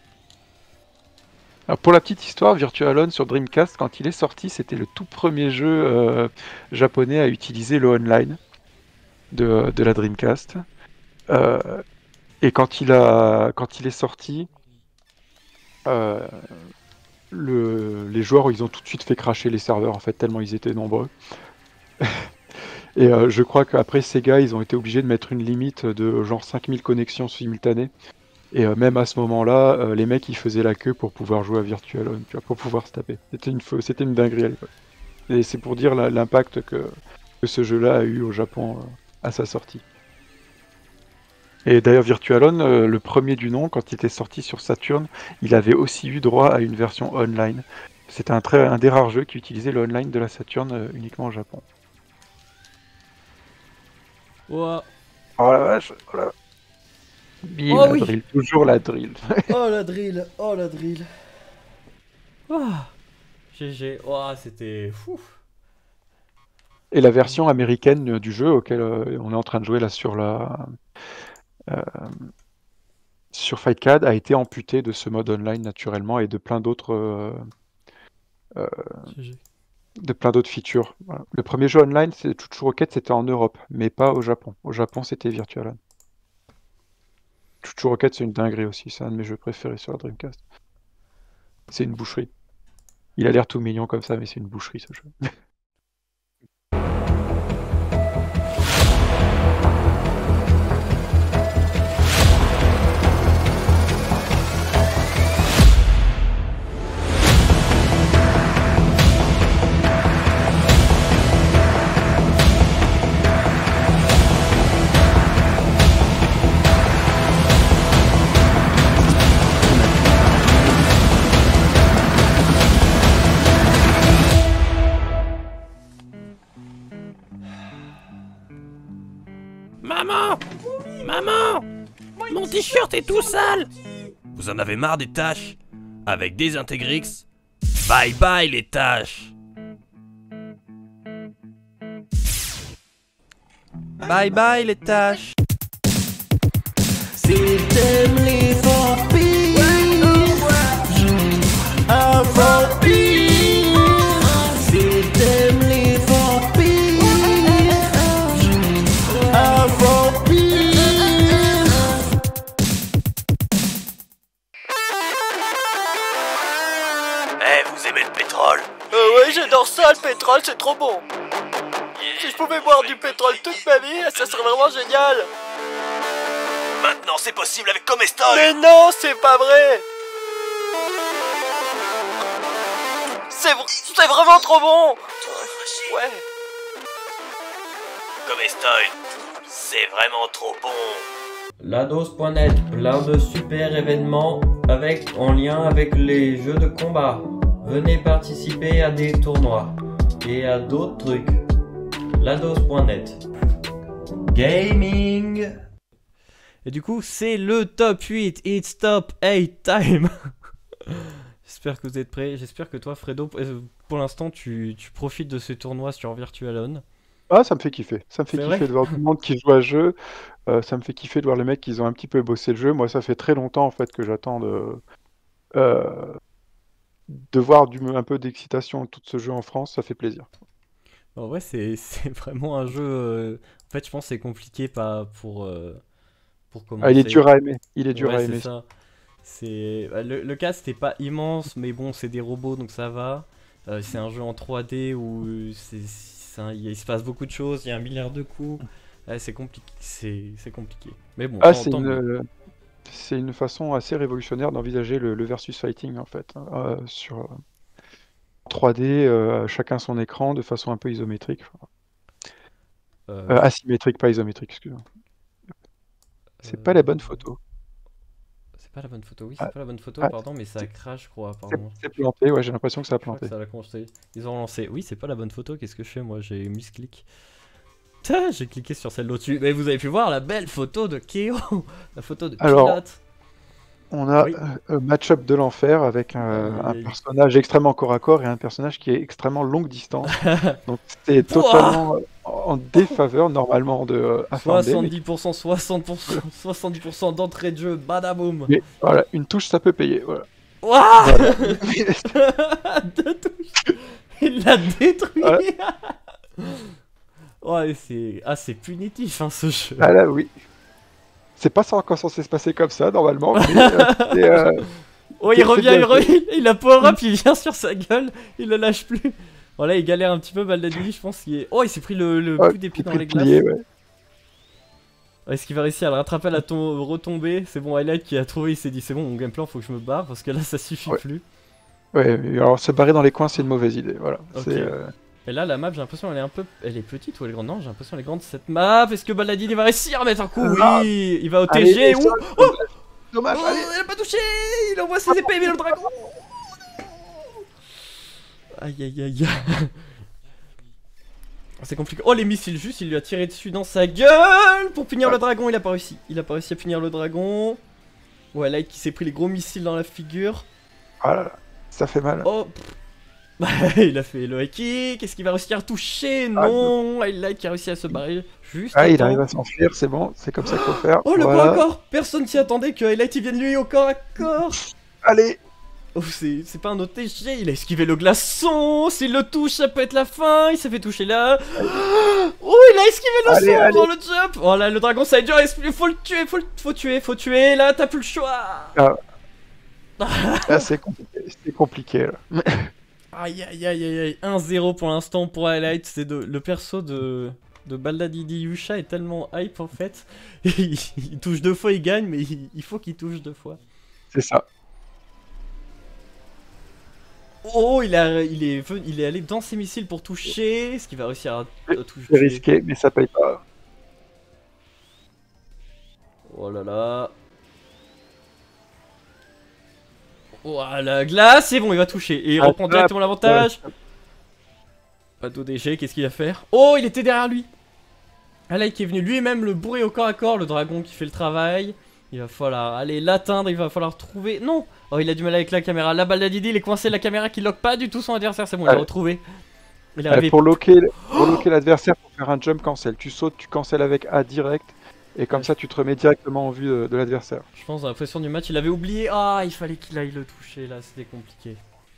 Alors pour la petite histoire, Virtualon sur Dreamcast, quand il est sorti, c'était le tout premier jeu euh, japonais à utiliser le online de, de la Dreamcast. Euh, et quand il, a, quand il est sorti, euh, le, les joueurs ils ont tout de suite fait cracher les serveurs en fait, tellement ils étaient nombreux. Et euh, je crois qu'après Sega, ils ont été obligés de mettre une limite de genre cinq mille connexions simultanées. Et euh, même à ce moment-là, euh, les mecs ils faisaient la queue pour pouvoir jouer à Virtualon, tu vois, pour pouvoir se taper. C'était une, fau- c'était une dinguerie à l'époque. Et c'est pour dire la- l'impact que, que ce jeu-là a eu au Japon euh, à sa sortie. Et d'ailleurs, Virtualon, euh, le premier du nom, quand il était sorti sur Saturn, il avait aussi eu droit à une version online. C'était un, très, un des rares jeux qui utilisait le online de la Saturn euh, uniquement au Japon. Oh, Oh la vache, oh la... Bim, oh la oui. drill, toujours la drill. Oh la drill, oh la drill. Oh. G G, oh c'était fou. Et la version américaine euh, du jeu auquel euh, on est en train de jouer là sur la euh, sur Fightcad a été amputée de ce mode online naturellement et de plein d'autres euh, euh, G G. de plein d'autres features. Voilà. Le premier jeu online, c'est Chuchu Rocket, c'était en Europe, mais pas au Japon. Au Japon, c'était Virtualan. Chuchu Rocket, c'est une dinguerie aussi, c'est un de mes jeux préférés sur la Dreamcast. C'est une boucherie. Il a l'air tout mignon comme ça, mais c'est une boucherie ce jeu. Maman! Maman! Mon t-shirt est tout sale! Vous en avez marre des tâches? Avec Desintegrix, bye bye les tâches! Bye bye les tâches! Si t'aimes les vampires, un vampire. Si t'aimes les vampires, un vampire. Eh, vous aimez le pétrole? Euh, ouais, j'adore ça, le pétrole, c'est trop bon. Si je pouvais boire du pétrole toute ma vie, ça serait vraiment génial. Maintenant c'est possible avec Comestol! Mais non, c'est pas vrai. C'est vr- c'est vraiment trop bon. Ouais. Comestol, c'est vraiment trop bon! Lados point net, plein de super événements avec en lien avec les jeux de combat. Venez participer à des tournois et à d'autres trucs. Lados point net. Gaming. Et du coup, c'est le top huit. It's top eight time. J'espère que vous êtes prêts. J'espère que toi, Fredo, euh, pour l'instant, tu, tu profites de ce tournoi sur Virtualon. Ah, ça me fait kiffer. Ça me fait C'est kiffer vrai de voir tout le monde qui joue à jeu. Euh, ça me fait kiffer de voir les mecs qui ont un petit peu bossé le jeu. Moi, ça fait très longtemps en fait que j'attends de, euh, de voir du, un peu d'excitation autour de ce jeu en France. Ça fait plaisir. En vrai, c'est c'est vraiment un jeu. euh, En fait, je pense que c'est compliqué pas pour, euh, pour Ah, il est commencer. dur à aimer. Il est dur Ouais, à c'est aimer. ça. C'est bah, le, le cast c'était pas immense, mais bon, c'est des robots donc ça va. Euh, c'est un jeu en trois D où c'est, c'est un- il se passe beaucoup de choses, il y a un milliard de coups. Ouais, c'est compliqué, c'est c'est compliqué. Mais bon, Ah, tant- c'est tant une, mieux. euh, c'est une façon assez révolutionnaire d'envisager le, le versus fighting en fait, hein, euh, sur euh, trois D, euh, chacun son écran de façon un peu isométrique. Euh, Euh, asymétrique, pas isométrique, excusez-moi. C'est pas la bonne photo. C'est pas la bonne photo, oui, c'est Ah. pas la bonne photo, Ah, pardon, mais ça crache, je crois, C'est apparemment. c'est planté, ouais, j'ai l'impression que ça a Je crois que planté. ça l'a commencé. Ils ont lancé. Oui, c'est pas la bonne photo, qu'est-ce que je fais moi? J'ai misclick. Putain, j'ai cliqué sur celle d'au-dessus. Mais vous avez pu voir la belle photo de Keo, la photo de Alors, Pilote. On a Oui. un euh, match-up de l'enfer avec un, Aïe, un aïe. personnage extrêmement corps à corps et un personnage qui est extrêmement longue distance. Donc c'est Pouah totalement euh, en défaveur normalement de euh, Affirm B, mais, soixante-dix pour cent, soixante pour cent, soixante-dix pour cent d'entrée de jeu, badaboum. mais voilà, une touche ça peut payer. Voilà. Ouah Voilà. Deux touches. Il l'a détruit. Voilà. Ouais, c'est ah, c'est punitif hein, ce jeu. Ah là oui. C'est pas ça encore censé se passer comme ça normalement, mais euh, c'est, euh, Oh, il c'est revient, bien il fait. revient, il a power up, il vient sur sa gueule, il le lâche plus. Voilà, il galère un petit peu, Baldadini, je pense qu'il est. Oh, il s'est pris le, le ouais, coup d'épée il dans pris les le glaces. pilier, ouais. Est-ce qu'il va réussir à le rattraper à la tom- retomber? C'est bon, Highlight qui a trouvé, il s'est dit c'est bon, mon gameplay, faut que je me barre parce que là ça suffit Ouais. plus. Ouais, mais alors se barrer dans les coins c'est une mauvaise idée, voilà. Ok. C'est, euh, Et là, la map, j'ai l'impression elle est un peu. Elle est petite ou elle est grande? Non, j'ai l'impression elle est grande cette map. Est-ce que Baldadini va réussir à mettre un coup? Ah. Oui, il va au allez, T G. et Ouh. ça, Oh, dommage, oh, allez. il a pas touché. Il envoie ses épées, mais le dragon. Aïe aïe aïe. C'est compliqué. Oh, les missiles, juste, il lui a tiré dessus dans sa gueule pour punir le dragon. Il a pas réussi. Il a pas réussi à punir le dragon. Ouais, Light qui s'est pris les gros missiles dans la figure. Ah là là, ça fait mal. Oh, pff. Il a fait le high kick. Est-ce qu'il va réussir à toucher? Non. Light qui a réussi à se barrer juste. Ah, à il temps. arrive à s'enfuir, c'est bon, c'est comme ça qu'il faut faire. Oh, le Voilà. corps à corps. Personne s'y attendait que Highlight il vienne lui au corps à corps. Allez. Oh, c'est c'est pas un O T G, il a esquivé le glaçon. S'il le touche, ça peut être la fin. Il s'est fait toucher là. Oh, il a esquivé le Allez, son allez. dans le jump. Oh là, le dragon, ça va être dur. Il faut le tuer, faut le faut tuer, faut tuer. Là, t'as plus le choix. Là, c'est compliqué, c'est compliqué là. Aïe aïe aïe aïe aïe. un zéro pour l'instant pour Highlight. C'est de le perso de de Baldadini Yusha est tellement hype en fait. il, il touche deux fois, il gagne, mais il, il faut qu'il touche deux fois. C'est ça. Oh, il, a, il, est, il est allé dans ses missiles pour toucher. Est-ce qu'il va réussir à, à toucher? C'est risqué, mais ça paye pas. Oh là là. Oh, la glace, c'est bon, il va toucher. Et il Ah, reprend ah, directement l'avantage. Pas d'O D G, qu'est-ce qu'il va faire? Oh, il était derrière lui. Ah là, qui est venu lui-même le bourrer au corps à corps, le dragon qui fait le travail. Il va falloir aller l'atteindre, il va falloir trouver... Non. Oh, il a du mal avec la caméra. La Baldadini, il est coincé, la caméra qui lock pas du tout son adversaire. C'est bon, il l'a Ouais. retrouvé. Il est Euh, arrivé. pour loquer, pour loquer l'adversaire, pour faire un jump cancel, tu sautes, tu cancelles avec A direct, et comme Ouais. ça tu te remets directement en vue de, de l'adversaire. Je pense dans la pression du match, il avait oublié. Ah, il fallait qu'il aille le toucher là, c'était compliqué.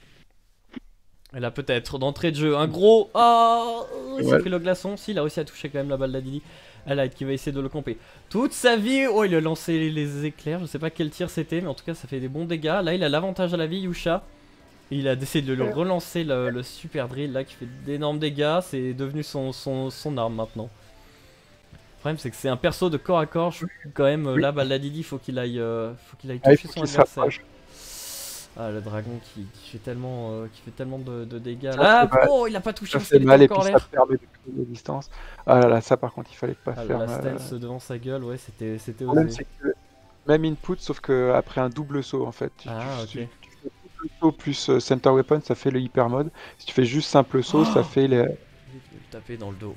Et là, peut-être d'entrée de jeu, un gros. Ah, il s'est Ouais. pris le glaçon. Si, il a réussi à toucher quand même la balle d'Adili. Highlight qui va essayer de le camper toute sa vie. Oh, il a lancé les, les éclairs. Je sais pas quel tir c'était, mais en tout cas, ça fait des bons dégâts. Là, il a l'avantage à la vie, Yusha. Et il a décidé de le relancer, le, le super drill là qui fait d'énormes dégâts. C'est devenu son, son, son arme maintenant. Le problème, c'est que c'est un perso de corps à corps. Je, quand même, Oui. là, Baldadini, faut qu'il aille, euh, faut qu'il aille Ah, il toucher faut son qu'il adversaire. s'approche. Ah, le dragon qui, qui fait tellement, euh, qui fait tellement de, de dégâts. Ça Ah, fait mal. oh, il a pas touché Ça parce fait qu'il mal était et puis encore ça l'air. permet de créer des distances. Ah là là, ça par contre il fallait pas Ah, faire. la euh, stealth devant sa gueule, ouais, c'était, c'était Le problème osé. c'est que même input sauf que après un double saut en fait. Tu- Ah, tu, ok. tu fais double saut plus euh, center weapon ça fait le hyper mode. Si tu fais juste simple saut ça fait les... Je vais le taper dans le dos.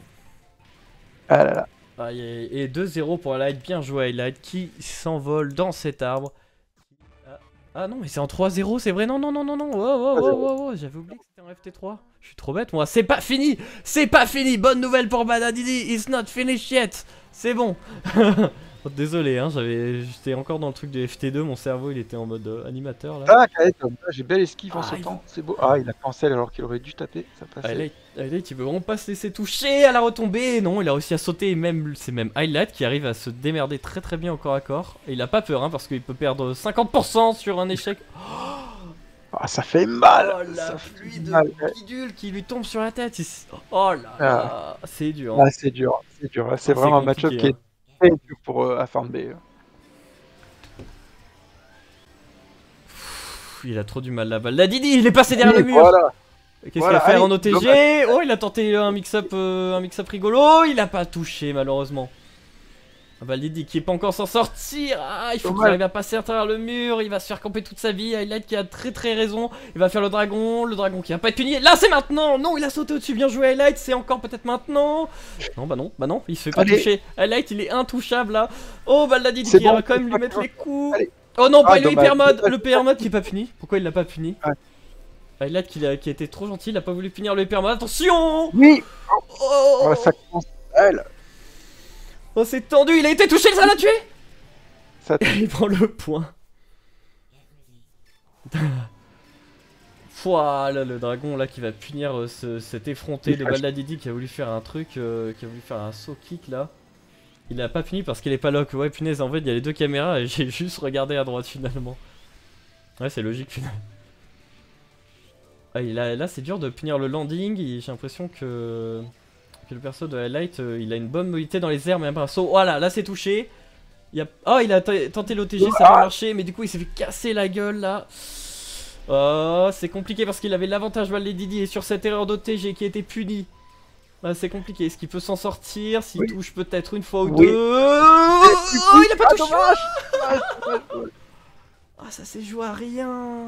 Ah là là. Aïe, aïe, et deux zéro pour Highlight, bien joué Highlight, qui s'envole dans cet arbre. Ah, ah non, mais c'est en trois zéro, c'est vrai? Non, non, non, non, non, oh, oh, oh, oh, oh, j'avais oublié que c'était en F T trois. Je suis trop bête, moi. C'est pas fini, c'est pas fini. Bonne nouvelle pour Baldadini, it's not finished yet. C'est bon. Oh, désolé, hein, j'avais, j'étais encore dans le truc de F T deux, mon cerveau il était en mode euh, animateur là. Ah, Kaet, comme ça, j'ai belle esquive en Ah, il sautant, c'est beau. Ah, il a cancel alors qu'il aurait dû taper, ça passait. Highlight, Highlight, il veut vraiment pas se laisser toucher à la retombée. Non, il a réussi à sauter. Et même, c'est même Highlight qui arrive à se démerder très très bien au corps à corps. Et il a pas peur, hein, parce qu'il peut perdre cinquante pour cent sur un échec. Ah, ça fait mal. Oh la ça fait pluie de mal, ouais. bidule qui lui tombe sur la tête. il- Oh là Ah. là, c'est dur. hein. Ah, c'est dur, c'est dur. Là, c'est Ah, vraiment un c'est match-up compliqué, qui est très dur pour euh, Affirm B. Pff, il a trop du mal là-bas. La Didi, il est passé derrière le mur. Voilà. Qu'est-ce Voilà, qu'il va faire allez, en O T G? dommage. Oh, il a tenté un mix-up euh, un mix-up rigolo. Il a pas touché malheureusement. Ah bah Lydie qui est pas encore s'en sortir. Ah, il faut qu'il Dommage. arrive à passer à travers le mur. Il va se faire camper toute sa vie. Highlight qui a très très raison. Il va faire le dragon. Le dragon qui va pas être puni. Là c'est maintenant. Non, il a sauté au-dessus. Bien joué Highlight. C'est encore peut-être maintenant. Non bah non, bah non. Il se fait pas Allez. toucher. Highlight il est intouchable là. Oh bah la Didi C'est qui bon, va quand même c'est lui pas mettre grave. les coups. Allez. Oh non, pas Ah, le dommage. hyper mode. Dommage. Le hyper mode qui est pas puni. Pourquoi il l'a pas puni? Ouais. Highlight qui a, qui a été trop gentil. Il a pas voulu punir le hyper mode. Attention. Oui. Oh, Oh, ça commence. Elle. oh c'est tendu. Il a été touché. Ça l'a tué. Ça. Il prend le point. Voilà le dragon là qui va punir euh, ce, cet effronté de Baldadidi qui a voulu faire un truc, euh, qui a voulu faire un saut kick là. Il a pas puni parce qu'il est pas lock. Ouais punaise en fait il y a les deux caméras et j'ai juste regardé à droite finalement. Ouais c'est logique finalement. Ah, il a, là c'est dur de punir le landing, et j'ai l'impression que, que le perso de Highlight euh, il a une bonne mobilité dans les airs mais un peu un saut. Voilà là c'est touché. Il a... Oh il a tenté l'O T G, ça a pas marché mais du coup il s'est fait casser la gueule là. Oh c'est compliqué parce qu'il avait l'avantage Baldadidi et sur cette erreur d'O T G qui a été punie. Ah, c'est compliqué, est-ce qu'il peut s'en sortir? S'il Oui. touche peut-être une fois ou Oui. deux. Oh il a pas Ah, touché. dommage. Ah ça s'est joué à rien.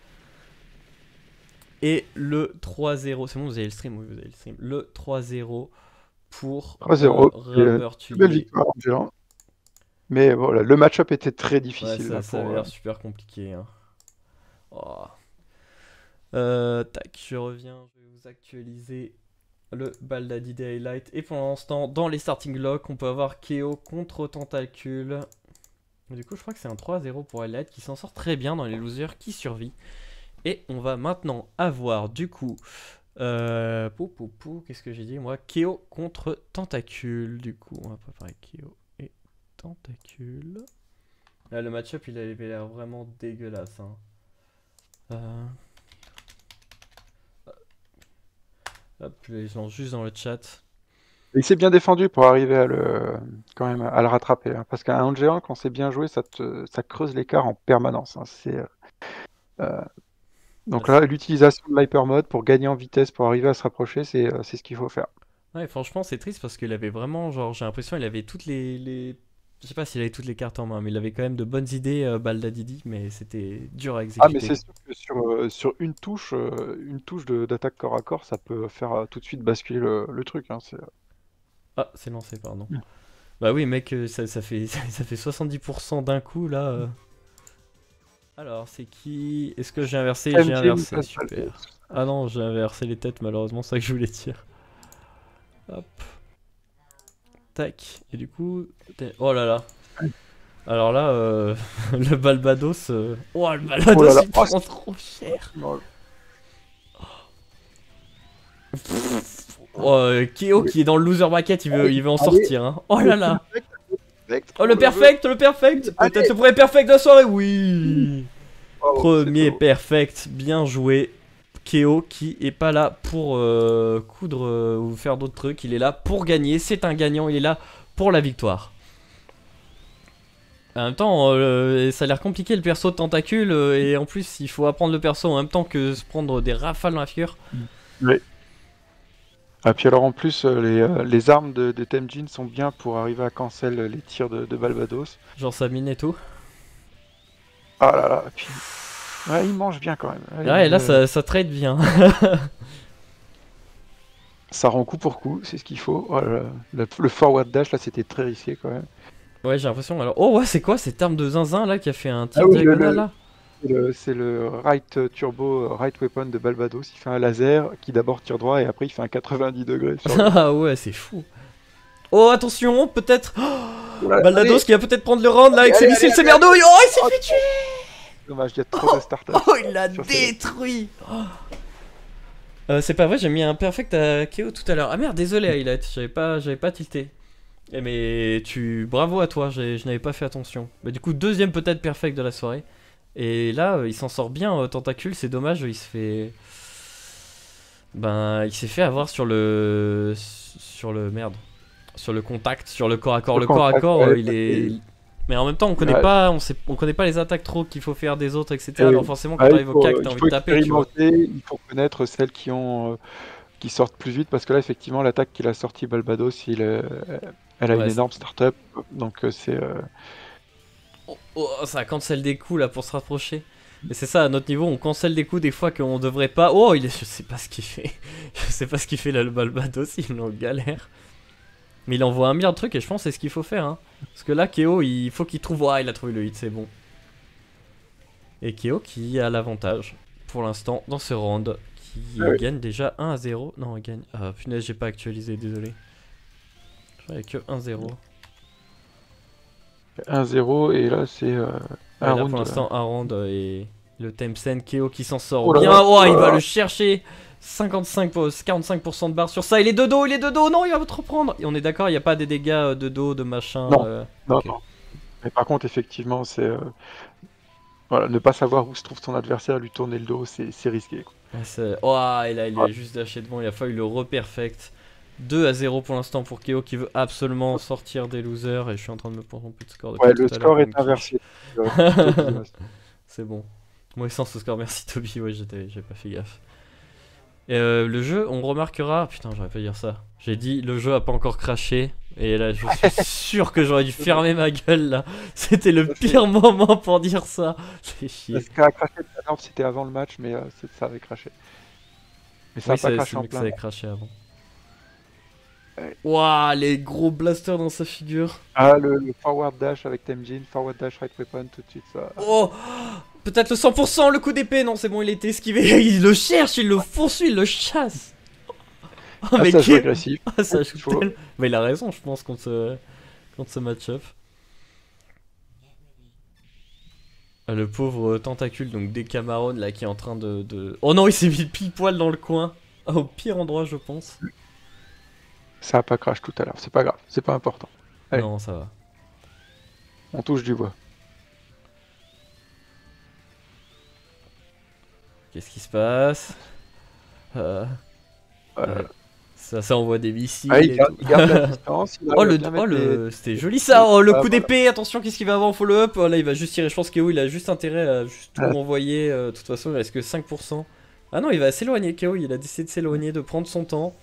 Et le trois zéro, c'est bon vous avez le stream, oui vous avez le stream. Le trois zéro pour trois zéro, euh, Rubber Très belle Tully. victoire, Angela. Mais voilà, le match-up était très Ouais, difficile. ça, là, ça pour, a euh, l'air super compliqué. Hein. Oh. Euh, tac, je reviens, je vais vous actualiser le Baldadidi Highlight. Et pour l'instant, dans les starting blocks, on peut avoir Keo contre Tentacule. Du coup, je crois que c'est un trois zéro pour Highlight qui s'en sort très bien dans les losers qui survit. Et on va maintenant avoir du coup. Euh, pou, pou, pou, qu'est-ce que j'ai dit moi? Keo contre Tentacule. Du coup, on va préparer Keo et Tentacule. Là, le match-up il avait l'air vraiment dégueulasse. Hein. Euh... Hop, je lance juste dans le chat. Il s'est bien défendu pour arriver à le, quand même, à le rattraper. Hein, parce qu'un Angela, quand c'est bien joué, ça, te, ça creuse l'écart en permanence. Hein, c'est, euh, donc là, l'utilisation de l'hyper mode pour gagner en vitesse, pour arriver à se rapprocher, c'est euh, c'est ce qu'il faut faire. Ouais, franchement, c'est triste parce qu'il avait vraiment, genre, j'ai l'impression qu'il avait toutes les, les... Je sais pas s'il avait toutes les cartes en main, mais il avait quand même de bonnes idées, euh, Baldadidi, mais c'était dur à exécuter. Ah, mais c'est sûr que sur, euh, sur une touche, euh, une touche de- d'attaque corps à corps, ça peut faire euh, tout de suite basculer le, le truc. Hein, c'est- Ah, c'est lancé, pardon. Mm. Bah oui, mec, euh, ça, ça fait, ça fait soixante-dix pour cent d'un coup, là. euh. Alors, c'est qui? Est-ce que j'ai inversé? J'ai M J, inversé, ça, super. Ah non, j'ai inversé les têtes, malheureusement, c'est ça que je voulais dire. Hop. Tac. Et du coup... t'es- Oh là là. Alors là, euh, le Balbados... euh, Oh, le Balbados, Oh là là. il prend trop cher. Non, Oh, euh, Keo qui est dans le loser bracket, il veut, il veut en Allez. sortir. Hein. Oh là là. perfect. Oh, le perfect, le perfect. Allez. Peut-être le premier perfect de la soirée, oui. Oh, Premier c'est beau. perfect, bien joué. Keo qui est pas là pour euh, coudre euh, ou faire d'autres trucs, il est là pour gagner, c'est un gagnant, il est là pour la victoire. En même temps, euh, ça a l'air compliqué le perso de Tentacule, euh, et en plus il faut apprendre le perso en même temps que se prendre des rafales dans la figure. Ah, puis alors en plus, euh, les, euh, les armes de, de Temjin sont bien pour arriver à cancel les tirs de, de Balbados. Genre sa mine et tout. Ah là là, puis... Ouais, il mange bien quand même. Ouais, Ouais, il, là euh, ça, ça trade bien. ça rend coup pour coup, c'est ce qu'il faut. Oh là là, le, le forward dash là, c'était très risqué quand même. Ouais, j'ai l'impression. Alors, oh ouais, c'est quoi cette arme de zinzin là qui a fait un tir Ah oui, le- diagonal le- là? C'est le, c'est le right euh, turbo, euh, right weapon de Balbados. Il fait un laser qui d'abord tire droit et après il fait un quatre-vingt-dix degrés. Sur le... Ah ouais, c'est fou. Oh, attention, peut-être. Oh, Voilà, Baldados allez. qui va peut-être prendre le round là avec ses Allez, missiles, allez, ses allez. merdouilles. Oh, il s'est Oh, fait tuer. Dommage, il y a trop de starters. Oh, il l'a Sur ces- détruit. Oh. Euh, c'est pas vrai, j'ai mis un perfect à Keo tout à l'heure. Ah merde, désolé Highlight, j'avais pas, j'avais pas tilté. Eh mais tu, bravo à toi, j'ai- je n'avais pas fait attention. Bah du coup deuxième peut-être perfect de la soirée. Et là euh, il s'en sort bien, euh, Tentacule, c'est dommage, il se fait, ben il s'est fait avoir sur le, sur le merde, sur le contact, sur le corps à corps. Le Le corps à contact, corps, ouais, euh, il est, Mais en même temps, on connaît Ouais. pas, on sait, on connaît pas les attaques trop qu'il faut faire des autres, et cetera. Oui. Alors forcément, quand Ouais, il t'arrives au faut, cac, euh, t'as il envie faut de taper, tu vois. expérimenter, il faut connaître celles qui ont, euh, qui sortent plus vite parce que là, effectivement, l'attaque qu'il a sortie Balbados, il, euh, elle a Ouais, une c'est- énorme startup, donc euh, c'est. euh, Oh, oh, ça cancel des coups là pour se rapprocher. Et c'est ça, à notre niveau, on cancelle des coups des fois qu'on devrait pas. Oh, il est... je sais pas ce qu'il fait. Je sais pas ce qu'il fait là, le Balbados, il est en galère. Mais il envoie un milliard de trucs et je pense que c'est ce qu'il faut faire. Hein. Parce que là, Keo, il faut qu'il trouve. Ah, il a trouvé le hit, c'est bon. Et Keo qui a l'avantage pour l'instant dans ce round. Qui Ah oui. gagne déjà un à zéro. Non, il gagne. Ah, punaise, j'ai pas actualisé, désolé. J'avais que un zéro. un zéro et là c'est euh, Ouais, un là round. pour euh, l'instant, un round euh, et le Tencent Keo qui s'en sort Oh là bien. là, Oh, oh il là va là. le chercher. cinquante-cinq pour- quarante-cinq pour cent de barre sur ça. Il est de dos, il est de dos. Non, il va te reprendre. Et on est d'accord, il n'y a pas des dégâts euh, de dos, de machin. Non. euh, Non, ok. non. Mais par contre, effectivement, c'est. euh, Voilà, ne pas savoir où se trouve son adversaire, lui tourner le dos, c'est c'est risqué, quoi. Ouais, c'est- oh, et là, il Ouais. est juste lâché devant. Il a fallu le reperfect. deux à zéro pour l'instant pour Keo qui veut absolument sortir des losers. Et je suis en train de me prendre un peu de score. Depuis Ouais, tout le à l'heure, score on est me inversé. C'est bon. Moi, sans ce score, merci Toby. Ouais, j'étais, j'ai pas fait gaffe. Et euh, le jeu, on remarquera. Putain, j'aurais pas dû dire ça. J'ai dit le jeu a pas encore craché. Et là, je suis sûr que j'aurais dû fermer ma gueule là. C'était le pire moment pour dire ça. C'est chier. Ce qui a craché tout à l'heure, c'était avant le match, mais euh, c'est- ça avait craché. Mais ça Oui, a pas c'est craché c'est en mieux que ça plein. avait craché avant. Ouais. Waouh, les gros blasters dans sa figure. Ah, le, le forward dash avec Temjin, forward dash right weapon, tout de suite ça. Oh, peut-être le cent pour cent, le coup d'épée. Non, c'est bon, il a été esquivé. Il le cherche, il le poursuit, il le chasse. Oh, Ah, mais ça joue quel- agressif. Ah, ça Il joue faut- tellement- Mais il a raison, je pense, contre ce, contre ce match-up. Ah, le pauvre tentacule, donc des Cameron là qui est en train de, de... Oh non, il s'est mis pile poil dans le coin. Ah, au pire endroit, je pense. Ça a pas crash tout à l'heure, c'est pas grave, c'est pas important. Allez. Non, ça va. On touche du bois. Qu'est-ce qui se passe Euh, Euh, ouais. Ça, ça envoie des missiles. ah, il, et garde, tout. il garde la distance. il Oh arrive à le, bien oh mettre les- le, c'était joli ça. Oh le Ah, coup voilà. d'épée. Attention, qu'est-ce qu'il va avoir en follow-up. Oh, là, il va juste tirer. Je pense que Keo, il a juste intérêt à juste tout Ah. renvoyer. euh, De toute façon, il reste que cinq pour cent. Ah non, il va s'éloigner. Keo, il a décidé de s'éloigner, de prendre son temps.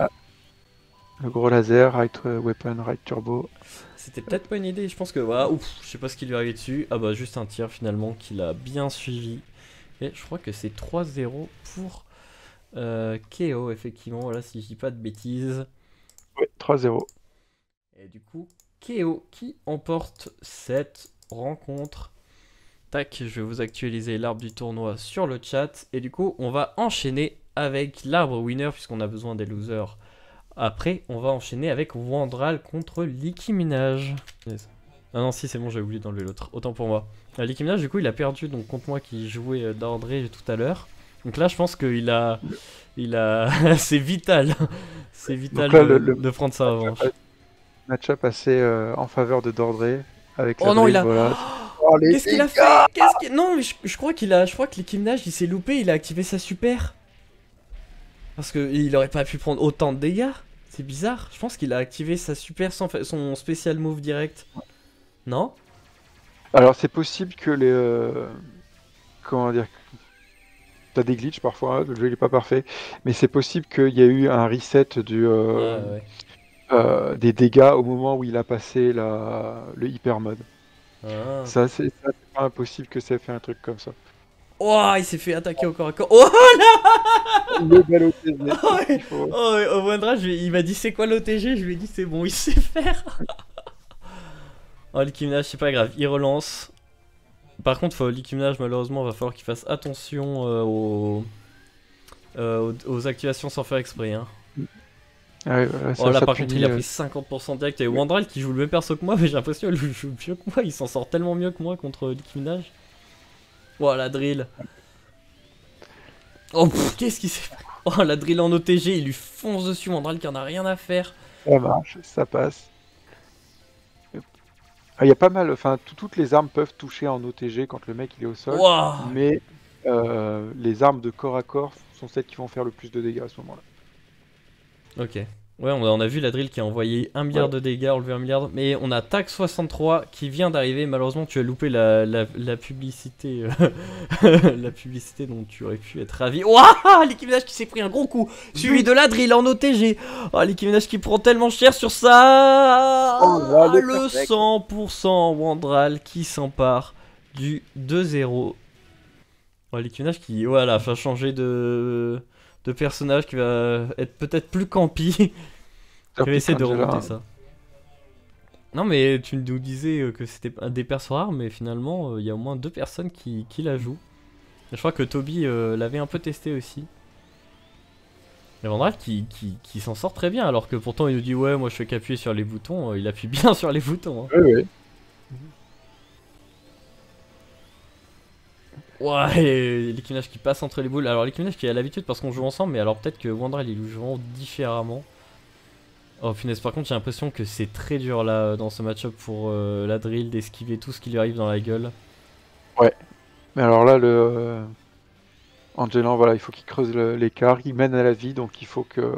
Le gros laser, right euh, weapon, right turbo. C'était peut-être pas une idée. Je pense que voilà. Ouf, je sais pas ce qui lui est arrivé dessus. Ah bah juste un tir finalement qu'il a bien suivi. Et je crois que c'est trois zéro pour euh, Keo effectivement. Voilà, si je dis pas de bêtises. Ouais, trois zéro. Et du coup, Keo qui emporte cette rencontre. Tac, je vais vous actualiser l'arbre du tournoi sur le chat. Et du coup, on va enchaîner avec l'arbre winner, puisqu'on a besoin des losers. Après, on va enchaîner avec Wandral contre Licky Minaj. Yes. Ah non, si, c'est bon, j'ai oublié d'enlever l'autre. Autant pour moi. Euh, Licky Minaj, du coup, il a perdu donc, contre moi qui jouait euh, d'André tout à l'heure. Donc là, je pense qu'il a. Il a. C'est vital. C'est vital là, de, le- le- de prendre sa revanche. Match-up assez euh, en faveur de Dordré. Avec Oh la non, il drill, a- voilà. Oh, les Qu'est-ce qu'il a dégâts. fait Qu'est-ce qu'il- Non, mais je, je crois qu'il a, je crois que Licky Minaj, il s'est loupé, il a activé sa super. Parce que il aurait pas pu prendre autant de dégâts. C'est bizarre. Je pense qu'il a activé sa super sans fa- son spécial move direct. Non Alors c'est possible que les... euh, Comment dire... T'as des glitches parfois, le jeu il est pas parfait. Mais c'est possible qu'il y ait eu un reset du, euh, Ouais, ouais. euh, des dégâts au moment où il a passé la... le hyper mode. Ah. Ça c'est ça, c'est pas impossible que ça ait fait un truc comme ça. Oh, il s'est fait attaquer au corps à corps. Oh là Le bel O T G. Oh, ouais. il faut- Oh, ouais, au Wandra, je lui ai- il m'a dit c'est quoi l'O T G, je lui ai dit c'est bon, il sait faire. Oh, Licky Minaj, c'est pas grave, il relance. Par contre, faut- Licky Minaj, malheureusement, va falloir qu'il fasse attention euh, aux... euh, aux... aux activations sans faire exprès. Hein. Ah ouais, voilà, ça- Oh là, ça par contre, punit, il a euh, pris cinquante pour cent direct. Et Wandral qui joue le même perso que moi, mais j'ai l'impression qu'il joue mieux que moi. Il s'en sort tellement mieux que moi contre Licky Minaj. Oh, la drill. Oh, pff, qu'est-ce qu'il s'est fait? Oh, la drill en O T G, il lui fonce dessus. Wandral qui en a rien à faire. Ça marche, ça passe. Ah, il y a pas mal, enfin tout- toutes les armes peuvent toucher en O T G quand le mec il est au sol, Waouh. mais euh, les armes de corps à corps sont celles qui vont faire le plus de dégâts à ce moment-là. Ok. Ouais, on a, on a vu la drill qui a envoyé un milliard Ouais. de dégâts, enlevé un milliard. Mais on a Tac soixante-trois qui vient d'arriver. Malheureusement, tu as loupé la, la, la publicité. euh, la publicité dont tu aurais pu être ravi. Ouah, Nicki Minaj qui s'est pris un gros coup. Suivi de la drill en O T G. Oh, Nicki Minaj qui prend tellement cher sur ça. Oh là, le le perfect. cent pour cent Wandral qui s'empare du deux zéro. Oh, Nicki Minaj qui, voilà, va changer de, de personnage, qui va être peut-être plus campy. Je vais essayer de Angela. remonter ça. Non mais tu nous disais euh, que c'était un des persos rares, mais finalement euh, il y a au moins deux personnes qui, qui la jouent. Et je crois que Toby euh, l'avait un peu testé aussi. Et Vandral qui, qui, qui s'en sort très bien, alors que pourtant il nous dit ouais moi je fais qu'appuyer sur les boutons, euh, il appuie bien sur les boutons. Hein. Oui, oui. Ouais, et Nicki Minaj qui passe entre les boules. Alors Nicki Minaj qui a l'habitude parce qu'on joue ensemble, mais alors peut-être que Wandral il joue vraiment différemment. Oh punaise, par contre j'ai l'impression que c'est très dur là dans ce match-up pour euh, la drill d'esquiver tout ce qui lui arrive dans la gueule. Mais alors là, le euh, Angelan, voilà, il faut qu'il creuse le- l'écart, il mène à la vie, donc il faut que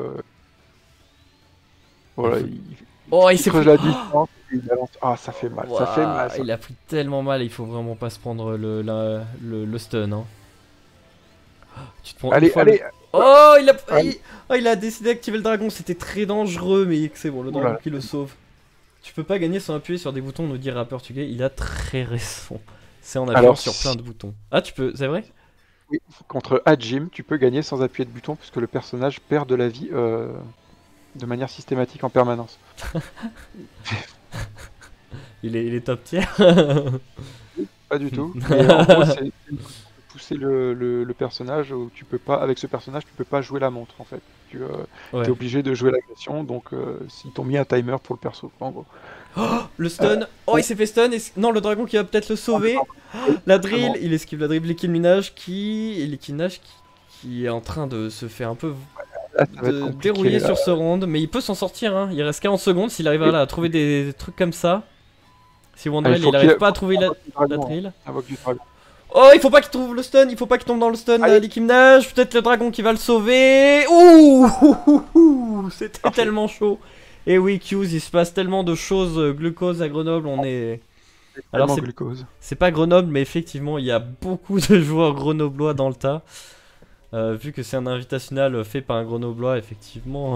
voilà, Il faut- il, Oh il il s'est creuse pris... la distance. Et il balance. Ah, ça fait mal, ça fait Ouah, mal. ça. il a pris tellement mal, il faut vraiment pas se prendre le, la- le, le stun. Hein. Tu te prends une Allez, fois allez. le- Oh il a... Allez. il... oh, il a décidé d'activer le dragon, c'était très dangereux, mais c'est bon, le dragon Oula. qui le sauve. Tu peux pas gagner sans appuyer sur des boutons, nous dit rappeur portugais, il a très raison. C'est en appuyant Alors, sur si- plein de boutons. Ah tu peux, c'est vrai? Oui, contre Hajim, tu peux gagner sans appuyer de bouton puisque le personnage perd de la vie euh, de manière systématique en permanence. Il est, il est top tier. Pas du tout. Mais en gros, c'est c'est pousser le, le- le personnage où tu peux pas, avec ce personnage, tu peux pas jouer la montre en fait. Tu euh, Ouais. es obligé de jouer l'agression, donc euh, ils t'ont mis un timer pour le perso, en gros. Le stun, oh il s'est fait stun, et... non le dragon qui va peut-être le sauver. La drill, Vraiment. il esquive la drill, Nicki Minaj qui... Nicki Minaj qui... qui est en train de se faire un peu Là, ça va être de compliqué, dérouiller là. sur ce round, mais il peut s'en sortir, hein. Il reste quarante secondes, s'il arrive à, là, à trouver des, des trucs comme ça. Si Wandrel Ah, il faut il arrive qu'il- pas à trouver la, Invoque du la dragon, drill. invoque du dragon. Oh il faut pas qu'il trouve le stun, il faut pas qu'il tombe dans le stun, Allez. euh, Nicki Minaj, peut-être le dragon qui va le sauver. Ouh, ouh, ouh, ouh, c'était Parfait. tellement chaud. Et oui Q's, il se passe tellement de choses, euh, glucose à Grenoble, on est... Alors, Tellement c'est- glucose. C'est pas Grenoble, mais effectivement, il y a beaucoup de joueurs grenoblois dans le tas. Euh, vu que c'est un invitational fait par un grenoblois, effectivement,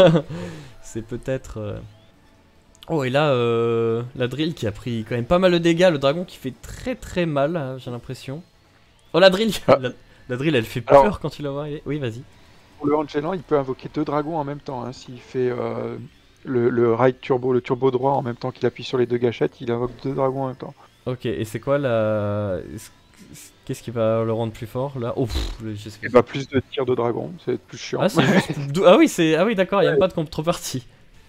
c'est peut-être... euh, Oh, et là, euh, la drill qui a pris quand même pas mal de dégâts. Le dragon qui fait très très mal, euh, j'ai l'impression. Oh, la drill Ah. la, la drill, elle fait Alors- peur quand tu la vois arriver. Oui, vas-y. Pour le Angelan, il peut invoquer deux dragons en même temps. Hein. S'il fait euh, le, le ride turbo, le turbo droit en même temps qu'il appuie sur les deux gâchettes, il invoque deux dragons en même temps. Ok, et c'est quoi la... est-ce- Qu'est-ce qui va le rendre plus fort, là? Oh, pff, je sais Et pas. bah plus de tirs de dragon, c'est plus chiant. Ah, c'est juste... dou- Ah oui, c'est... Ah oui, d'accord, il y a même pas de contrepartie.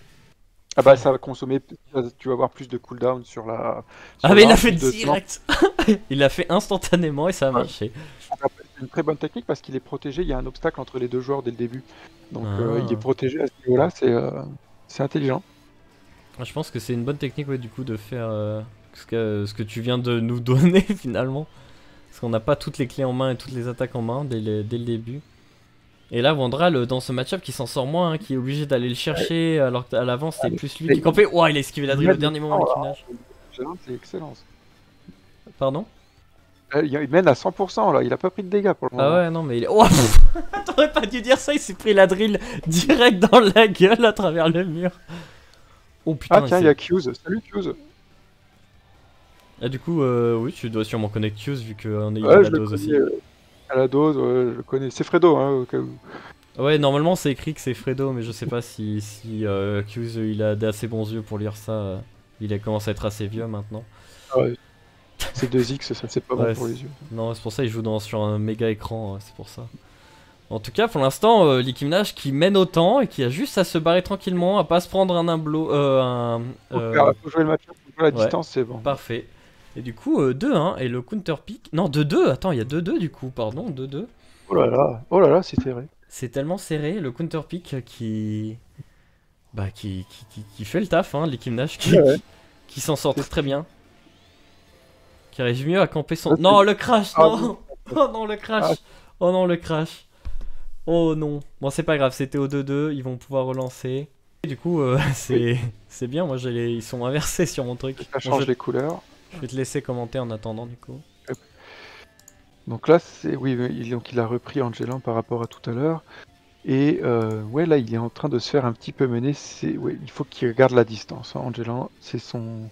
Ah bah ça va consommer, tu vas avoir plus de cooldown sur la... Ah sur mais il l'arme, l'a fait plus de direct. Il l'a fait instantanément et ça a Ouais. marché. C'est une très bonne technique parce qu'il est protégé, il y a un obstacle entre les deux joueurs dès le début. Donc Ah. euh, il est protégé à ce niveau-là, c'est euh, c'est intelligent. Je pense que c'est une bonne technique, ouais, du coup, de faire euh, ce, que, ce que tu viens de nous donner finalement. Parce qu'on n'a pas toutes les clés en main et toutes les attaques en main dès le, dès le début. Et là, Wandral, dans ce match-up, qui s'en sort moins, hein, qui est obligé d'aller le chercher, alors qu'à l'avant, c'était plus lui qui campait. Ouah, il a esquivé la drill au dernier moment, Nicki Minaj. Angelan, c'est excellent. Pardon? Euh, Il mène à cent pour cent là, il a pas pris de dégâts pour le moment. Ah ouais, non, mais il est. Oh, pff, t'aurais pas dû dire ça, il s'est pris la drill direct dans la gueule à travers le mur. Oh putain, Ah tiens, il y s'est- a Q's. Salut Q's. Ah, du coup, euh, oui, tu dois sûrement connaître Q's vu qu'on est eu Ouais, à la je le dose aussi. connais, euh, à la dose, ouais, je le connais. C'est Fredo, hein, au cas où. Ouais, normalement c'est écrit que c'est Fredo, mais je sais pas si, si euh, Q's il a d'assez bons yeux pour lire ça. euh, Il a commencé à être assez vieux maintenant. Ah ouais. C'est deux X, ça c'est pas Ouais, bon pour c'est- les yeux. Non, c'est pour ça il joue dans, sur un méga écran, euh, c'est pour ça. En tout cas, pour l'instant, euh, Nicki Minaj qui mène autant et qui a juste à se barrer tranquillement, à pas se prendre un imblo. Euh, un, Faut, euh, faire- faut jouer le match, faut jouer la ouais. distance, c'est bon. Parfait. Et du coup, euh, deux un, et le counter pick. Non, deux deux, attends, il y a deux deux du coup, pardon, deux deux. Oh là là, oh là là, c'est serré. C'est tellement serré, le counter pick qui. Bah, qui, qui, qui, qui fait le taf, hein, Nicki Minaj qui, Ouais, ouais. qui s'en sort très, très bien. Qui arrive mieux à camper son. Ouais, Non, le crash, Ah, non! Oh non, le crash! Ah. Oh non, le crash! Oh non. Bon, c'est pas grave, c'était au deux deux, ils vont pouvoir relancer. Du coup, euh, c'est c'est bien. Moi, j'ai les... ils sont inversés sur mon truc. Ça Bon, change je... les couleurs. je vais te laisser commenter en attendant, du coup. Donc là, c'est oui, il, donc il a repris Angelan par rapport à tout à l'heure. Et euh, ouais, là, il est en train de se faire un petit peu mener. C'est ouais, il faut qu'il regarde la distance. Hein. Angelan, c'est son,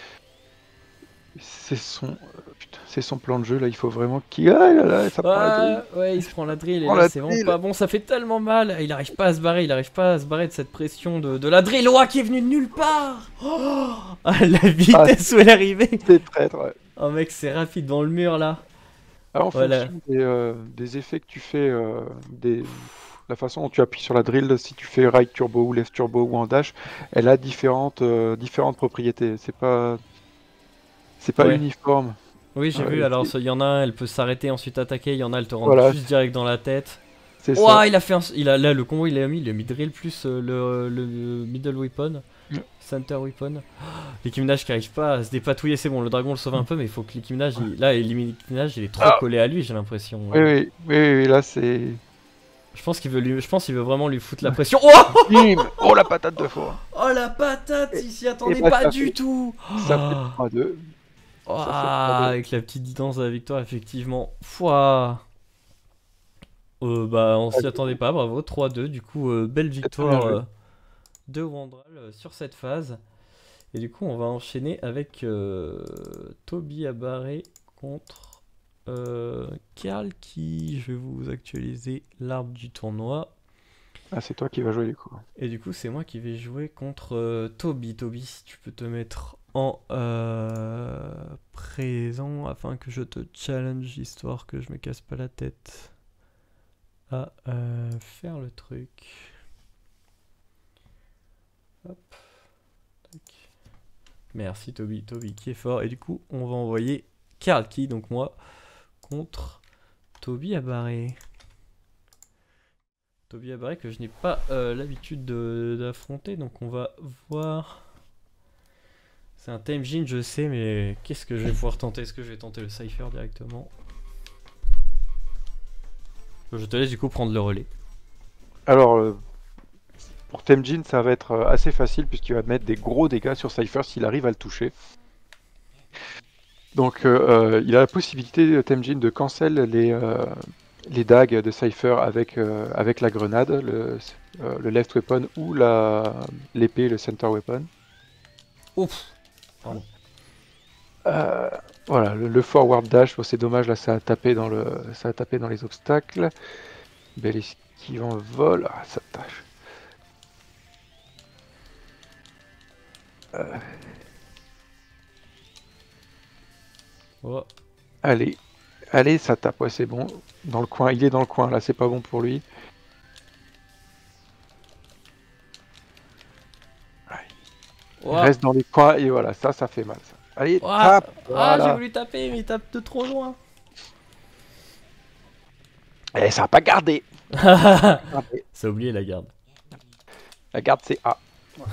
c'est son, euh, putain, c'est son plan de jeu. Là, il faut vraiment qu'il. Ah là là, ça prend la drill. Ouais, ouais, il se prend la drill et Prend là la c'est vraiment drill. pas bon, ça fait tellement mal. Il arrive pas à se barrer, il arrive pas à se barrer de cette pression de, de la drill. Ouah, qui est venue de nulle part. Oh, ah, la vitesse où elle est arrivée. C'est traître. Ouais. Oh mec, c'est rapide dans le mur là. Alors, en Voilà. fonction des, euh, des effets que tu fais, euh, des, la façon dont tu appuies sur la drill, si tu fais right turbo ou left turbo ou en dash, elle a différentes, euh, différentes propriétés. C'est pas, c'est pas Ouais. uniforme. Oui, j'ai Ouais, vu. Alors, c'est- il y en a un, elle peut s'arrêter ensuite attaquer. Il y en a, elle te rentre Voilà. juste direct dans la tête. C'est Ouah, ça. il a fait un, il a là le combo, il a mis, il a mis drill plus euh, le, le middle weapon, Mm. center weapon. L'Nicki Minaj qui arrive pas à se dépatouiller, c'est bon, le dragon le sauve un peu, mais il faut que Nicki Minaj, il- là, Nicki Minaj, il est trop Ah. collé à lui, j'ai l'impression. Oui, oui, oui, oui, oui, là c'est. Je pense qu'il veut lui, je pense qu'il veut vraiment lui foutre la pression. Oh, Bim. Oh la patate de four. oh la patate, il s'y attendait bah, pas ça du fait- tout. Ça fait trois deux. Oh, ça fait trois deux. avec la petite danse de la victoire, effectivement. Fouah. Euh, bah, on s'y attendait pas, bravo. trois deux, du coup, euh, belle victoire bien joué. euh, de Wandral euh, sur cette phase. Et du coup, on va enchaîner avec euh, Toby Abaré contre euh, Karl qui, je vais vous actualiser l'arbre du tournoi. Ah, c'est toi qui vas jouer du coup. Et du coup, c'est moi qui vais jouer contre euh, Toby. Toby, si tu peux te mettre en euh, présent afin que je te challenge, histoire que je me casse pas la tête à euh, faire le truc. Hop. Tac. Merci Toby, Toby qui est fort. Et du coup, on va envoyer Karl qui, donc moi, contre Toby Abaré. Toby Abaré que je n'ai pas euh, l'habitude de- d'affronter, donc on va voir. C'est un Time Gene, je sais, mais qu'est-ce que je vais pouvoir tenter? Est-ce que je vais tenter le Cypher directement? Je te laisse du coup prendre le relais. Alors, euh, pour Temjin, ça va être euh, assez facile puisqu'il va mettre des gros dégâts sur Cypher s'il arrive à le toucher. Donc, euh, euh, il a la possibilité, Temjin, de cancel les, euh, les dagues de Cypher avec, euh, avec la grenade, le, euh, le left weapon ou la l'épée, le center weapon. Ouf. Euh, voilà, le, le forward dash, bon, c'est dommage, là ça a tapé dans le, ça a tapé dans les obstacles. Belle esquive en vol, ah, ça tâche. Euh, Oh. allez, allez, ça tape, ouais, c'est bon. Dans le coin, il est dans le coin, là, c'est pas bon pour lui. Il Ouah. reste dans les coins et voilà, ça, ça fait mal. Ça. Allez, Ouah. tape, Ah, voilà. j'ai voulu taper, mais il tape de trop loin. Eh, ça a pas gardé. Ça Gardé. a oublié la garde. La garde, c'est A.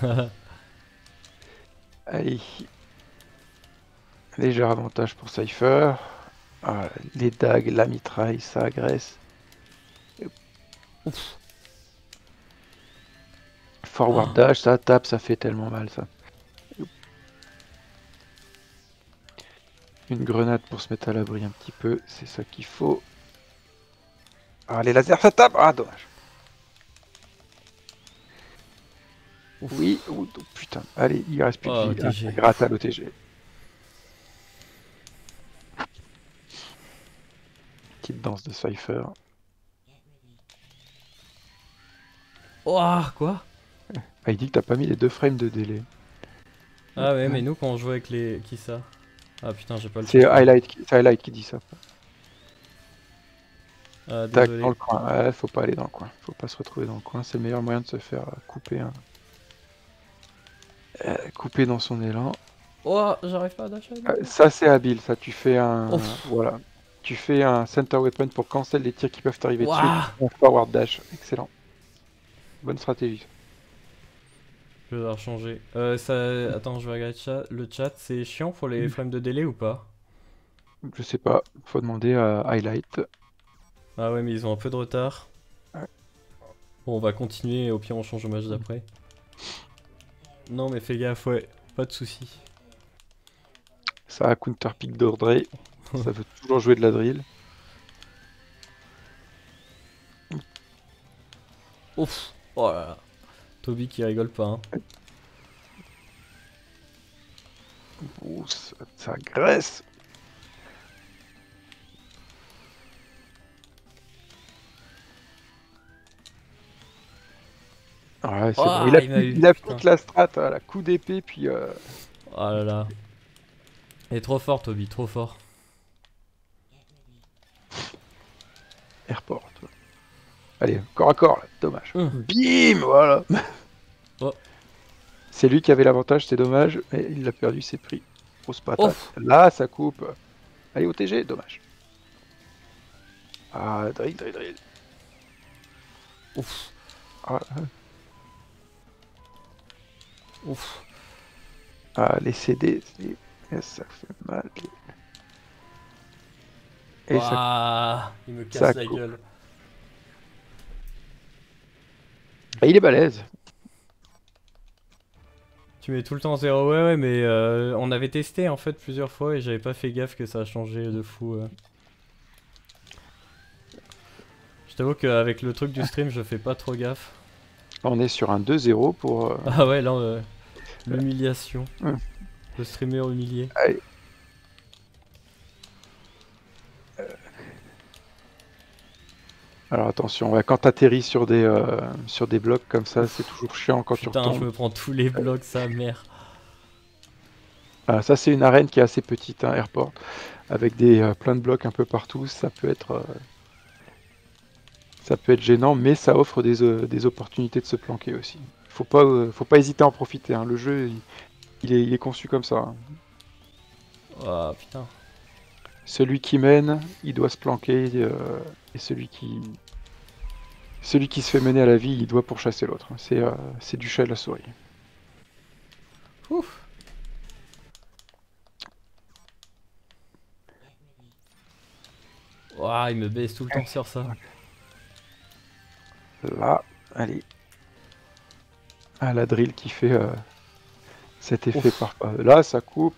Allez. Léger avantage pour Cypher. Ah, les dagues, la mitraille, ça agresse. Ouf. Forward dash, ça tape, ça fait tellement mal ça. Une grenade pour se mettre à l'abri un petit peu, c'est ça qu'il faut. Ah, les lasers, ça tape. Ah, dommage. Ouf. Oui, oh, putain. Allez, il reste plus Oh, de vie. Ah, T G. ça gratte à l'O T G. Petite danse de Cypher. Ouah, quoi? Ah, il dit que t'as pas mis les deux frames de délai. Ah ouais, mais nous quand on joue avec les... Qui ça? Ah putain, j'ai pas le C'est truc. Highlight, qui- c'est Highlight qui dit ça. Ah, Tac, désolé. dans le coin. Ouais, faut pas aller dans le coin. Faut pas se retrouver dans le coin. C'est le meilleur moyen de se faire euh, couper. Hein. Euh, couper dans son élan. Oh, j'arrive pas à dash. Euh, ça, c'est habile. Ça, tu fais un. Ouf. Voilà. Tu fais un center weapon pour cancel les tirs qui peuvent t'arriver Ouah. dessus. Un forward dash. Excellent. Bonne stratégie. Je vais devoir changer. Euh, ça... Attends, je vais regarder le chat. Le chat, c'est chiant pour les Mm. frames de délai ou pas? Je sais pas. Faut demander à Highlight. Ah ouais, mais ils ont un peu de retard. Ouais. Bon, on va continuer, au pire on change au match d'après. Non mais fais gaffe, ouais, pas de soucis. Ça a counter pick d'Ordre. Ça veut toujours jouer de la drill. Ouf. Oh là là. Toby qui rigole pas, hein. Ouh, ça, ça graisse. Ouais, c'est Oh, bon. Il a, il m'a pu- eu, il a putain. fait la strat, à la coup d'épée, puis... euh, Oh là là. Il est trop fort Toby, trop fort. airport. Allez, corps à corps, là. Dommage. Hum. Bim, voilà. Oh. C'est lui qui avait l'avantage, c'est dommage, mais il l'a perdu, c'est pris. Grosse patate. Ouf. Là, ça coupe. Allez, au T G, dommage. Ah, drill, drill, drill. Ouf. Ah, Ouf. ah, les C D, c'est- ça fait mal. Et ça... Ouah, il me casse ça la coupe. gueule. Ah, il est balèze. Tu mets tout le temps zéro, ouais ouais mais euh, on avait testé en fait plusieurs fois et j'avais pas fait gaffe que ça a changé de fou. euh. Je t'avoue qu'avec le truc du stream je fais pas trop gaffe. On est sur un deux zéro pour... euh, Ah ouais là euh, l'humiliation. Hum. Le streamer humilié. Allez. Alors attention, ouais, quand t'atterris sur des euh, sur des blocs comme ça, c'est toujours chiant quand tu Putain retombes. je me prends tous les blocs sa mère. Ah, ça c'est une arène qui est assez petite, hein, airport, avec des euh, plein de blocs un peu partout. Ça peut être euh, ça peut être gênant, mais ça offre des, euh, des opportunités de se planquer aussi. Faut pas euh, faut pas hésiter à en profiter, hein. Le jeu il, il est, il est conçu comme ça, hein. Ah putain. Celui qui mène, il doit se planquer, euh, et celui qui celui qui se fait mener à la vie, il doit pourchasser l'autre. C'est euh, c'est du chat et de la souris. Ouf. Ouah, il me baisse tout le temps sur ça. Là, allez. Ah, la drill qui fait euh, cet effet Ouf. par là, ça coupe.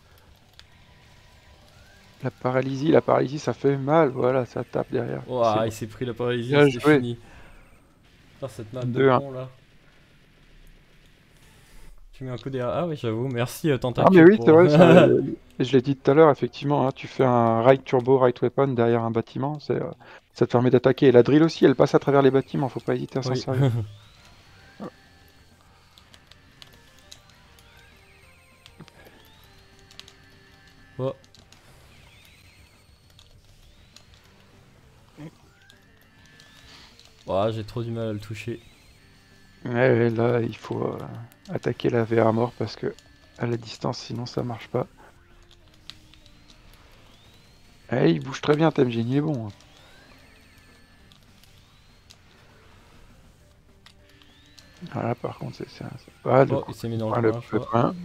La paralysie, la paralysie, ça fait mal. Voilà, ça tape derrière. Ouah, C'est il s'est pris la paralysie, Bien c'est joué. fini. Putain, cette map de deux un. con là. Tu mets un coup derrière. Ah oui, j'avoue, merci euh, Ah, Tentacule. mais oui, pour- c'est vrai. ça, euh, je l'ai dit tout à l'heure, effectivement. Hein, tu fais un right turbo, right weapon derrière un bâtiment. C'est, euh, ça te permet d'attaquer. Et la drill aussi, elle passe à travers les bâtiments. Faut pas hésiter à s'en Oui. servir. Oh. Ouah, j'ai trop du mal à le toucher. Ouais, ouais, là, il faut euh, attaquer la V R à mort parce que à la distance, sinon ça marche pas. Eh, il bouge très bien, Temjin, il est bon, hein. Voilà, par contre, c'est ça. c'est pas le Oh, il s'est mis dans coin, le le coin, je crois. coin.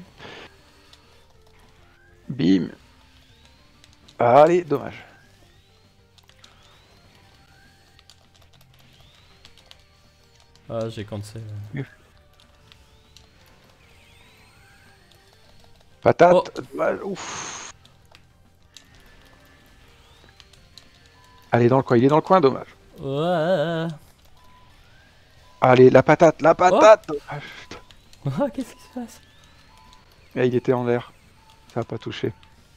Bim. Allez, dommage. Ah, j'ai cancel. Patate. Oh. Dommage. Ouf. Allez, dans le coin, il est dans le coin, dommage. Ouais. Allez, la patate, la patate. Dommage. Ah, qu'est-ce qui se passe? Et il était en l'air. Ça a pas touché.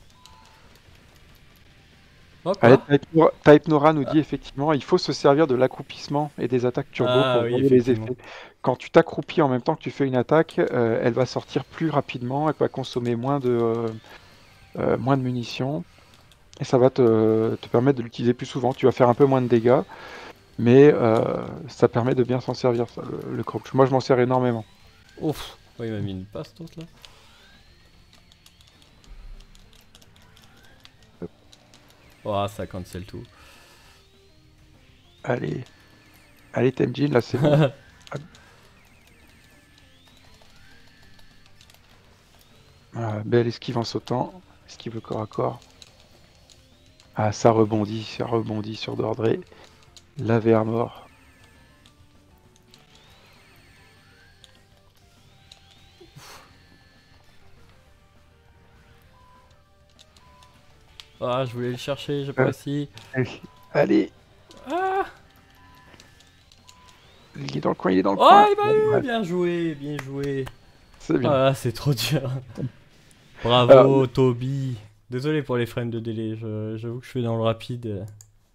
Oh, Allez, quoi? Type Nora- Type Nora nous dit effectivement, il faut se servir de l'accroupissement et des attaques turbo Ah, pour oui, varier les effectivement. effets. Quand tu t'accroupis en même temps que tu fais une attaque, euh, elle va sortir plus rapidement, elle va consommer moins de, euh, euh, moins de munitions, et ça va te, te permettre de l'utiliser plus souvent. Tu vas faire un peu moins de dégâts, mais euh, ça permet de bien s'en servir, ça, le, le crouch. Moi, je m'en sers énormément. Ouf. Oh, il m'a mis une passe, l'autre là. Oh, ça cancel tout. Allez, allez, Temjin, là, c'est bon. Ah, belle esquive en sautant, esquive corps à corps. Ah, ça rebondit, ça rebondit sur Dordré. La V R mort. Ah, je voulais le chercher, j'ai pas réussi. Allez, Ah, il est dans le coin, il est dans le oh, coin. il m'a eu. Ouais, Bien joué, bien joué. c'est bien. Ah, c'est trop dur. Bravo, Alors, Toby. Désolé pour les frames de délai, je- j'avoue que je suis dans le rapide.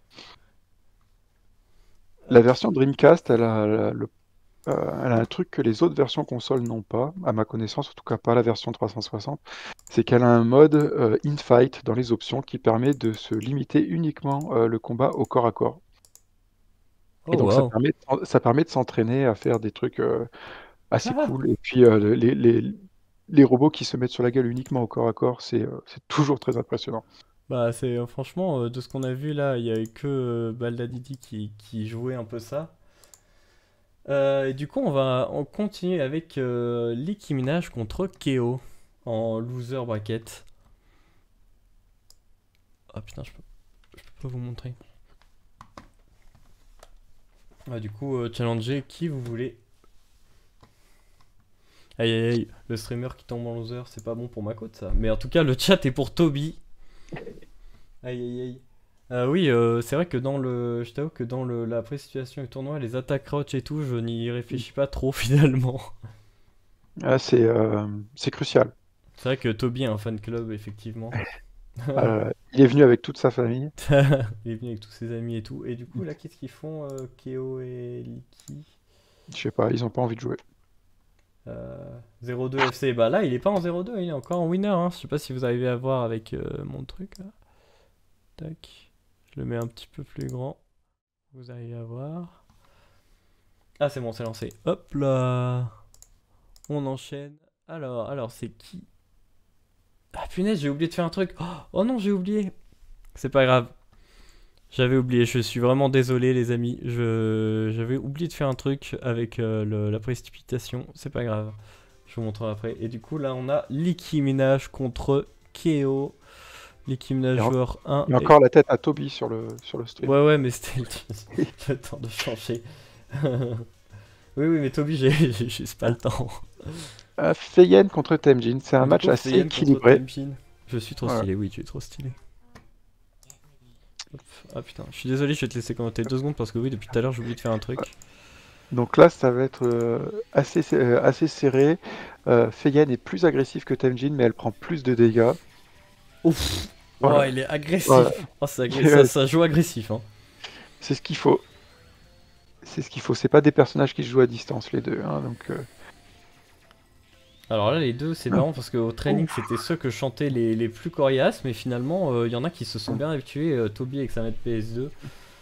La version Dreamcast, elle a, elle a le- euh, elle a un truc que les autres versions consoles n'ont pas, à ma connaissance, en tout cas pas la version trois cent soixante, c'est qu'elle a un mode euh, in-fight dans les options qui permet de se limiter uniquement euh, le combat au corps à corps. Oh, Et donc ça wow. permet, de- ça permet de s'entraîner à faire des trucs euh, assez cool. Et puis euh, les, les, les robots qui se mettent sur la gueule uniquement au corps à corps, c'est euh, c'est toujours très impressionnant. Bah, c'est euh, franchement, euh, de ce qu'on a vu là, il y avait que euh, Baldadidi qui, qui jouait un peu ça. Euh, et du coup, on va on continue avec euh, Nicki Minaj contre Keo en loser bracket. Ah putain, je peux, je peux pas vous montrer. Ah, du coup, euh, challenger qui vous voulez. Aïe aïe aïe, le streamer qui tombe en loser, c'est pas bon pour ma cote ça. Mais en tout cas, le chat est pour Toby. Aïe aïe aïe. Euh, oui, euh, c'est vrai que dans le, je t'avoue que dans le, la pré-situation du tournoi, les attaques crouch et tout, je n'y réfléchis pas trop finalement. Ah, c'est euh, c'est crucial. C'est vrai que Toby a un fan club effectivement. Euh, il est venu avec toute sa famille. Il est venu avec tous ses amis et tout. Et du coup, là, qu'est-ce qu'ils font, euh, Keo et Licky? Je sais pas, ils ont pas envie de jouer. Euh, zéro deux F C, bah là, il est pas en zéro deux, il est encore en winner. Hein. Je sais pas si vous arrivez à voir avec euh, mon truc là. Tac. Je le mets un petit peu plus grand. Vous arrivez à voir. Ah, c'est bon, c'est lancé. Hop là. On enchaîne. Alors, alors, c'est qui? Ah punaise, j'ai oublié de faire un truc. Oh, oh non, j'ai oublié. C'est pas grave. J'avais oublié, je suis vraiment désolé les amis. Je J'avais oublié de faire un truc avec euh, le- la précipitation. C'est pas grave. Je vous montrerai après. Et du coup, là, on a Nicki Minaj contre Keo. Nicki Minaj Et en- joueur un. Il y a et- encore la tête à Toby sur le, sur le stream. Ouais, ouais, mais c'était le... le temps de changer. Oui, oui, mais Toby, j'ai j'ai juste pas le temps. Euh, Feyen contre Temjin, c'est un Du match coup, assez Feyen contre équilibré. Temjin. Je suis trop Voilà. stylé, oui, tu es trop stylé. Hop. Ah putain, je suis désolé, je vais te laisser commenter deux secondes parce que oui, depuis tout à l'heure, j'ai oublié de faire un truc. Donc là, ça va être euh, assez, euh, assez serré. Euh, Feyen est plus agressif que Temjin, mais elle prend plus de dégâts. Ouf. Voilà. Oh, il est agressif. Voilà. Oh, c'est agressif. ça, ça joue agressif. Hein. C'est ce qu'il faut. C'est ce qu'il faut. C'est pas des personnages qui se jouent à distance, les deux. Hein, donc, euh, Alors là, les deux, c'est marrant parce qu'au training, c'était ceux que chantaient les, les plus coriaces, mais finalement, il y en a qui se sont bien habitués. euh, Toby avec sa manette P S deux.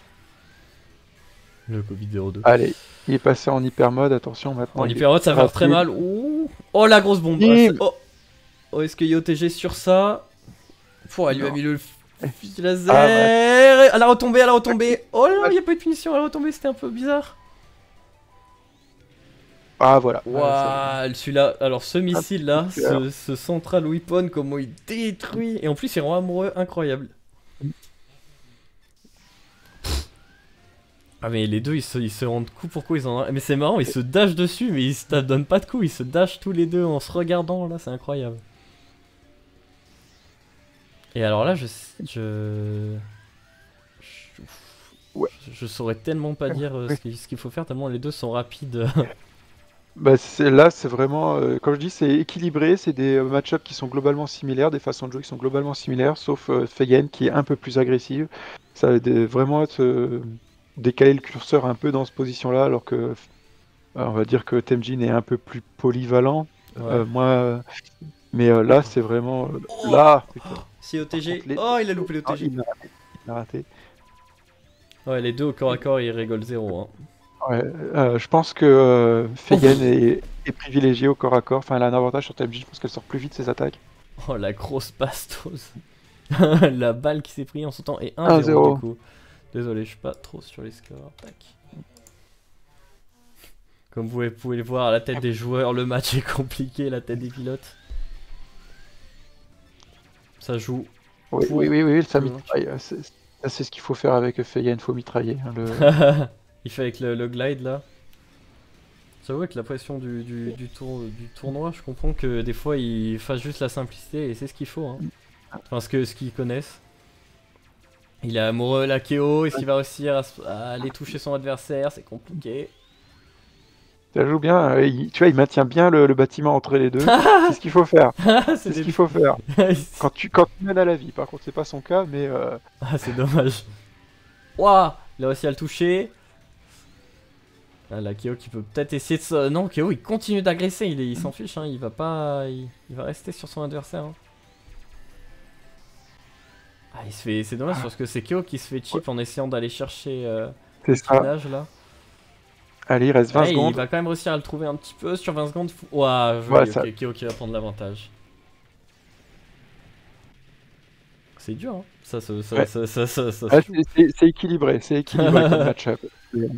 Le Covid zéro deux. Allez, il est passé en hyper mode. Attention maintenant. En il est hyper mode, ça va faire très rapide. mal. Ouh. Oh, la grosse bombe. Bim. Ah, c'est- oh. Oh, est-ce qu'il y a O T G sur ça? Pouah, elle lui a Non. mis le fusil laser. Ah, ouais. Elle a retombé, elle a retombé. Oh là là, il n'y a pas eu de punition, elle a retombé, c'était un peu bizarre. Ah voilà. Voilà, ça- Waouh, celui-là, alors ce missile là, super. ce, ce central weapon, comment il détruit. Et en plus, il rend amoureux, incroyable. Ah, mais les deux ils se, ils se rendent coup pour coup, ils en... mais c'est marrant, ils se dashent dessus, mais ils se donnent pas de coups, ils se dashent tous les deux en se regardant là, c'est incroyable. Et alors là, je. Je. Je, Ouais. je, je saurais tellement pas dire euh, ce qu'il ce qu'il faut faire, tellement les deux sont rapides. Bah, c'est- là, c'est vraiment, euh, comme je dis, c'est équilibré. C'est des euh, match-ups qui sont globalement similaires, des façons de jouer qui sont globalement similaires, sauf euh, Feyen qui est un peu plus agressive. Ça va dé- vraiment être, euh, décaler le curseur un peu dans cette position-là, alors que, euh, on va dire que Temjin est un peu plus polyvalent. Ouais. Euh, moi, euh, mais euh, là, c'est vraiment euh, là. Si O T G. contre les- Oh, il a loupé le Ah, O T G. il l'a raté. Il l'a raté. Ouais, les deux au corps à corps, ils rigolent zéro. Hein. Ouais, euh, je pense que euh, Feyen est, est privilégié au corps à corps. Enfin, elle a un avantage sur Temjin. Je pense qu'elle sort plus vite ses attaques. Oh, la grosse bastos. La balle qui s'est pris en sautant et un zéro un zéro. du coup. Désolé, je suis pas trop sur les scores. Tac. Comme vous pouvez le voir, la tête des joueurs, le match est compliqué, la tête des pilotes. Ça joue. Oui, Pour- oui, oui, oui, ça pour- mitraille. C'est ça, c'est ce qu'il faut faire avec Feyen, il faut mitrailler. hein, le... Il fait avec le, le glide là. J'avoue avec la pression du, du, du, tour, du tournoi, je comprends que des fois il fasse juste la simplicité et c'est ce qu'il faut. Hein. Enfin, ce que- ce qu'ils connaissent. Il est amoureux, la Keo. Est-ce qu'il va réussir à, à aller toucher son adversaire? C'est compliqué. Ça joue bien, euh, il- tu vois, il maintient bien le, le bâtiment entre les deux. C'est ce qu'il faut faire. c'est C'est ce des... qu'il faut faire. Quand tu, quand tu mènes à la vie, par contre, c'est pas son cas, mais. Euh... Ah, c'est dommage. Waouh, il a réussi à le toucher. Ah, la Keo qui peut peut-être essayer de se... Non, Keo il continue d'agresser, il, est- il s'en fiche, hein. Il va pas... Il... il va rester sur son adversaire. hein. Ah, il se fait... C'est dommage parce que c'est Keo qui se fait chip en essayant d'aller chercher euh, C'est ça. l'âge là. Allez, il reste vingt Ouais, secondes. il va quand même réussir à le trouver un petit peu sur vingt secondes. Ouah, joli, Ouais, ok, ça- Keo qui va prendre l'avantage. C'est dur, hein. Ça, ça, ça, Ouais. ça, ça, ça, ça se Ah, joue. c'est- c'est c'est équilibré, c'est équilibré comme match-up. Et, euh,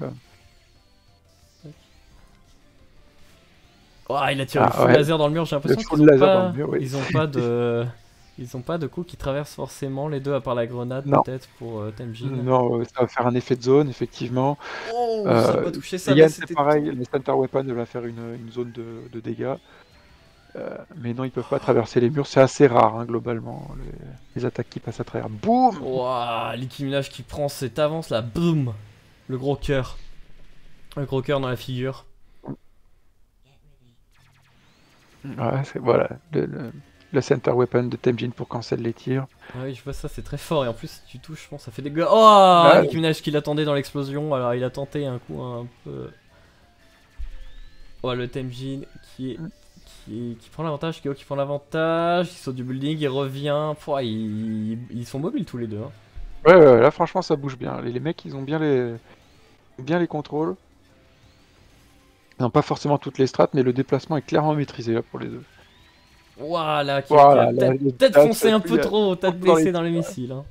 Ouah, il a tiré Ah, le full ouais. laser dans le mur, j'ai l'impression full qu'ils ont laser pas... dans le mur, oui. Ils ont pas de... Ils ont pas de coups qui traversent forcément les deux à part la grenade Non. peut-être pour euh, Temjin. Non, euh, ça va faire un effet de zone, effectivement. Oh, Euh, ça a pas touché ça, Yann, mais c'est c'était pareil, le Center Weapon va faire une, une zone de, de dégâts. Euh, mais non, ils peuvent pas traverser les murs, c'est assez rare, hein, globalement, les, les attaques qui passent à travers. Boum! Ouah, Nicki Minaj qui prend cette avance là, boum. Le gros cœur. Le gros cœur dans la figure. Ouais, c'est voilà, le, le, le Center Weapon de Temjin pour cancel les tirs. Ah oui, je vois ça, c'est très fort. Et en plus, si tu touches, je pense, ça fait des gars. Oh, Ouais. Nicki Minaj qui l'attendait dans l'explosion. Alors, il a tenté un coup un peu. Oh, le Temjin qui est. Qui, qui prend l'avantage, Keo qui prend l'avantage, il saute du building, il revient. Pouah, ils, ils sont mobiles tous les deux. Hein. Ouais, ouais, ouais, là franchement ça bouge bien. Les, les mecs ils ont bien les, bien les contrôles. Ils n'ont pas forcément toutes les strates, mais le déplacement est clairement maîtrisé là pour les deux. Ouah, là, Keo Voilà, qui a là, peut-être il- peut-être là, foncé un il peu y a- trop, tête dans les- blessée dans les missiles. Hein.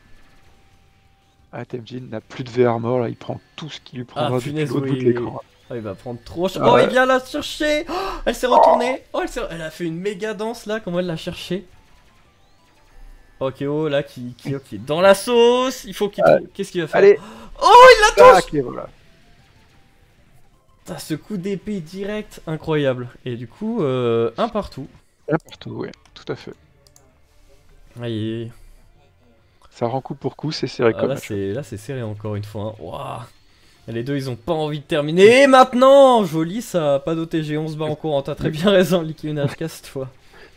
Ah, Temjin n'a plus de V armor, là il prend tout ce qui lui prendra Ah, depuis punaise, l'autre bout oui. de l'écran. Oh, il va prendre trop. Ah Oh, ouais. il vient la chercher. Oh, elle s'est retournée. Oh, elle, s'est- elle a fait une méga danse là. Comment elle l'a cherché? Ok, oh là qui, qui, qui est dans la sauce. Il faut qu'il Ouais. trouve. Qu'est-ce qu'il va faire? Allez, Oh, il la touche. tac, et voilà. Putain, ce coup d'épée direct, incroyable. Et du coup, euh, un partout. N'importe où, ouais, tout à fait. Aïe. Ça rend coup pour coup, c'est serré Ah, comme là, match. c'est là, c'est serré encore une fois. Hein. Ouah. Et les deux, ils ont pas envie de terminer. Et maintenant, joli ça. Pas d'O T G, on se bat en courant. T'as très bien raison, Nicki Minaj, casse-toi.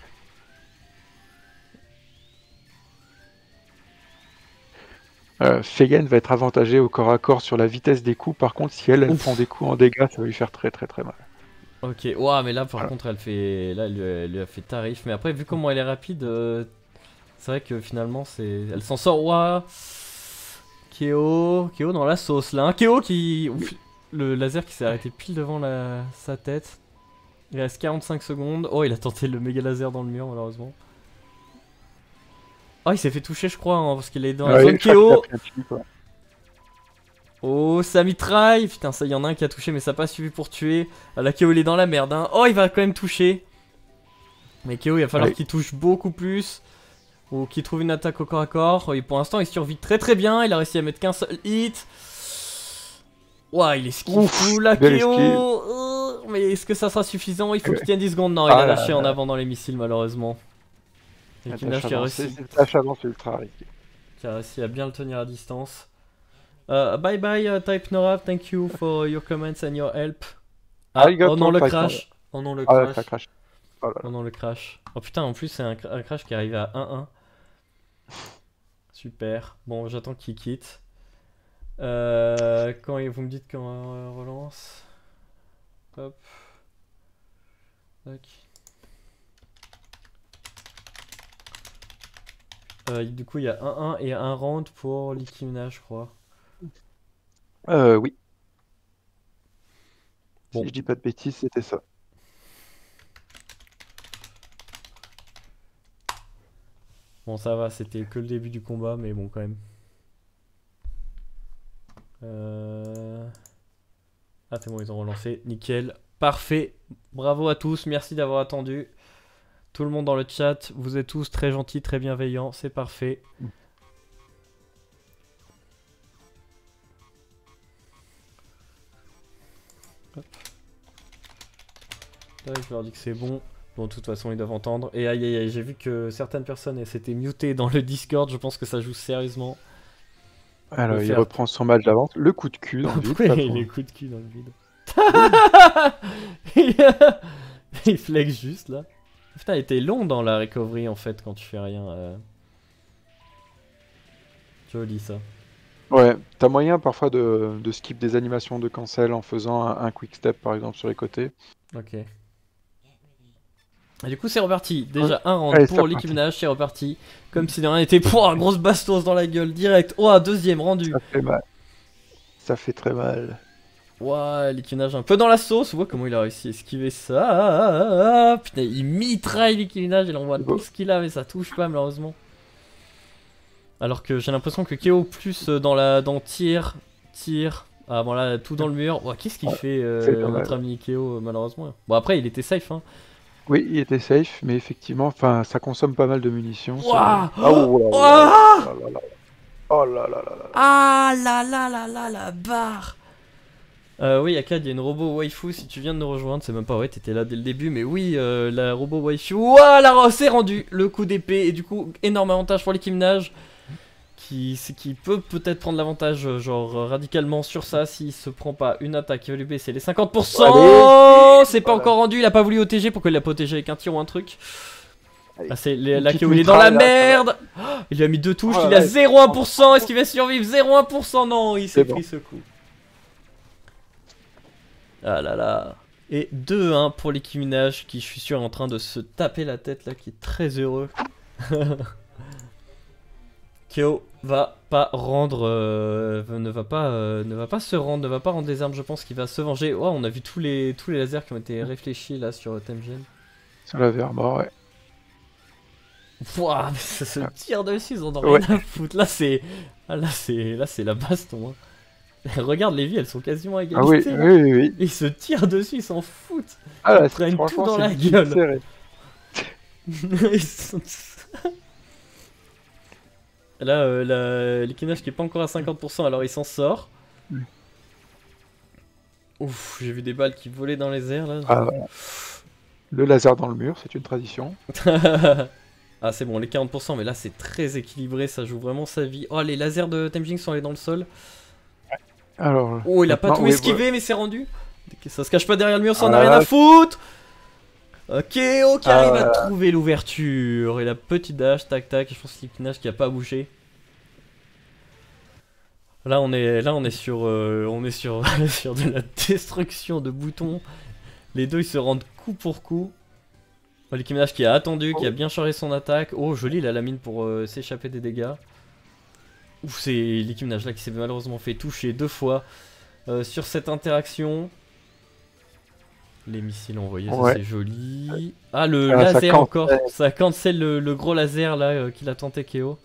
Euh, Feigen va être avantagée au corps à corps sur la vitesse des coups. Par contre, si elle, elle Ouf. prend des coups en dégâts, ça va lui faire très très très mal. Ok, ouah, mais là par Voilà. contre elle fait, là elle lui, a, elle lui a fait tarif, mais après vu comment elle est rapide, euh, c'est vrai que finalement c'est, elle s'en sort. Ouah, Keo, Keo dans la sauce là, hein. Keo qui, ouf, le laser qui s'est arrêté pile devant la, sa tête. Il reste quarante-cinq secondes. Oh, il a tenté le méga laser dans le mur malheureusement. Oh, il s'est fait toucher je crois hein, parce qu'il est dans la Ouais, zone. je crois qu'il a Keo. pris un petit coup, ouais. Oh, ça mitraille. Putain, ça y en a un qui a touché, mais ça n'a pas suffi pour tuer. Ah, là, Keo, il est dans la merde. Hein. Oh, il va quand même toucher. Mais Keo, il va falloir Ouais. qu'il touche beaucoup plus. Ou qu'il trouve une attaque au corps à corps. Et pour l'instant, il survit très très bien. Il a réussi à mettre qu'un seul hit. Ouah, il est Ouf, skiffou là, belle Keo. esquive. Euh, Mais est-ce que ça sera suffisant? Il faut Ouais. qu'il tienne dix secondes. Non, il Ah a là lâché là. en avant dans les missiles, malheureusement. Et La Minaj tâche qui a avancée, réussi. c'est une tâche avancée ultra risquée. Qui a réussi à bien le tenir à distance. Uh, bye bye, uh, Type Nora. Thank you for your comments and your help. Ah, Arigato, oh non, le Type crash. Oh non, le Ah ouais, crash. ça crache. Oh là là. Oh non, le crash. Oh putain, en plus, c'est un, cra- un crash qui arrive à un un. Super. Bon, j'attends qu'il quitte. Euh, quand il- vous me dites quand on relance. Hop. Tac. Euh, du coup, il y a un un et un round pour Nicki Minaj, je crois. Euh, oui. Bon. Si je dis pas de bêtises, c'était ça. Bon, ça va, c'était que le début du combat, mais bon, quand même. Euh... Ah, c'est bon, ils ont relancé. Nickel. Parfait. Bravo à tous. Merci d'avoir attendu. Tout le monde dans le chat, vous êtes tous très gentils, très bienveillants. C'est parfait. Hop. Là, je leur dis que c'est bon. Bon, de toute façon, ils doivent entendre. Et aïe aïe aïe, j'ai vu que certaines personnes s'étaient mutées dans le Discord. Je pense que ça joue sérieusement. Alors, Le il faire. reprend son match d'avance. Le coup de cul dans le vide. Ouais, pas trop. les coups de cul dans le vide. Il flex juste là. Putain, il était long dans la recovery en fait quand tu fais rien. euh. Joli ça. Ouais, t'as moyen parfois de, de skip des animations de cancel en faisant un, un quick step par exemple sur les côtés. Ok. Et du coup c'est reparti. Déjà un round Allez, c'est pour reparti. l'équipe Nage, c'est reparti. Comme si de rien n'était. Pouah, grosse bastos dans la gueule direct. Ouah, deuxième rendu. Ça fait mal. Ça fait très mal. Ouah, l'équipe Nage un peu dans la sauce. On voit comment il a réussi à esquiver ça. Putain, il mitraille l'équipe Nage, il envoie C'est beau. tout ce qu'il a mais ça touche pas malheureusement. Alors que j'ai l'impression que K O plus euh, dans la dans tir, tir. Ah bon là tout dans le mur. Ouah, qu'est-ce qu'il Ouais, fait euh, c'est dommage. notre ami K O euh, malheureusement. Bon après il était safe hein. Oui, il était safe, mais effectivement, enfin, ça consomme pas mal de munitions. ce- Ouah. Ah, oh là là Ouah. là là là. Oh là là là là. Ah là là là là la barre. Euh, oui, Akad, il y a une robot waifu si tu viens de nous rejoindre. C'est même pas vrai, t'étais là dès le début, mais oui, euh, la robot waifu. Ouah, la c'est rendu le coup d'épée. Et du coup, énorme avantage pour l'équipe Nage. Qui, c'est qui peut peut-être prendre l'avantage, euh, genre euh, radicalement sur ça, s'il se prend pas une attaque. Il va lui baisser les cinquante pour cent. Allez. C'est pas Voilà. encore rendu, il a pas voulu O T G. Pourquoi il a pas O T G avec un tir ou un truc? Allez. Là, c'est les- Une là petite K O il est dans la mitraille, là, ça va. merde. Oh, il lui a mis deux touches, Oh là il a là, zéro virgule un pour cent. Est-ce qu'il va survivre? zéro virgule un pour cent. Non, il s'est C'est bon. pris ce coup. Ah là là. Et deux un pour l'équipe Nage qui, je suis sûr, est en train de se taper la tête là, qui est très heureux. K O va pas rendre, euh, ne va pas, euh, ne va pas se rendre, ne va pas rendre des armes. Je pense qu'il va se venger. Oh, on a vu tous les, tous les lasers qui ont été réfléchis là sur Temgen. Sur la Vermor, ouais. Ouah, mais ça se tire dessus, ils en ont Ouais. rien à foutre. Là c'est, ah, là c'est, là c'est la baston. Hein. Regarde les vies, elles sont quasiment à Ah oui, égalité. là. oui, oui, oui. Ils se tirent dessus, ils s'en foutent. Ah là, Ils prennent tout franchement, dans c'est la une petite gueule. serrée. Ils sont- Là, euh, la- l'équinage qui est pas encore à cinquante pour cent, alors il s'en sort. Oui. Ouf, j'ai vu des balles qui volaient dans les airs là. Ah, voilà. Le laser dans le mur, c'est une tradition. Ah c'est bon, les quarante pour cent, mais là c'est très équilibré, ça joue vraiment sa vie. Oh, les lasers de Temjing sont allés dans le sol. Alors, Oh, il a pas maintenant, tout oui, esquivé, mais c'est rendu. Ça se cache pas derrière le mur, ça en a Ah. rien à foutre. Ok, oh, qui arrive à Ah. trouver l'ouverture. Et la petite dash, tac tac. Je pense que l'épinage qui a pas bougé. Là on est, là on est sur, euh, on est sur, sur de la destruction de boutons. Les deux ils se rendent coup pour coup. Oh, l'équipage qui a attendu, qui a bien chargé son attaque. Oh joli, il a la mine pour euh, s'échapper des dégâts. Ouf, c'est l'équipage là qui s'est malheureusement fait toucher deux fois euh, sur cette interaction. Les missiles envoyés, ça, Ouais. c'est joli. Ah, le Ah, ça laser cancel. encore. Ça cancel le, le gros laser là euh, qu'il a tenté K O.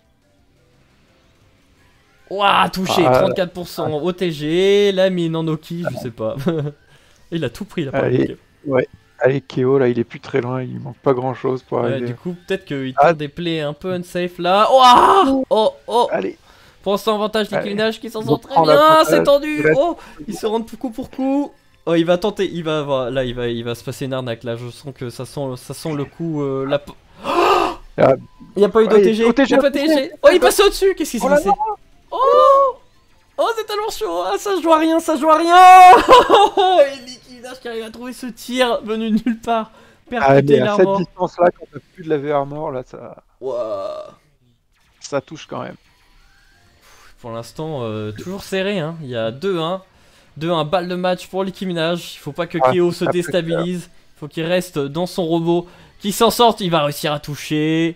Ouah, touché, Ah, trente-quatre pour cent O T G, la mine en Oki, je sais pas. Il a tout pris, il a pas Allez. bloqué. Allez, Keo, là, il est plus très loin, il manque pas grand chose pour Ouais, arriver. du coup, peut-être qu'il Ah. tente des plays un peu unsafe là. Ouah, oh, oh, Allez, pour l'instant, avantage Allez. l'équinage qui s'en Ils sort vont très prendre bien, l'avantage. c'est tendu. Il reste- Oh, il se rend coup pour coup. Oh, il va tenter, il va avoir, là, il va, il va se passer une arnaque là. Je sens que ça sent, ça sent le coup. Euh, la... po- Ah. Il n'y a pas eu Ouais, d'O T G. O T G, Il y a pas d'O T G. Oh, il passe au-dessus. Qu'est-ce qui s'est Oh là passé? Oh, oh, c'est tellement chaud. Ah, ça joue à rien, ça joue à rien. Oh, et l'équinage qui arrive à trouver ce tir venu de nulle part. Ah, Percuter mais à cette l'armor. distance-là, quand t'as plus de la V armor, là, ça, Ouah. ça touche quand même. Pour l'instant, euh, toujours serré, hein. Il y a deux un. deux un, balle de match pour l'équiminage. Il faut pas que Ah, K O se ça peut déstabilise. Il faut qu'il reste dans son robot. Qu'il s'en sorte, il va réussir à toucher.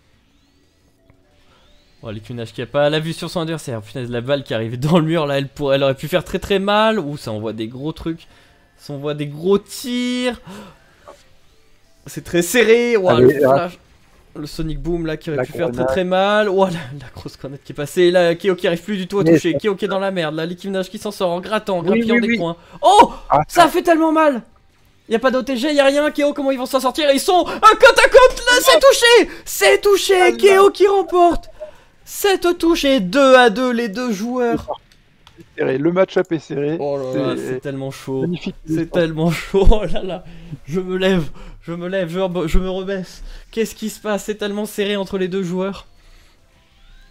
Oh, l'équiminage qui a pas la vue sur son adversaire. Putain, la balle qui arrive dans le mur, là, elle, pourrait, elle aurait pu faire très très mal. Ouh, ça envoie des gros trucs. Ça envoie des gros tirs. C'est très serré. Ouah, Allez, le là. flash. Le Sonic Boom là qui aurait La pu faire très grenade. très mal. Oh la, la grosse grenade qui est passée. Là, Kyo qui arrive plus du tout à Mais toucher. ça- Kyo qui est dans la merde. Là, l'équipage qui s'en sort en grattant, en Oui, grappillant oui, des oui. coins. Oh, Ah, ça a fait tellement mal. Y a pas d'O T G, y a rien. Kyo, comment ils vont s'en sortir? Ils sont un côte à côte. Là, c'est touché. C'est touché. Kyo qui remporte. Cette touche est deux à deux les deux joueurs. serré. Le match-up est serré. Oh là là, C'est c'est tellement chaud. magnifique. C'est tellement chaud, oh là là, je me lève, je me lève, je, je me rebaisse. Qu'est-ce qui se passe? C'est tellement serré entre les deux joueurs.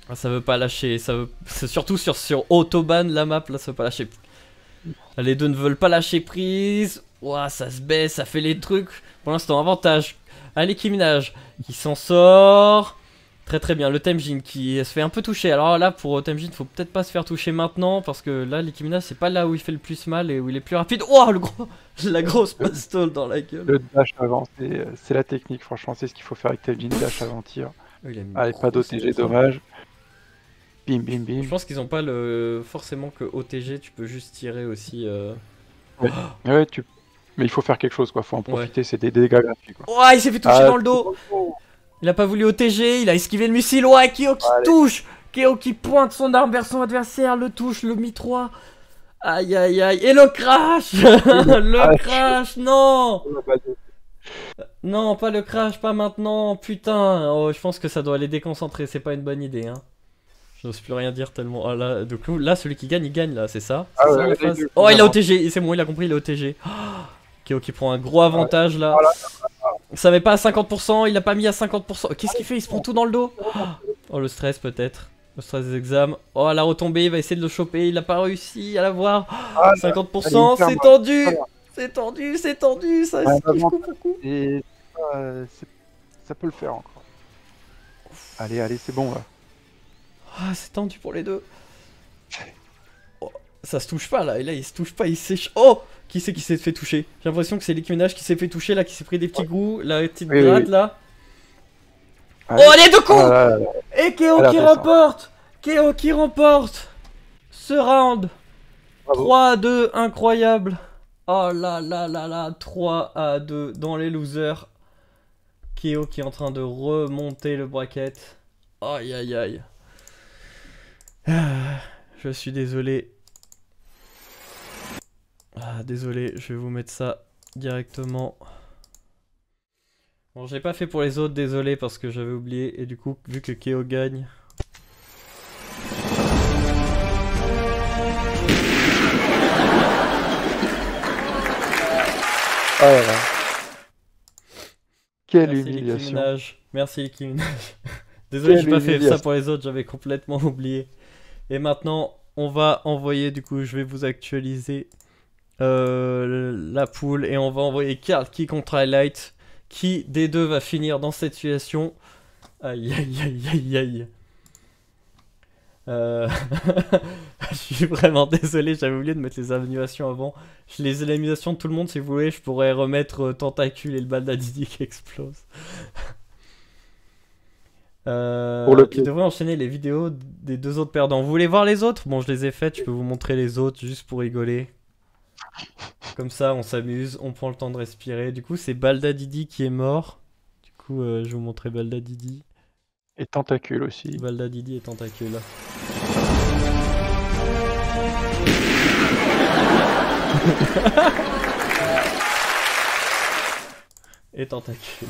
Ah, ça veut pas lâcher, ça veut... c'est surtout sur, sur Autobahn la map là ça veut pas lâcher. Les deux ne veulent pas lâcher prise. Ouah, ça se baisse, ça fait les trucs. Pour l'instant, avantage à Nicki Minaj qui s'en sort. Très très bien, le Temjin qui se fait un peu toucher. Alors là pour Temjin, faut peut-être pas se faire toucher maintenant parce que là Nicki Minaj c'est pas là où il fait le plus mal et où il est plus rapide. Ouah, le gros, la grosse pastole dans la gueule. Le dash avant, c'est la technique, franchement, c'est ce qu'il faut faire avec Temjin, dash avant tir. Allez, pas d'O T G, dommage. Bim bim bim. Je pense qu'ils ont pas le forcément que O T G, tu peux juste tirer aussi. Euh... Ouais. ouais, tu. Mais il faut faire quelque chose quoi, faut en profiter, ouais. C'est des dégâts gratuits quoi. Oh, il s'est fait toucher ah, dans le dos. Il a pas voulu O T G, il a esquivé le missile. Ouais, Kyo qui Allez. touche. Kyo qui pointe son arme vers son adversaire, le touche, le Mi trois. Aïe aïe aïe. Et le crash. Le crash, non. Non, pas le crash, pas maintenant. Putain, oh, je pense que ça doit les déconcentrer, c'est pas une bonne idée. Hein. J'ose plus rien dire tellement. Oh, là, donc là, celui qui gagne, il gagne là, c'est ça, ah ça ouais, la phase Oh, il a O T G, c'est bon, il a compris, il a O T G. Oh, Kyo qui prend un gros avantage là. Ça met pas à cinquante pour cent, il a pas mis à cinquante pour cent. Qu'est-ce qu'il fait? Il se prend tout dans le dos. Oh, le stress peut-être. Le stress des examens. Oh, la retombée, il va essayer de le choper. Il a pas réussi à l'avoir. cinquante pour cent, c'est tendu. C'est tendu, c'est tendu. Ça esquive beaucoup. Et euh, ça peut le faire encore. Allez, allez, c'est bon là. Ah, c'est tendu pour les deux. Oh, ça se touche pas là, et là il se touche pas, il sèche. Oh, qui c'est qui s'est fait toucher? J'ai l'impression que c'est Nicki Minaj qui s'est fait toucher là, qui s'est pris des petits goûts, la petite oui, gratte oui. là. Allez. Oh, les deux coups ah, là, là, là. Et Kyo qui remporte. Kyo qui remporte ce round. Bravo. trois à deux, incroyable. Oh là là là là, trois à deux dans les losers. Kyo qui est en train de remonter le bracket. Aïe aïe aïe. Ah, je suis désolé. Ah, désolé, je vais vous mettre ça directement. Bon, j'ai pas fait pour les autres, désolé, parce que j'avais oublié. Et du coup, vu que Kyo gagne... Oh là là. Quelle Merci humiliation. Merci Nicki Minaj. Désolé, j'ai pas fait ça pour les autres, j'avais complètement oublié. Et maintenant, on va envoyer, du coup, je vais vous actualiser euh, la poule. Et on va envoyer Karl qui contre Highlight. Qui des deux va finir dans cette situation? Aïe, aïe, aïe, aïe, aïe. Euh... je suis vraiment désolé, j'avais oublié de mettre les animations avant. Je les animations de tout le monde, si vous voulez, je pourrais remettre euh, Tentacule et le Baldadidi qui explose. Euh, Pour le qui devrait enchaîner les vidéos des deux autres perdants. Vous voulez voir les autres? Bon, je les ai faites, je peux vous montrer les autres juste pour rigoler. Comme ça, on s'amuse, on prend le temps de respirer. Du coup, c'est Baldadidi qui est mort. Du coup, euh, je vais vous montrer Baldadidi. Et Tentacule aussi. Baldadidi et Tentacule. Et Tentacule.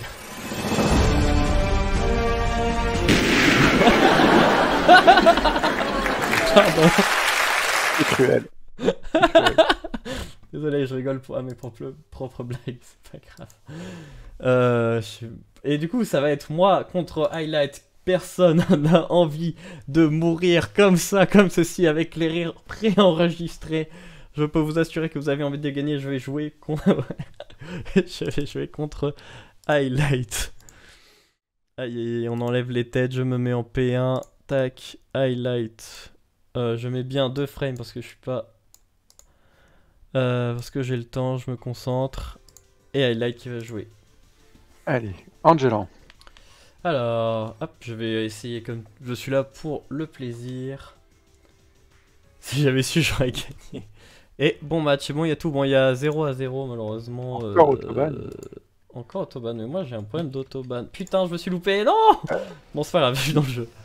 Pardon. C'est cruel. Désolé, je rigole pour à mes propres, propres blagues, c'est pas grave. Euh, je... Et du coup, ça va être moi contre Highlight. Personne n'a envie de mourir comme ça, comme ceci, avec les rires préenregistrés. Je peux vous assurer que vous avez envie de gagner. Je vais jouer contre, je vais jouer contre Highlight. Aïe, on enlève les têtes. Je me mets en P un. Tac, Highlight. Euh, je mets bien deux frames parce que je suis pas. Euh, parce que j'ai le temps, je me concentre. Et Highlight qui va jouer. Allez, Angelan. Alors, hop, je vais essayer comme... Je suis là pour le plaisir. Si j'avais su, j'aurais gagné. Et bon match, c'est bon, il y a tout. Bon, il y a zéro à zéro malheureusement. Encore euh, Autobahn. Euh, encore Autobahn, mais moi j'ai un problème d'Autobahn. Putain, je me suis loupé, non. Bon, c'est pas grave, je suis dans le jeu.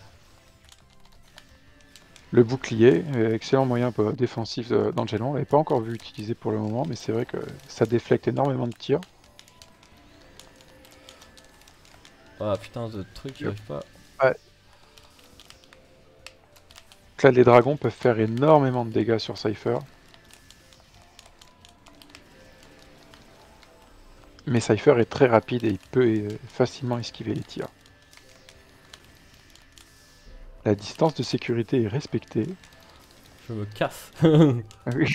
Le bouclier, excellent moyen défensif d'Angelan. On l'avait pas encore vu utiliser pour le moment, mais c'est vrai que ça déflecte énormément de tirs. Ah putain, de trucs, j'arrive pas. Ouais. Donc là, les dragons peuvent faire énormément de dégâts sur Cypher. Mais Cypher est très rapide et il peut facilement esquiver les tirs. La distance de sécurité est respectée. Je me casse. Ah oui.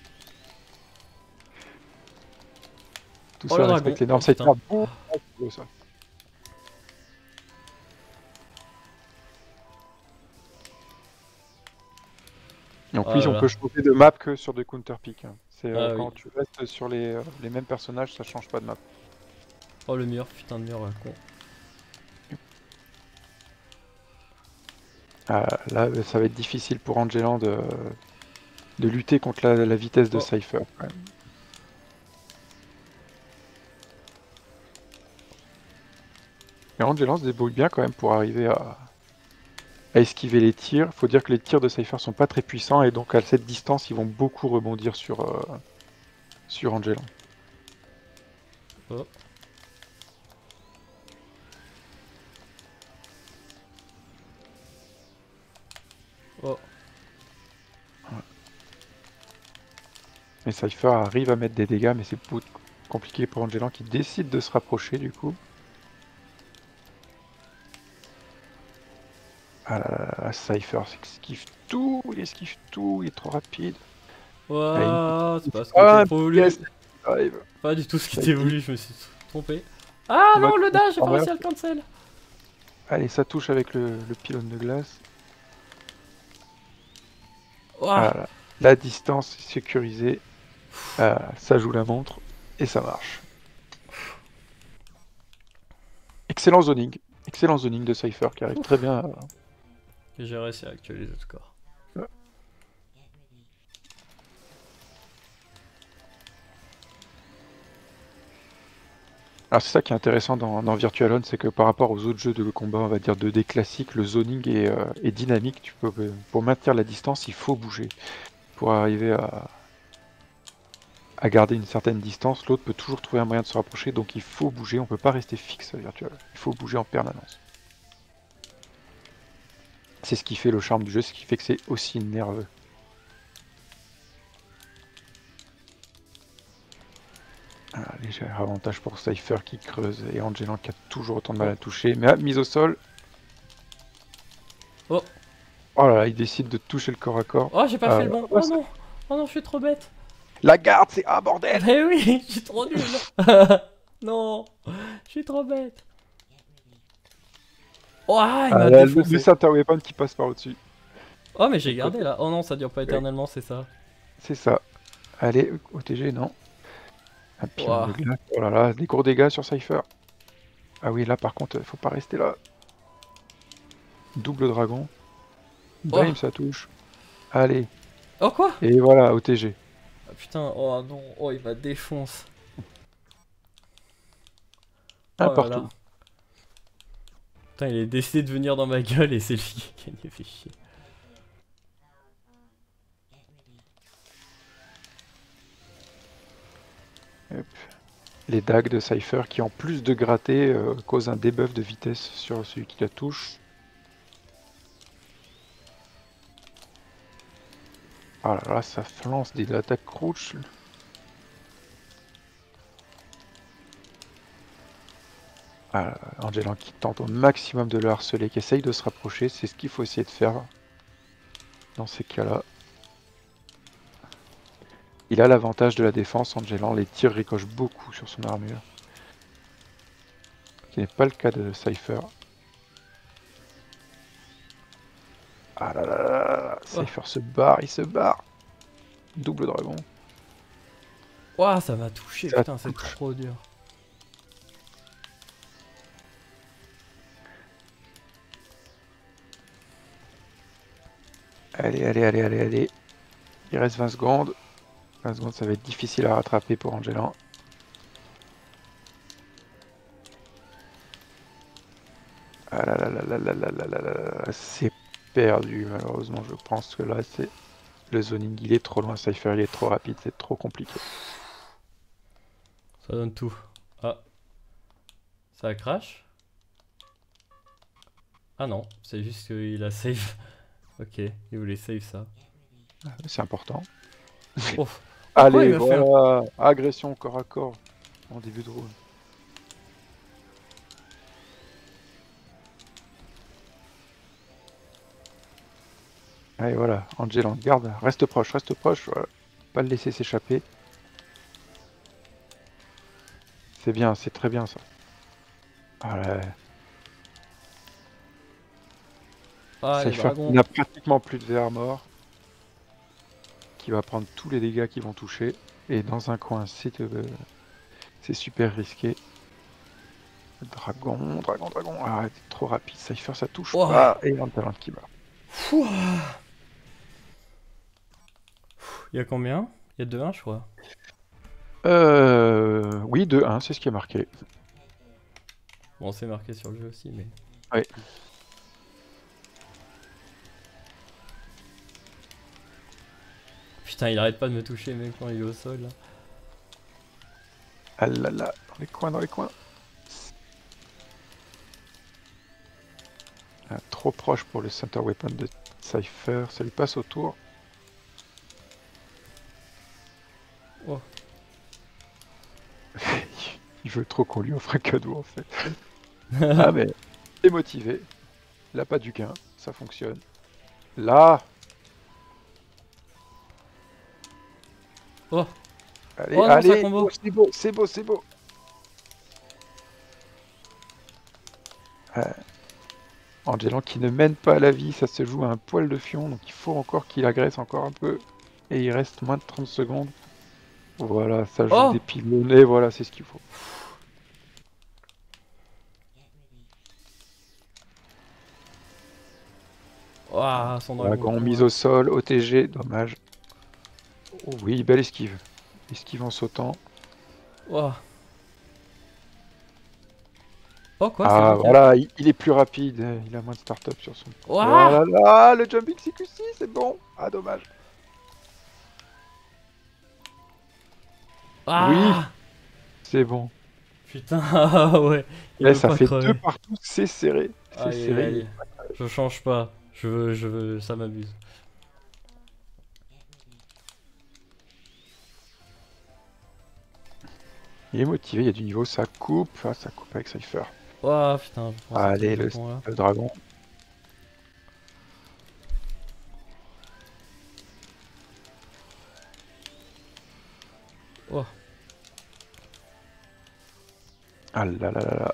Tout Oh, ça le respecte dragon. les normes. Oh, Ça a été putain. un beau beau, ça. Et en Oh plus, là on là. peut changer de map que sur des counter pick. hein. C'est euh, Ah quand oui. tu restes sur les, euh, les mêmes personnages, ça change pas de map. Oh le mur, putain de mur euh, con. Ah, là, ça va être difficile pour Angelan de, de lutter contre la, la vitesse de Oh. Cypher. quand même. Et Angelan se débrouille bien quand même pour arriver à, à esquiver les tirs. Faut dire que les tirs de Cypher sont pas très puissants et donc à cette distance, ils vont beaucoup rebondir sur, euh, sur Angelan. Oh. Oh. Et Cypher arrive à mettre des dégâts, mais c'est beaucoup compliqué pour Angelan qui décide de se rapprocher du coup. Ah là là là, Cypher esquive tout, il esquive tout, il est trop rapide. Ouah, c'est pas ce qui Ah, était voulu. yes, arrive. Pas du tout ce qui Ça était a été. voulu, je me suis trompé. Ah Tu non, vas le te dash, j'ai pas forward. réussi à le cancel. Allez, ça touche avec le, le pylône de glace. Ouah. Ah là, la distance est sécurisée. Ah, ça joue la montre et ça marche. Excellent zoning. Excellent zoning de Cypher qui arrive très bien. à- Et j'ai réussi à actualiser le score. Alors c'est ça qui est intéressant dans, dans Virtual On, c'est que par rapport aux autres jeux de combat, on va dire deux D classiques, le zoning est, euh, est dynamique. Tu peux, pour maintenir la distance, il faut bouger. Pour arriver à, à garder une certaine distance, l'autre peut toujours trouver un moyen de se rapprocher, donc il faut bouger, on peut pas rester fixe à Virtual. Il faut bouger en permanence. C'est ce qui fait le charme du jeu, ce qui fait que c'est aussi nerveux. Ah, léger avantage pour Cypher qui creuse et Angelan qui a toujours autant de mal à toucher. Mais ah, mise au sol. Oh. Oh là là, il décide de toucher le corps à corps. Oh, j'ai pas Ah, fait le bon. ouais, Oh c'est- non. Oh non, je suis trop bête. La garde, c'est... Ah bordel. Eh oui, je suis trop nul. Non, je suis trop bête. Oh, ah, il Ah, m'a là, le, le défoncé. Center Weapon qui passe par au-dessus. Oh, mais j'ai gardé là. Oh non, ça dure pas éternellement, c'est ça. C'est ça. Allez, O T G, non. Un pylône Ouah. de glace. Oh là là, des gros dégâts sur Cypher. Ah oui, là par contre, il faut pas rester là. Double dragon. Bam, Oh. ça touche. Allez. Oh quoi? Et voilà, O T G. Ah, putain, oh non, oh il m'a défonce. Un Oh là partout. là. Putain, il a décidé de venir dans ma gueule et c'est lui qui a gagné, fait chier. Hop. Les dagues de Cypher qui, en plus de gratter, euh, causent un debuff de vitesse sur celui qui la touche. Ah là là, ça lance des attaques crouch. Ah là là, Angelan qui tente au maximum de le harceler, qui essaye de se rapprocher, c'est ce qu'il faut essayer de faire dans ces cas-là. Il a l'avantage de la défense, Angelan, les tirs ricochent beaucoup sur son armure. Ce qui n'est pas le cas de Cypher. Ah là là là là là, Cypher se barre, il se barre. Double dragon. Ouah, ça m'a touché, Ça putain, c'est touche. trop dur. Allez, allez, allez, allez, allez. Il reste vingt secondes. vingt secondes, ça va être difficile à rattraper pour Angelan. Ah là là là là là là là là là là, c'est perdu malheureusement, je pense que là c'est le zoning, il est trop loin, Cypher il est trop rapide, c'est trop compliqué. Ça donne tout. Ah. Ça crash? Ah non, c'est juste qu'il a save. Ok, il voulait save ça. C'est important. Oh. Allez, il va faire voilà, agression corps à corps en début de round. Allez, voilà, Angelan, garde, reste proche, reste proche, voilà. Pas le laisser s'échapper. C'est bien, c'est très bien ça. Voilà. Ah, les Cypher dragons. n'a pratiquement plus de V R mort. Qui va prendre tous les dégâts qui vont toucher. Et dans un coin, c'est euh, c'est super risqué. Dragon, dragon, dragon. Ah, c'est trop rapide. Cypher, ça touche Oh. pas. Et un talent qui meurt. Il y a combien? Il y a deux un, je crois. Euh... Oui, deux un, c'est ce qui est marqué. Bon, c'est marqué sur le jeu aussi, mais... Oui. Putain, il arrête pas de me toucher, même quand il est au sol, là. Ah là là, dans les coins, dans les coins. Ah, trop proche pour le center weapon de Cypher. Ça lui passe autour. Oh. Il veut trop qu'on lui offre un cadeau, en fait. Ah, mais il est motivé. Il a pas du gain. Ça fonctionne. Là. Oh. Allez, Oh non, allez. ça combo. Oh, c'est beau, c'est beau, c'est beau. Euh, Angelan qui ne mène pas à la vie, ça se joue à un poil de fion, donc il faut encore qu'il agresse encore un peu. Et il reste moins de trente secondes. Voilà, ça joue Oh. des pilonnés, voilà, c'est ce qu'il faut. Ouah, son dragon. Dragon mise au sol, O T G, dommage. Oh oui, belle esquive. Esquive en sautant. Oh. Oh, quoi? Ah, c'est voilà, il, il est plus rapide, il a moins de start-up sur son... Ouah. Voilà, là, le jumping C Q C, c'est bon. Ah, dommage. Ah. Oui. C'est bon. Putain, ah ouais. Il Là, veut ça pas fait crever. deux partout, c'est serré. C'est Aïe, aïe, serré. aïe. Je change pas. Je veux, je veux, ça m'abuse. Il est motivé, il y a du niveau, ça coupe. Ah, ça coupe avec Cypher. Oh putain, je pense Allez, que le, c'est là. le dragon. Oh. Ah là là là là.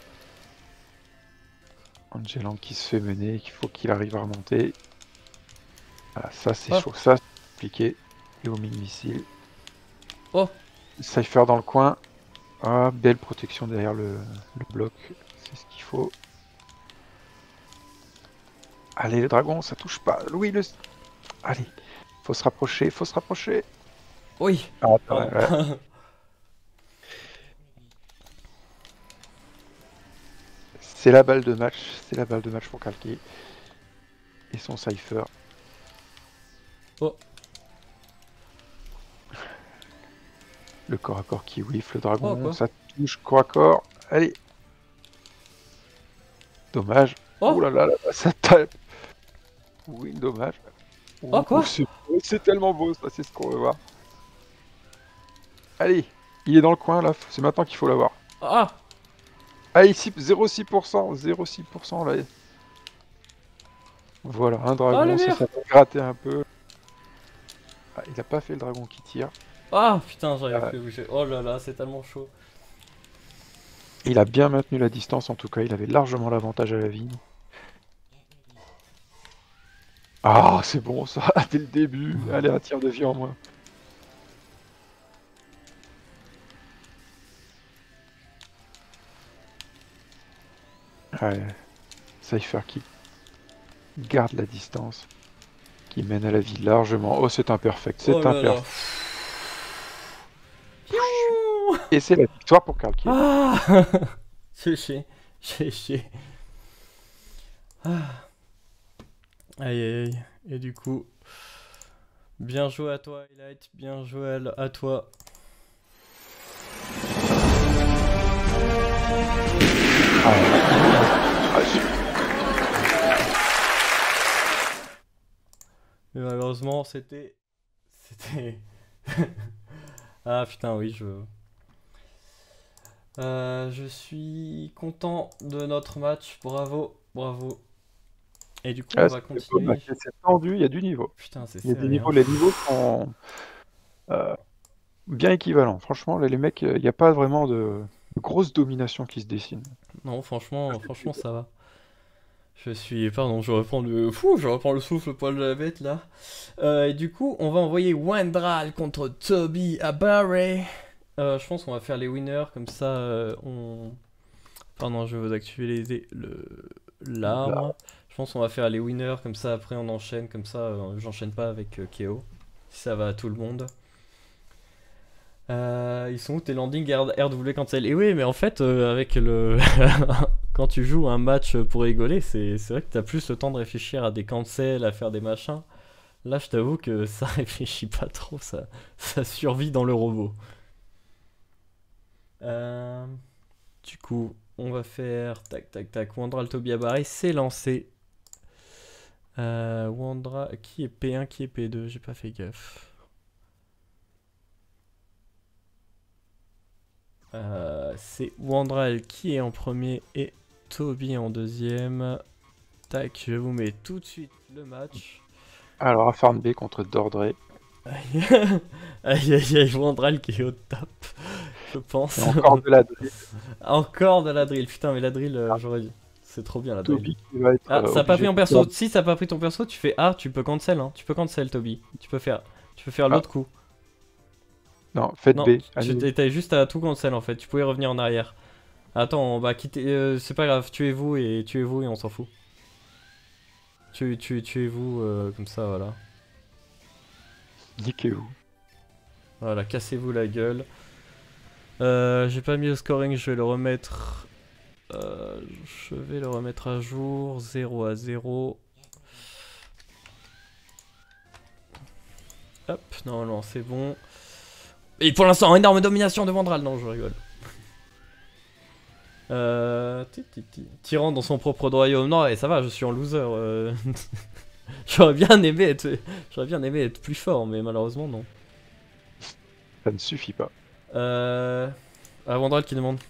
Angelan qui se fait mener, qu'il faut qu'il arrive à remonter. Ah, ça c'est Oh. chaud, ça c'est compliqué. Et au mini-missile. Oh. Cypher dans le coin. Ah, belle protection derrière le, le bloc. C'est ce qu'il faut. Allez, le dragon, ça touche pas. Oui, le... Allez, faut se rapprocher, faut se rapprocher. Oui. Ah, Pardon. ouais, ouais. C'est la balle de match, c'est la balle de match pour Kalki. Et son Cypher. Oh. Le corps à corps qui whiff, le dragon, Oh, quoi. ça touche corps à corps. Allez. Dommage. Oh. Oh là là, là, ça tape. Oui, dommage. Oh, quoi. C'est c'est tellement beau, ça, c'est ce qu'on veut voir. Allez, il est dans le coin là, c'est maintenant qu'il faut l'avoir. Ah. Allez, zéro virgule six pour cent, zéro virgule six pour cent là. Voilà, un Ah, dragon, le ça, vert. ça peut gratter un peu. Ah, il a pas fait le dragon qui tire. Ah putain, j'arrive Ah. plus à bouger. Oh là là, c'est tellement chaud. Il a bien maintenu la distance en tout cas, il avait largement l'avantage à la vie. Ah, c'est bon ça, dès le début. Allez, un tir de vie en moins. Ouais, Cypher qui garde la distance, qui mène à la vie largement. Oh, c'est imperfect, c'est Oh là là. imperfect. Et c'est la victoire pour Kalki. Ah. J'ai chié. J'ai chié. Ah. Aïe aïe aïe. Et du coup, bien joué à toi, Highlight. Bien joué à, à toi. Ah, je- Mais malheureusement, c'était. C'était. Ah putain, oui, je. Euh, je suis content de notre match. Bravo, bravo. Et du coup, Ah, on va c'est cool, bah, continuer. c'est c'est tendu, il y a du niveau. Putain, c'est Il y a des serré, niveaux, hein. les niveaux sont euh, bien équivalents. Franchement, là, les mecs, il n'y a pas vraiment de, de grosse domination qui se dessine. Non, franchement, franchement, ça va. Je suis... Pardon, je reprends le... Fou, je reprends le souffle, le poil de la bête, là. Euh, et du coup, on va envoyer Wendral contre Toby à Barry. Euh, je pense qu'on va faire les winners, comme ça, euh, on... Pardon, je vais vous actualiser le... l'arbre. Je pense qu'on va faire les winners, comme ça, après on enchaîne, comme ça, euh, j'enchaîne pas avec euh, K O. Si ça va à tout le monde. Euh, ils sont où tes landings R W cancel? Et oui, mais en fait, euh, avec le... quand tu joues un match pour rigoler, c'est c'est vrai que t'as plus le temps de réfléchir à des cancels, à faire des machins. Là, je t'avoue que ça réfléchit pas trop, ça, ça survit dans le robot. Euh, du coup, on va faire tac tac tac. Wandral Toby Barry, c'est lancé. Euh, Wandra, qui est P un, qui est P deux? J'ai pas fait gaffe. Euh, c'est Wandral qui est en premier et Toby en deuxième. Tac, je vous mets tout de suite le match. Alors, à Farm B contre Dordre. Aïe aïe aïe, aïe, Wandral qui est au top, je pense. Et encore de la drill. Encore de la drill, putain, mais la drill, euh, j'aurais dit. C'est trop bien la drill. Toby qui va être. Ah, euh, ça a pas obligé pris en de perso. perdre. Si ça a pas pris ton perso, tu fais A, tu peux cancel, hein. Tu peux cancel, Toby. Tu peux faire, tu peux faire Ah. l'autre coup. Non, faites Non, B. tu annulez. étais juste à tout cancel en fait. Tu pouvais revenir en arrière. Attends, on va quitter. euh, c'est pas grave, tuez-vous et tuez-vous et on s'en fout. Tu, tu, tuez-vous euh, comme ça, voilà. Niquez-vous. Voilà, cassez-vous la gueule. Euh, J'ai pas mis le scoring, je vais le remettre. Euh, je vais le remettre à jour. zéro à zéro. Hop, normalement c'est bon. Et pour l'instant, énorme domination de Wandral. Non, je rigole. Euh, ti, ti, ti. Tyran dans son propre royaume. Non, et ça va, je suis en loser. euh. J'aurais bien aimé être, j'aurais bien aimé être plus fort, mais malheureusement non. Ça ne suffit pas. Euh, ah, Wandral qui demande.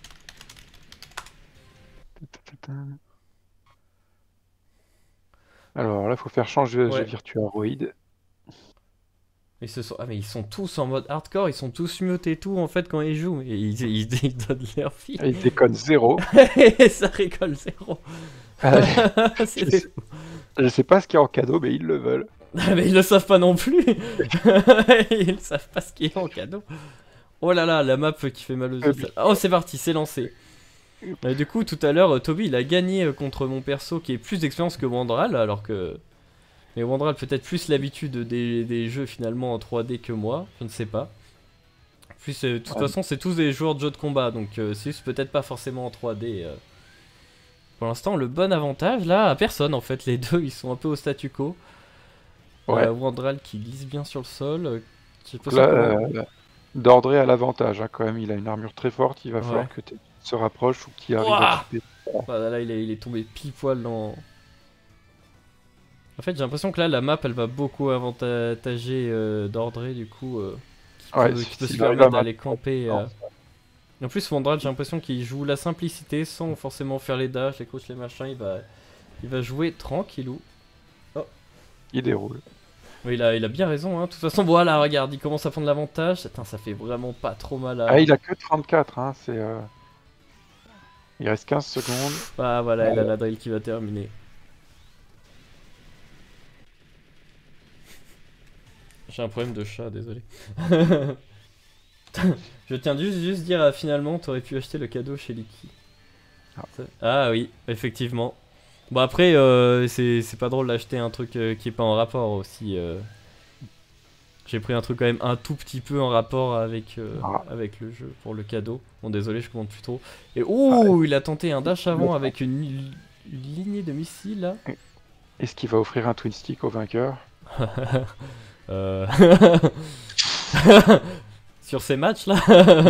Alors là, il faut faire changer Ouais. Virtuaroid. Ils se sont... Ah, mais ils sont tous en mode hardcore, ils sont tous mutés et tout en fait quand ils jouent. Et ils, ils, ils donnent leur fille. Il déconne zéro. Et ça rigole zéro. Euh, C'est je, des- sais, je sais pas ce qu'il y a en cadeau, mais ils le veulent. Ah, mais ils le savent pas non plus. Ils savent pas ce qu'il y a en cadeau. Oh là là, la map qui fait mal aux yeux. celle- Oh, c'est parti, c'est lancé. Euh, du coup, tout à l'heure, euh, Toby il a gagné euh, contre mon perso qui est plus d'expérience que Wandral, alors que. Mais Wandral peut-être plus l'habitude des, des jeux finalement en trois D que moi, je ne sais pas. Plus, euh, de toute Ouais. façon, c'est tous des joueurs de jeux de combat, donc euh, c'est juste peut-être pas forcément en trois D. euh. Pour l'instant, le bon avantage là, à personne en fait. Les deux ils sont un peu au statu quo. Ouais. Euh, Wandral qui glisse bien sur le sol. euh, j'ai pas Donc là, sûr comment- euh, Dordre a l'avantage hein, quand même. Il a une armure très forte. Il va Ouais. falloir que tu se rapproches ou qu'il arrive Ouah à chipper. Bah, là, il est, il est tombé pile poil dans. En fait, j'ai l'impression que là, la map elle va beaucoup avantager euh, Dordre du coup. euh, qui Ouais, peut, si- qui peut se s'il arrive permettre à d'aller maintenir- camper. Non, euh. En plus, Wandral, j'ai l'impression qu'il joue la simplicité sans forcément faire les dashs, les coachs, les machins. Il va, il va jouer tranquillou. Il déroule. Oui, il a, il a bien raison. Hein. De toute façon, voilà, regarde, il commence à prendre l'avantage. Attends, ça fait vraiment pas trop mal à. Ah, il a que trente-quatre. Hein, c'est, euh, il reste quinze secondes. Ah, voilà, il a la drill qui va terminer. J'ai un problème de chat, désolé. Je tiens juste, juste dire, euh, finalement, t'aurais pu acheter le cadeau chez Licky. Ah. Ça- Ah oui, effectivement. Bon après, euh, c'est c'est pas drôle d'acheter un truc euh, qui est pas en rapport aussi. euh. J'ai pris un truc quand même un tout petit peu en rapport avec, euh, Ah. avec le jeu pour le cadeau. Bon désolé, je commande plus trop. Et oh, il a tenté un dash avant avec une, une lignée de missiles là. Est-ce qu'il va offrir un twin stick au vainqueur? Euh... Sur ces matchs là.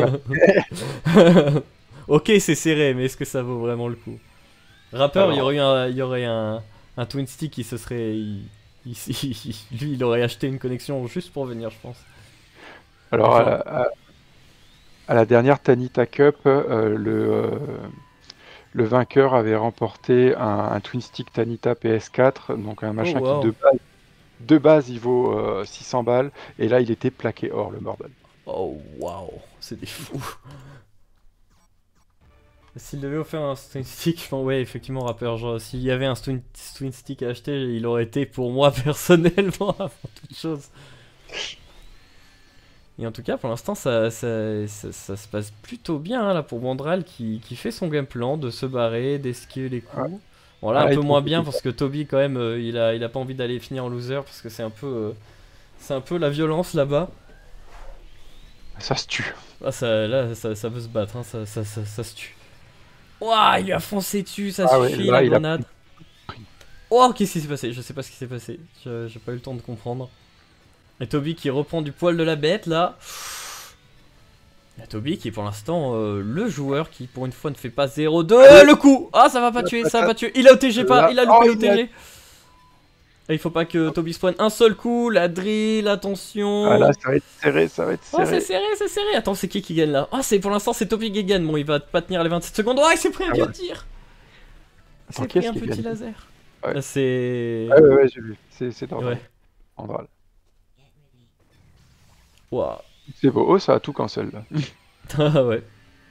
Ok, c'est serré, mais est-ce que ça vaut vraiment le coup? Rappeur, il y aurait eu un, il y aurait un, un twin stick qui se serait. il- il- il- lui, il aurait acheté une connexion juste pour venir, je pense. Alors, à, Enfin. à- à la dernière Tanita Cup, euh, le, euh, le vainqueur avait remporté un, un Twin Stick Tanita P S quatre, donc un machin Oh, wow. qui de base, de base il vaut euh, six cents balles, et là il était plaqué or, le bordel. Oh waouh, c'est des fous. S'il devait offrir un Twin Stick, enfin, ouais, effectivement, rappeur, genre, s'il y avait un Twin, Twin Stick à acheter, il aurait été pour moi personnellement avant toute chose. Et en tout cas, pour l'instant, ça, ça, ça, ça se passe plutôt bien hein, là pour Wandral qui, qui fait son game plan de se barrer, d'esquiver les coups. Ouais. Bon, là, Ouais, un peu il moins faut- bien parce que Toby, quand même, euh, il, a, il a pas envie d'aller finir en loser parce que c'est un peu, euh, c'est un peu la violence là-bas. Ça se tue. Ah, ça, là, ça, ça veut se battre, hein, ça, ça, ça, ça se tue. Ouah, il lui a foncé dessus, ça Ah ouais, suffit, là, la il a grenade. Oh, qu'est-ce qui s'est passé? Je sais pas ce qui s'est passé. Je- J'ai pas eu le temps de comprendre. Et Toby qui reprend du poil de la bête, là. Il y a Toby qui est pour l'instant euh, le joueur qui, pour une fois, ne fait pas zéro deux. Le coup! Ah, ça va pas tuer, ça va pas tuer. Il a O T G pas, il a loupé Oh, l'O il T a- G. Et il faut pas que Toby se prenne un seul coup. La drill, attention. Ah là, ça va être serré, ça va être Oh, c'est serré. serré, c'est serré. Attends, c'est qui qui gagne là? Oh, c'est pour l'instant, c'est Toby qui gagne. Bon, il va pas tenir les vingt-sept secondes. Oh, il s'est pris un Ah vieux ouais. tir. Il Attends, s'est pris qu'est-ce un qui petit gagne laser. Ouais. Là, c'est. Ah ouais, ouais, j'ai vu. C'est c'est Dordreil. Ouais. Andral. Waouh. C'est beau. Oh, ça a tout cancel là. Ah ouais.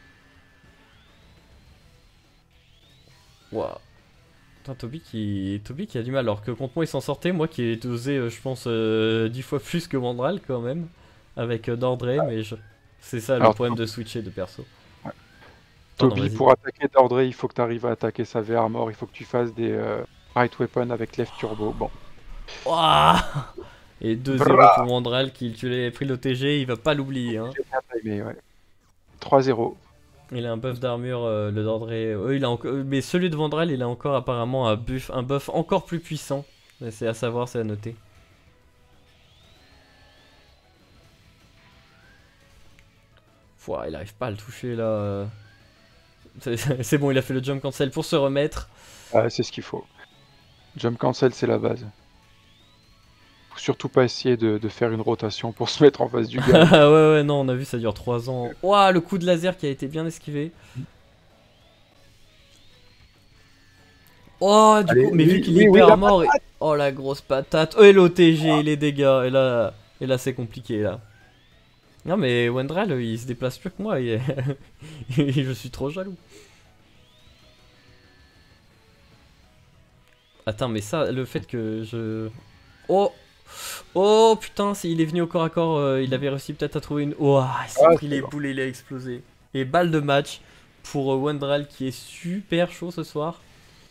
Waouh. Putain, Toby qui... Toby qui a du mal, alors que contre moi il s'en sortait, moi qui ai dosé, euh, je pense, euh, dix fois plus que Wandral quand même, avec euh, Dordray, mais je... c'est ça le Alors, problème de switcher de perso. Ouais. Pardon, Toby, vas-y. pour attaquer Dordreil, il faut que tu arrives à attaquer sa V-Armor, il faut que tu fasses des euh, right weapon avec left turbo. Bon. Ouah. Et deux zéro Brrra. pour Wandral, qui tu l'avais pris l'O T G, il va pas l'oublier. Hein. J'ai bien timé, ouais. trois zéro. Il a un buff d'armure, euh, le Dordray. Euh, il a encore... Mais celui de Wandral, il a encore apparemment un buff, un buff encore plus puissant. Mais c'est à savoir, c'est à noter. Pouah, il arrive pas à le toucher là. C'est c'est bon, il a fait le jump cancel pour se remettre. Ah, c'est ce qu'il faut. Jump cancel, c'est la base. Faut surtout pas essayer de, de faire une rotation pour se mettre en face du gars. Ah ouais, ouais, non, on a vu, ça dure trois ans. Ouah, le coup de laser qui a été bien esquivé. Oh, du Allez, coup, mais oui, vu qu'il oui, est oui, hyper la mort. Et... Oh, la grosse patate. Oh, et l'O T G, les dégâts. Et là, et là c'est compliqué là. Non, mais Wandral, il se déplace plus que moi. Il... Je suis trop jaloux. Attends, mais ça, le fait que je... Oh. Oh putain, c'est- il est venu au corps à corps, euh, il avait réussi peut-être à trouver une... Oh, il s'est Ah, pris c'est les bon. boules et il a explosé. Et balle de match pour euh, Wandral qui est super chaud ce soir.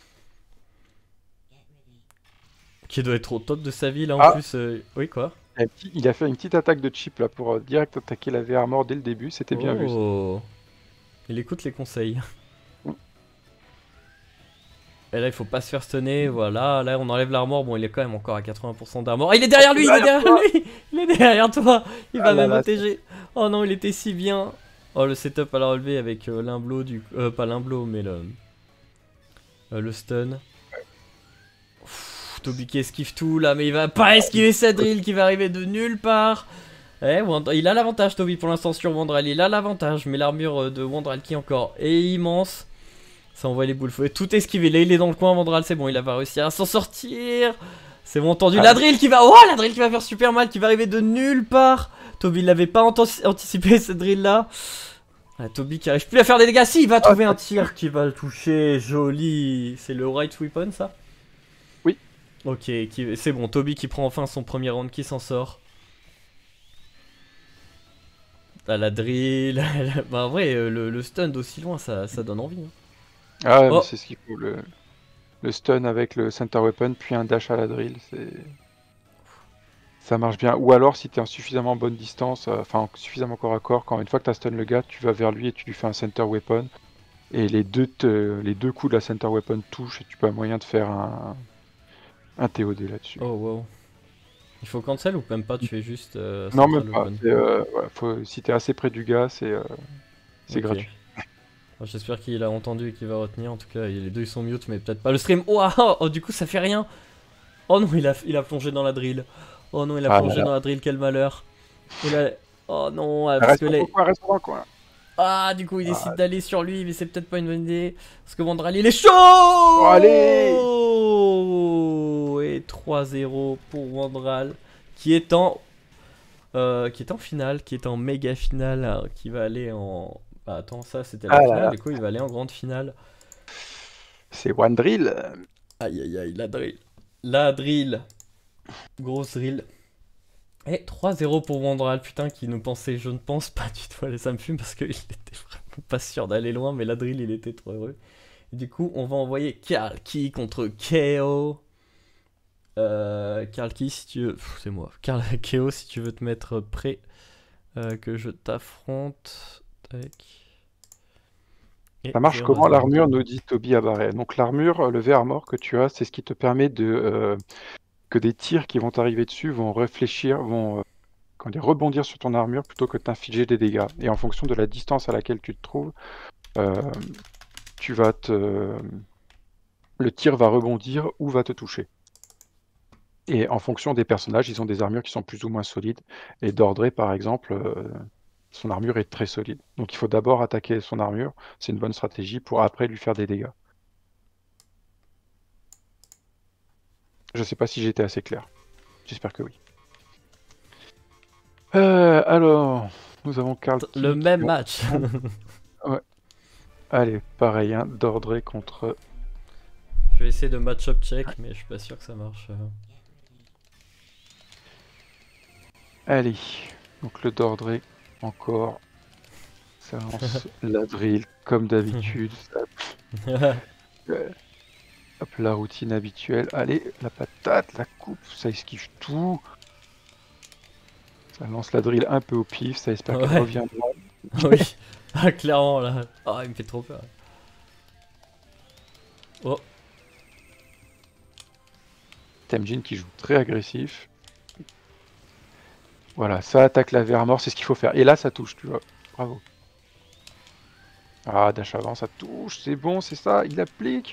Qui doit être au top de sa vie là en Ah. plus. euh, Oui, quoi? Il a, un petit- il a fait une petite attaque de chip là pour euh, direct attaquer la V-Armor dès le début, c'était bien vu. ça. Oh. Il écoute les conseils. Mm. Et là, il faut pas se faire stunner. Voilà, là, on enlève l'armor. Bon, il est quand même encore à quatre-vingts pour cent d'armor. Ah, il est derrière lui, il est derrière lui. Il est derrière toi. Il va Ah là même là, O T G. Oh non, il était si bien. Oh, le setup à la relever avec euh, l'imblo du. Euh, pas l'imblo, mais le. euh, le stun. Ouf, Toby qui esquive tout là, mais il va pas esquiver sa drill qui va arriver de nulle part. Eh, Wand- il a l'avantage Toby pour l'instant sur Wandral, il a l'avantage, mais l'armure euh, de Wandral qui encore est immense. Ça envoie les boules, faut tout esquiver. Là il est dans le coin, Wandral, c'est bon, il va réussir à s'en sortir. C'est bon entendu, Ah. la drill qui va... Oh, la drill qui va faire super mal, qui va arriver de nulle part. Toby l'avait pas anti- anticipé cette drill là. Ah, Toby qui arrive plus à faire des dégâts, si il va trouver un tir qui va le toucher, joli. C'est le right weapon ça? Oui. Ok, qui... c'est bon, Toby qui prend enfin son premier round, qui s'en sort. Ah, la drill, la- bah en vrai euh, le, le stun d'aussi loin ça, ça donne envie. Hein. Ah ouais, mais Oh. c'est ce qu'il faut. Le, le stun avec le center weapon, puis un dash à la drill, c'est. Ça marche bien. Ou alors, si tu es en suffisamment bonne distance, euh, enfin suffisamment corps à corps, quand une fois que tu as stun le gars, tu vas vers lui et tu lui fais un center weapon. Et les deux, te- les deux coups de la center weapon touchent et tu peux avoir moyen de faire un, un T O D là-dessus. Oh wow. Il faut cancel ou même pas, tu fais juste... euh, non, central même pas. weapon. c'est, euh, ouais, faut- si tu es assez près du gars, c'est euh, c'est Ok. gratuit. Bon, j'espère qu'il a entendu et qu'il va retenir. En tout cas, les deux ils sont mute, mais peut-être pas le stream. Oh, ah, oh, oh, du coup, ça fait rien. Oh non, il a, il a plongé dans la drill. Oh non, il a Ah plongé là là. dans la drill, quel malheur. Il a... Oh non, ah, parce Reste que dans les... le coin, reste dans le coin. Ah, du coup, il décide Ah. d'aller sur lui, mais c'est peut-être pas une bonne idée. Parce que Vandral, il est chaud. Allez. Et trois zéro pour Vandral, qui est en... Euh, qui est en finale, qui est en méga finale, hein, qui va aller en... Bah attends, ça c'était la Ah là finale, là. du coup il va aller en grande finale. C'est One Drill. Aïe aïe aïe, la drill. La drill. Grosse drill. Et trois zéro pour Wandral, putain, qui nous pensait, je ne pense pas du tout, allez, ça me fume parce qu'il était vraiment pas sûr d'aller loin, mais la drill il était trop heureux. Et du coup, on va envoyer Karl-Ki contre K O. Euh, Karl-Ki, si tu veux. Pff, c'est moi. Karl K O, si tu veux te mettre prêt, euh, que je t'affronte. Tac. Et Ça marche zéro comment zéro. l'armure, nous dit Toby Abaret. Donc l'armure, le V Armor que tu as, c'est ce qui te permet de euh, que des tirs qui vont t'arriver dessus vont réfléchir, vont euh, comment dire, rebondir sur ton armure plutôt que de t'infliger des dégâts. Et en fonction de la distance à laquelle tu te trouves, euh, tu vas te le tir va rebondir ou va te toucher. Et en fonction des personnages, ils ont des armures qui sont plus ou moins solides. Et Dordré, par exemple, euh, son armure est très solide. Donc il faut d'abord attaquer son armure, c'est une bonne stratégie pour après lui faire des dégâts. Je sais pas si j'étais assez clair. J'espère que oui. Euh, alors, nous avons Karl Ki Le qui même va- match. Allez, pareil, hein, Dordré contre... Je vais essayer de match-up check, mais je suis pas sûr que ça marche. euh. Allez, donc le Dordré, encore. Ça lance la drill, comme d'habitude. Ça- euh, Hop, la routine habituelle. Allez, la patate, la coupe, ça esquive tout. Ça lance la drill un peu au pif, ça espère qu'elle Ouais. reviendra. Oui, ah, clairement là. Ah, il me fait trop peur. Oh, Temjin qui joue très agressif. Voilà, ça attaque la V Armor, c'est ce qu'il faut faire. Et là, ça touche, tu vois. Bravo. Ah, dash avant, ça touche, c'est bon, c'est ça, il applique.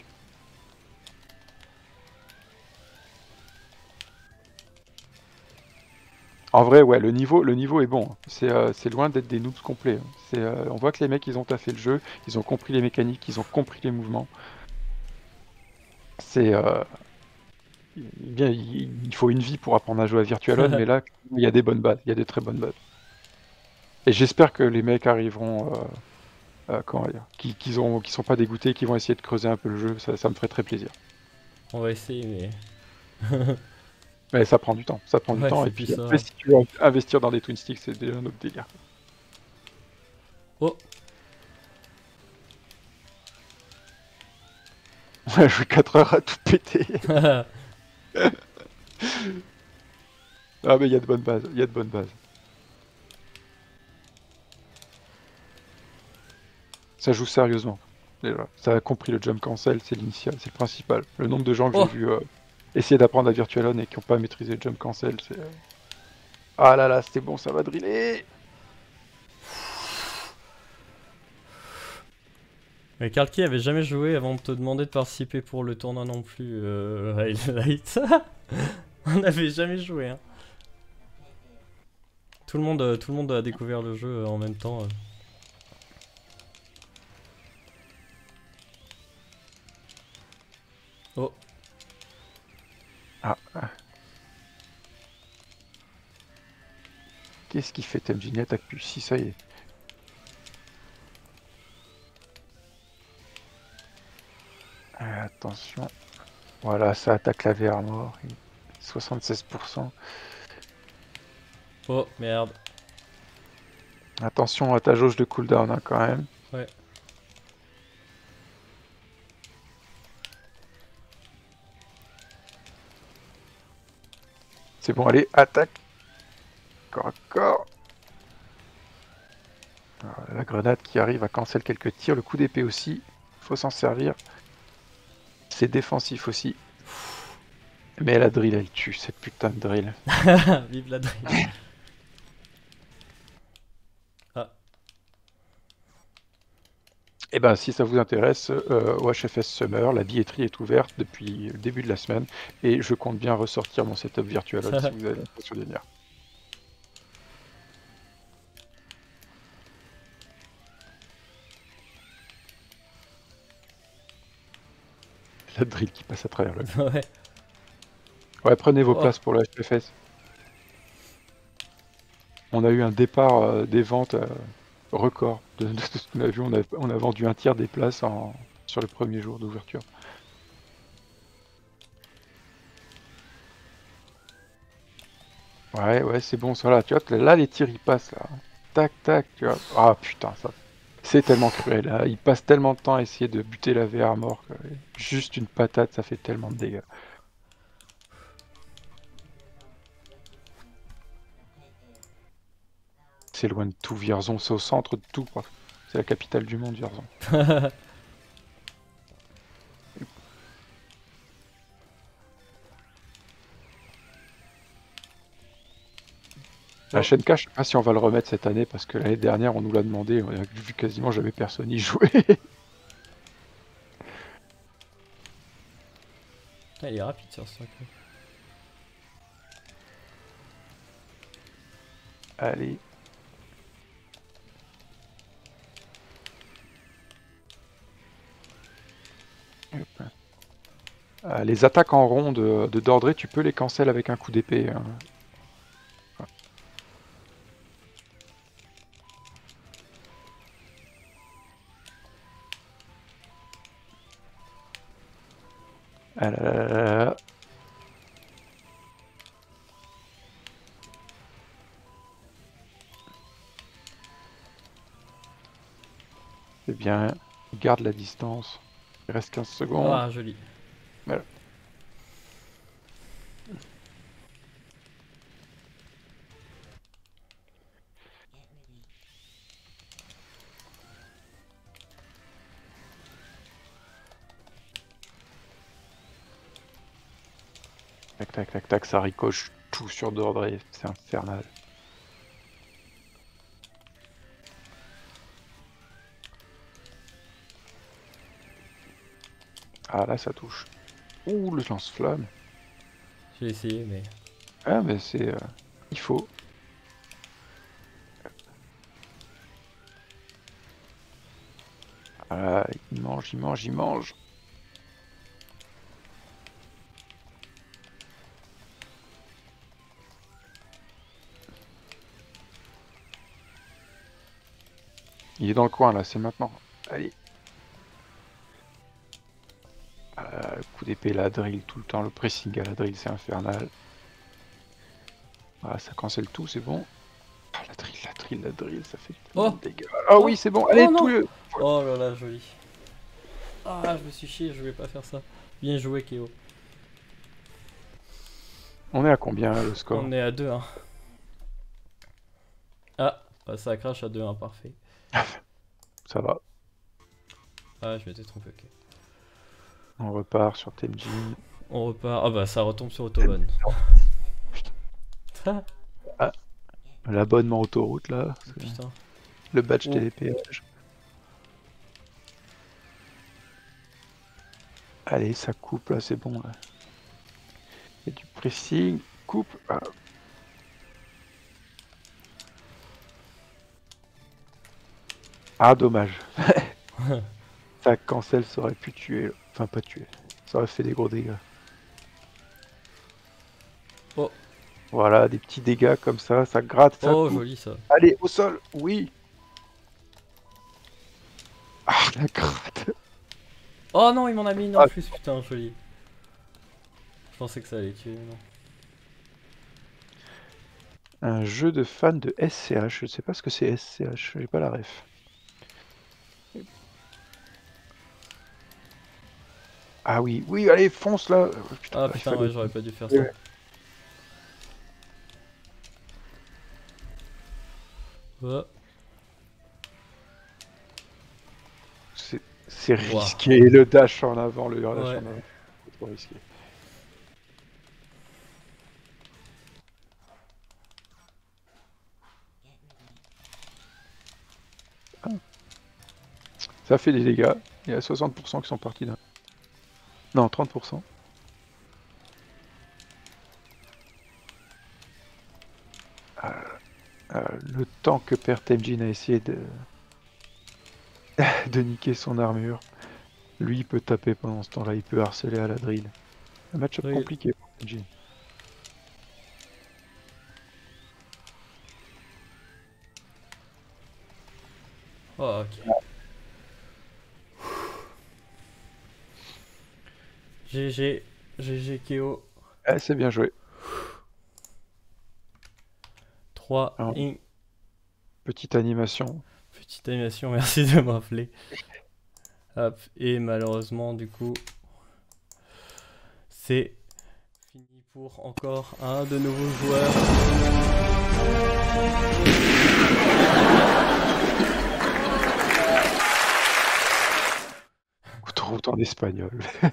En vrai, ouais, le niveau, le niveau est bon. C'est euh, c'est loin d'être des noobs complets. C'est, euh, on voit que les mecs, ils ont taffé le jeu, ils ont compris les mécaniques, ils ont compris les mouvements. C'est... euh, bien, il, il faut une vie pour apprendre à jouer à Virtualon, mais là, il y a des bonnes bases, il y a des très bonnes bases. Et j'espère que les mecs arriveront... Euh, euh, comment dire, qui, qu'ils ont, qui sont pas dégoûtés, qui vont essayer de creuser un peu le jeu, ça, ça me ferait très plaisir. on va essayer, mais. Mais ça prend du temps, ça prend Ouais, du temps, c'est et puis plus ça. après, si tu veux investir dans des twin sticks, c'est déjà un autre délire. Oh, On a joué quatre heures à tout péter. Ah mais il y a de bonnes bases, il y a de bonnes bases. Ça joue sérieusement, déjà. Ça a compris le jump cancel, c'est l'initial, c'est le principal. Le nombre de gens que Oh. j'ai vu euh, essayer d'apprendre à Virtualon et qui n'ont pas maîtrisé le jump cancel, c'est... euh, Ah là là, c'est bon, ça va driller. mais Karl-Ki avait jamais joué avant de te demander de participer pour le tournoi non plus, euh, Highlight. On n'avait jamais joué, hein. Tout le monde, euh, tout le monde a découvert le jeu euh, en même temps. euh. Oh, Ah. Qu'est-ce qu'il fait Temjin? Attaque plus si, ça y est. Euh, attention. Voilà, ça attaque la V Armor. soixante-seize pour cent. oh, merde. Attention à ta jauge de cooldown hein, quand même. Ouais. C'est bon, allez, attaque. Encore, encore. Alors, la grenade qui arrive à cancel quelques tirs. Le coup d'épée aussi. Faut s'en servir. C'est défensif aussi. Mais la drill, elle tue, cette putain de drill. Vive la drill. Et ben, si ça vous intéresse, euh, au H F S Summer, la billetterie est ouverte depuis le début de la semaine. Et je compte bien ressortir mon setup Virtualon si vous avez l'intention de venir. la drill qui passe à travers le... Ouais. Ouais, prenez vos Oh. places pour le H F S. On a eu un départ euh, des ventes euh, record de, de ce qu'on a vu. On a, on a vendu un tiers des places en, sur le premier jour d'ouverture. Ouais, ouais, c'est bon, ça là. Tu vois, là, les tirs, ils passent, là. Tac, tac, tu vois. Ah, putain, ça... C'est tellement cruel, là. Ils passent tellement de temps à essayer de buter la V R à mort. Que... Juste une patate, ça fait tellement de dégâts. C'est loin de tout, Vierzon. C'est au centre de tout, quoi. C'est la capitale du monde, Vierzon. La chaîne K, je sais pas si on va le remettre cette année parce que l'année dernière on nous l'a demandé, on a vu quasiment jamais personne y jouer. Ah, il est rapide sur ce truc. Allez. Hop. Euh, les attaques en rond de, de Dordré, tu peux les cancel avec un coup d'épée. Hein. Ah là là là là. C'est bien, garde la distance. Il reste quinze secondes. Ah, joli. Voilà. Tac tac tac tac, ça ricoche tout sur Dordré, c'est infernal. Ah là ça touche. Ouh le lance-flamme. J'ai essayé, mais. Ah mais c'est... Euh, il faut. Ah il mange, il mange, il mange. Il est dans le coin là, c'est maintenant. Allez. Ah, le coup d'épée, la drill tout le temps, le pressing à la drill, c'est infernal. Ah, ça cancelle tout, c'est bon. Ah, la drill, la drill, la drill, ça fait tellement Oh. de dégâts. Ah oui, c'est bon, allez, Oh, non. tout le... Oh là là, joli. Ah, je me suis chié, je vais pas faire ça. Bien joué, Kéo. On est à combien là, le score? On est à deux un. Ah, bah, ça crache à deux un, parfait. Ça va. Ah, je m'étais trompé, ok. On repart sur Temjin. On repart. Ah bah ça retombe sur Autobahn. Ah, L'abonnement autoroute là. putain. Le badge Oh. télépéage. Allez, ça coupe là, c'est bon là. Il y a du pressing. Coupe. Ah. Ah, dommage. Ça cancel, ça aurait pu tuer. Enfin, pas tuer. Ça aurait fait des gros dégâts. Oh. Voilà, des petits dégâts comme ça, ça gratte, ça Oh, coupe. joli ça. Allez, au sol, oui. Ah, la gratte. Oh non, il m'en a mis une en Ah. plus, putain, joli. Je pensais que ça allait tuer, non. Un jeu de fans de S C H, je sais pas ce que c'est S C H, j'ai pas la ref. Ah oui, oui, allez, fonce là. Putain, Ah il putain, fallait- ouais, j'aurais pas dû faire ça. Ouais. Oh. C'est c'est Wow. risqué, le dash en avant, le dash Ouais. en avant. C'est trop risqué. Ah. Ça fait des dégâts. Il y a soixante pour cent qui sont partis d'un. Non, trente pour cent. Euh, euh, le temps que perd Temjin a essayé de... de niquer son armure. Lui, il peut taper pendant ce temps-là, il peut harceler à la drill. Un match-up Oui. compliqué pour T G. Oh, ok. G G. G G K O. Ah, c'est bien joué. trois. Ah. In... Petite animation. Petite animation, merci de m'appeler. Hop, et malheureusement, du coup, c'est fini pour encore un de nouveaux joueurs. Autoroute en espagnol.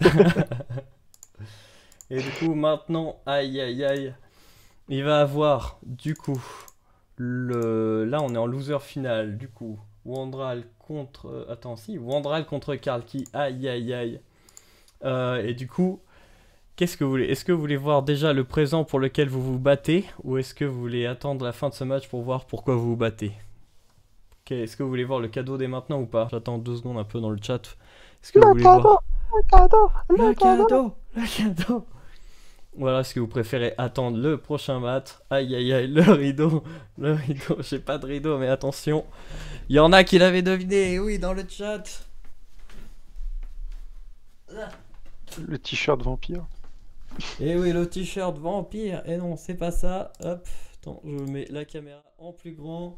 Et du coup, maintenant, aïe aïe aïe, il va avoir, du coup, le... là on est en loser final, du coup, Wandral contre... euh, Attends, si, Wandral contre Karl qui, aïe aïe aïe. Euh, et du coup, qu'est-ce que vous voulez? Est-ce que vous voulez voir déjà le présent pour lequel vous vous battez? Ou est-ce que vous voulez attendre la fin de ce match pour voir pourquoi vous vous battez? Ok, est-ce que vous voulez voir le cadeau dès maintenant ou pas? J'attends deux secondes un peu dans le chat. Est-ce que vous voulez voir... Le cadeau, Le cadeau, le cadeau. Voilà, est-ce que vous préférez attendre le prochain match? Aïe aïe aïe, le rideau, le rideau, j'ai pas de rideau, mais attention. Il y en a qui l'avaient deviné, oui, dans le chat. Le t-shirt vampire. Et oui, le t-shirt vampire. Et non, c'est pas ça. Hop, attends, je mets la caméra en plus grand.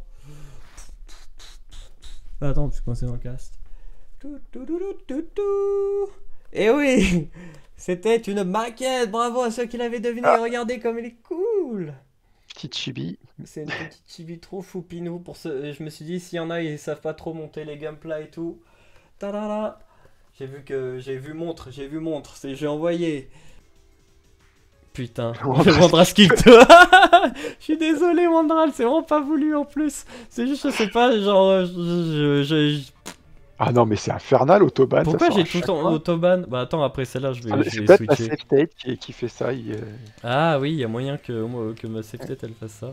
Attends, je suis coincé dans le cast. Tout, tout, tout, tout, tout, tout. Et oui, c'était une maquette. Bravo à ceux qui l'avaient deviné. Ah. Regardez comme il est cool. Petite chibi. C'est une petite chibi trop foupinou pour ce. Je me suis dit s'il y en a ils savent pas trop monter les gameplays et tout. Tadada. J'ai vu que j'ai vu montre, j'ai vu montre, c'est j'ai envoyé. Putain, Wandral skip. Je suis désolé Wandral, c'est vraiment pas voulu en plus. C'est juste je sais pas genre je, je, je, je... Ah non mais c'est infernal Autobahn. Pourquoi ça sort j'ai à tout le chaque temps fois. Autobahn? Bah attends après celle-là je vais, Ah, je c'est vais peut-être la switcher. safe state qui, qui fait ça. Il, euh, Ah oui, il y a moyen que, moi, que ma safe state elle fasse ça.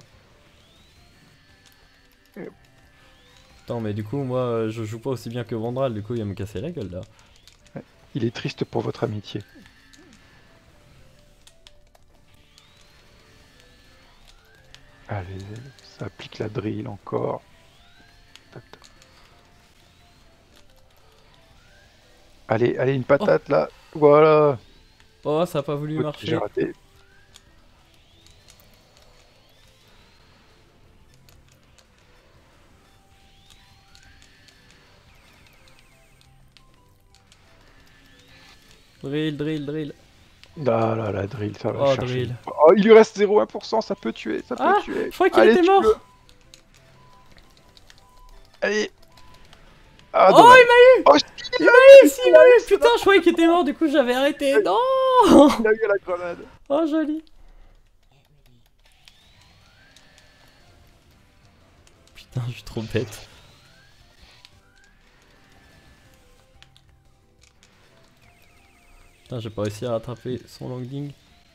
Attends mais du coup moi je joue pas aussi bien que Wandral, du coup il va me casser la gueule là. Il est triste pour votre amitié. Allez, ça applique la drill encore. Tac, tac. Allez, allez, une patate là. Voilà. Oh ça a pas voulu Ok, marcher. j'ai raté. Drill, drill, drill. Ah là, la drill, ça va Oh, chercher. drill. Oh, il lui reste zéro virgule un pour cent, ça peut tuer, ça peut Ah, tuer. je crois qu'il Allez, était mort. tue-le. Allez. Ah, Oh, dommage. il m'a eu. Oh, Il m'a eu, si, il m'a eu. Putain, je croyais qu'il était mort, du coup j'avais arrêté. Non. il a eu la grenade. Oh, joli. Putain, je suis trop bête. Putain, j'ai pas réussi à rattraper son landing.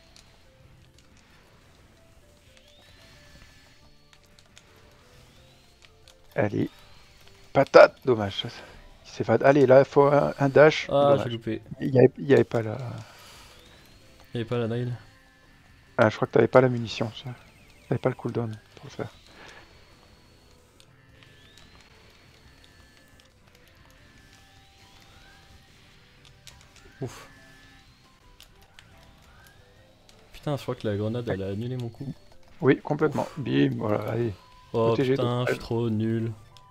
Allez. Patate, dommage. Il s'est fait... Allez, là, il faut un, un dash. Ah, Dommage. j'ai loupé. Il y avait, il y avait pas la... Il y avait pas la drill. Ah, je crois que t'avais pas la munition. Ça. T'avais pas le cooldown pour le faire. Ouf. Putain, je crois que la grenade elle a annulé mon coup. Oui, complètement. Bim, voilà, allez. Oh Protégé putain, de- je suis trop nul.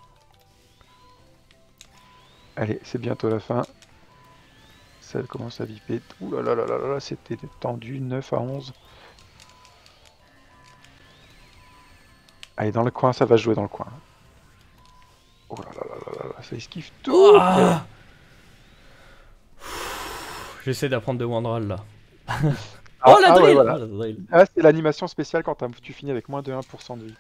Allez, c'est bientôt la fin. Ça commence à viper. Ouh là là là là là, c'était tendu, neuf à onze. Allez, dans le coin, ça va jouer dans le coin. Oh là là là là là, là, ça esquive tout. Oh ah J'essaie d'apprendre de Wandral là. Ah, Oh la ah, ouais, drill, voilà. Ah, la drill. Ah, c'est l'animation spéciale quand t'as- tu finis avec moins de un pour cent de vie.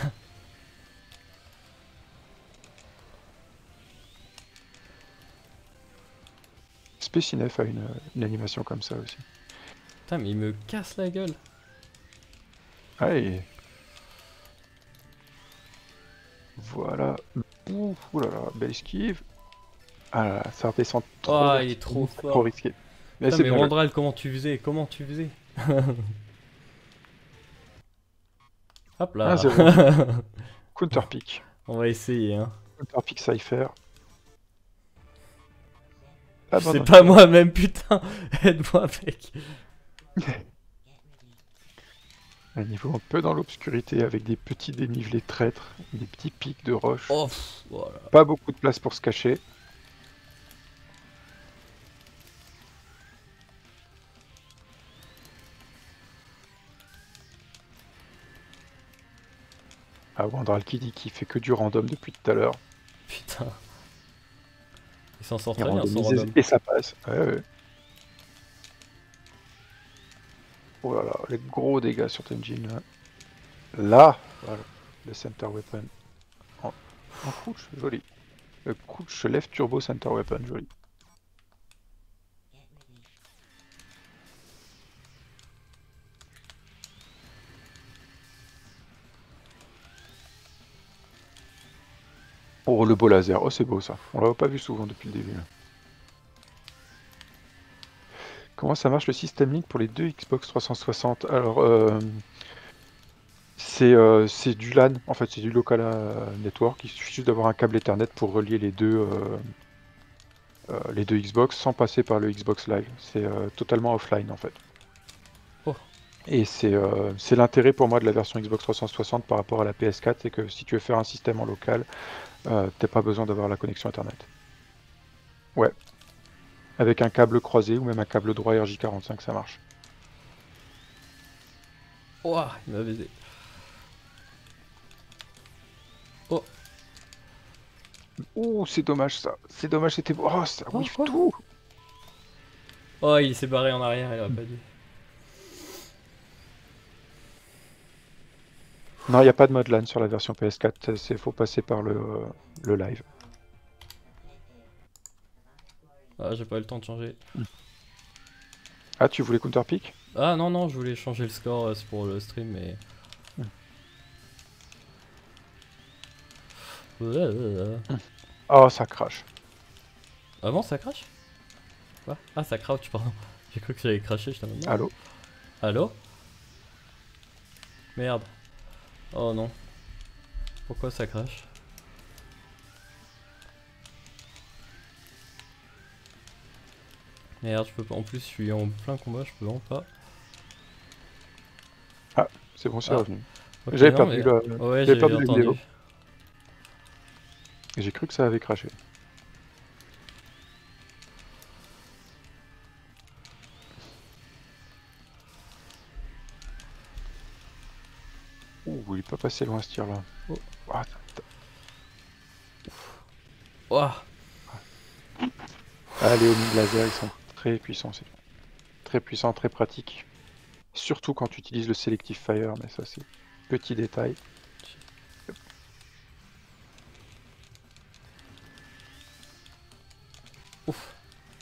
Spécinef a une, une animation comme ça aussi. Putain, mais il me casse la gueule. Allez. Voilà. Ouh, ouh là là, belle esquive. Ah là là, ça redescend trop. Oh, vite, il est trop trop fort. risqué. Mais Putain, c'est mais bien joué. Randral, comment tu faisais? Comment tu faisais? Hop là. un zéro. Counter pick. On va essayer, hein. Counter pick Cypher. Ah, C'est bon, pas moi-même, putain. Aide-moi, mec. Un niveau un peu dans l'obscurité avec des petits dénivelés traîtres, des petits pics de roche. Oh, pff, voilà. Pas beaucoup de place pour se cacher. Ah, Wandral qui dit qu'il fait que du random depuis tout à l'heure. Putain. Il s'en sort Il très bien, son randomise random. et ça passe. Ouais, ouais. Oh là là, les gros dégâts sur Tenjin là. Là, voilà, le center weapon. En, en crouch, joli. Le crouch left turbo center weapon, joli. Oh, le beau laser. Oh, c'est beau ça. On l'avait pas vu souvent depuis le début. Là. Comment ça marche le système Link pour les deux Xbox trois cent soixante? Alors, euh, c'est euh, c'est du LAN, en fait, c'est du local euh, network. Il suffit juste d'avoir un câble Ethernet pour relier les deux, euh, euh, les deux Xbox sans passer par le Xbox Live. C'est euh, totalement offline en fait. Oh. Et c'est euh, c'est l'intérêt pour moi de la version Xbox trois cent soixante par rapport à la P S quatre, c'est que si tu veux faire un système en local, euh, t'as pas besoin d'avoir la connexion Ethernet. Ouais. Avec un câble croisé ou même un câble droit R J quarante-cinq, ça marche. Ouah, il m'a baisé. Oh. Ouh, c'est dommage ça. C'est dommage, c'était beau. Oh, ça Oh, whiff oh. tout. Oh, il s'est barré en arrière, il aurait pas dû. Non, il n'y a pas de mode LAN sur la version P S quatre. Il faut passer par le, euh, le live. Ah, j'ai pas eu le temps de changer. Ah, tu voulais counter pick? Ah non, non, je voulais changer le score, euh, c'est pour le stream, mais... Ouais, ouais, ouais. Oh, ça crache. Ah bon, ça crache? Quoi? Ah, ça crouch, pardon. J'ai cru que j'allais cracher, j'étais en mode non. Allô? Allô? Merde. Oh non. Pourquoi ça crache? Merde, je peux pas. En plus, je suis en plein combat, je peux vraiment pas. Ah, c'est bon, c'est Ah. revenu. Ok, J'avais non, perdu mais- la- Ouais, j'avais j'ai perdu la entendu. vidéo. Et j'ai cru que ça avait craché. Ouh, il est pas passé loin ce tir là. Oh. Ah, Ouah. Ah, les Omni Laser, ils sont très puissants. C'est très puissant, très pratique. Surtout quand tu utilises le Selective Fire, mais ça c'est petit détail. Ouf.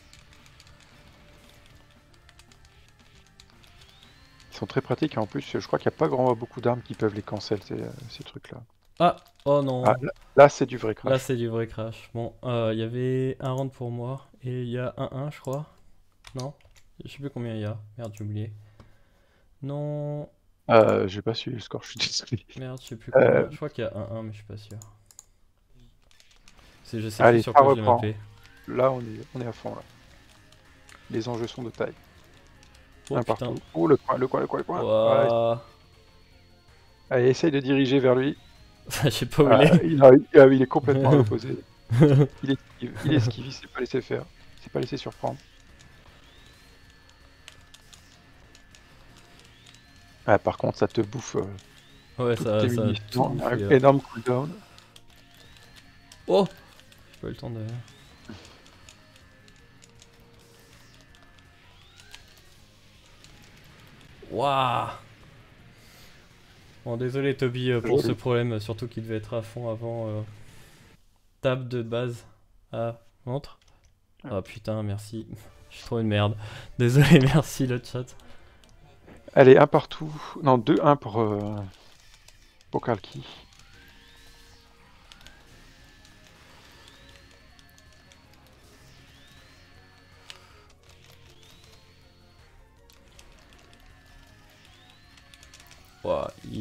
Ils sont très pratiques et en plus, je crois qu'il n'y a pas grand beaucoup d'armes qui peuvent les cancel ces, ces trucs-là. Ah, oh non. Ah, là, là, c'est du vrai crash. Là, c'est du vrai crash. Bon, euh, il y avait un round pour moi et il y a un un, je crois. Non? Je sais plus combien il y a. Merde, j'ai oublié. Non. Euh, j'ai pas suivi le score, je suis désolé. Merde, je sais plus Euh. combien. Je crois qu'il y a un un, mais je suis pas sûr. C'est, je sais Allez, plus sur ça quoi je l'ai reprend. mappé. Là, on est, on est à fond là. Les enjeux sont de taille. Oh Un putain. partout. Oh, le coin, le coin, le coin, le coin. Ouais. Ouah. Allez, essaye de diriger vers lui. Je sais pas où Ah, il est. il, a- ah, il est complètement à l'opposé. Il esquive, il esquive, il s'est pas laissé faire. Il s'est pas laissé surprendre. Ah, par contre, ça te bouffe euh, Ouais, toutes ça, tes ça a munitions. tout bouffé, Un là. énorme cooldown. Oh! J'ai pas eu le temps de... Waouh! Bon, désolé Toby euh, pour Joli. ce problème, surtout qu'il devait être à fond avant. Euh... Table de base. Ah, montre. Ah putain, merci. Je suis trop une merde. Désolé, merci le chat. Allez, un partout. Non, deux un pour, euh, pour Kalki.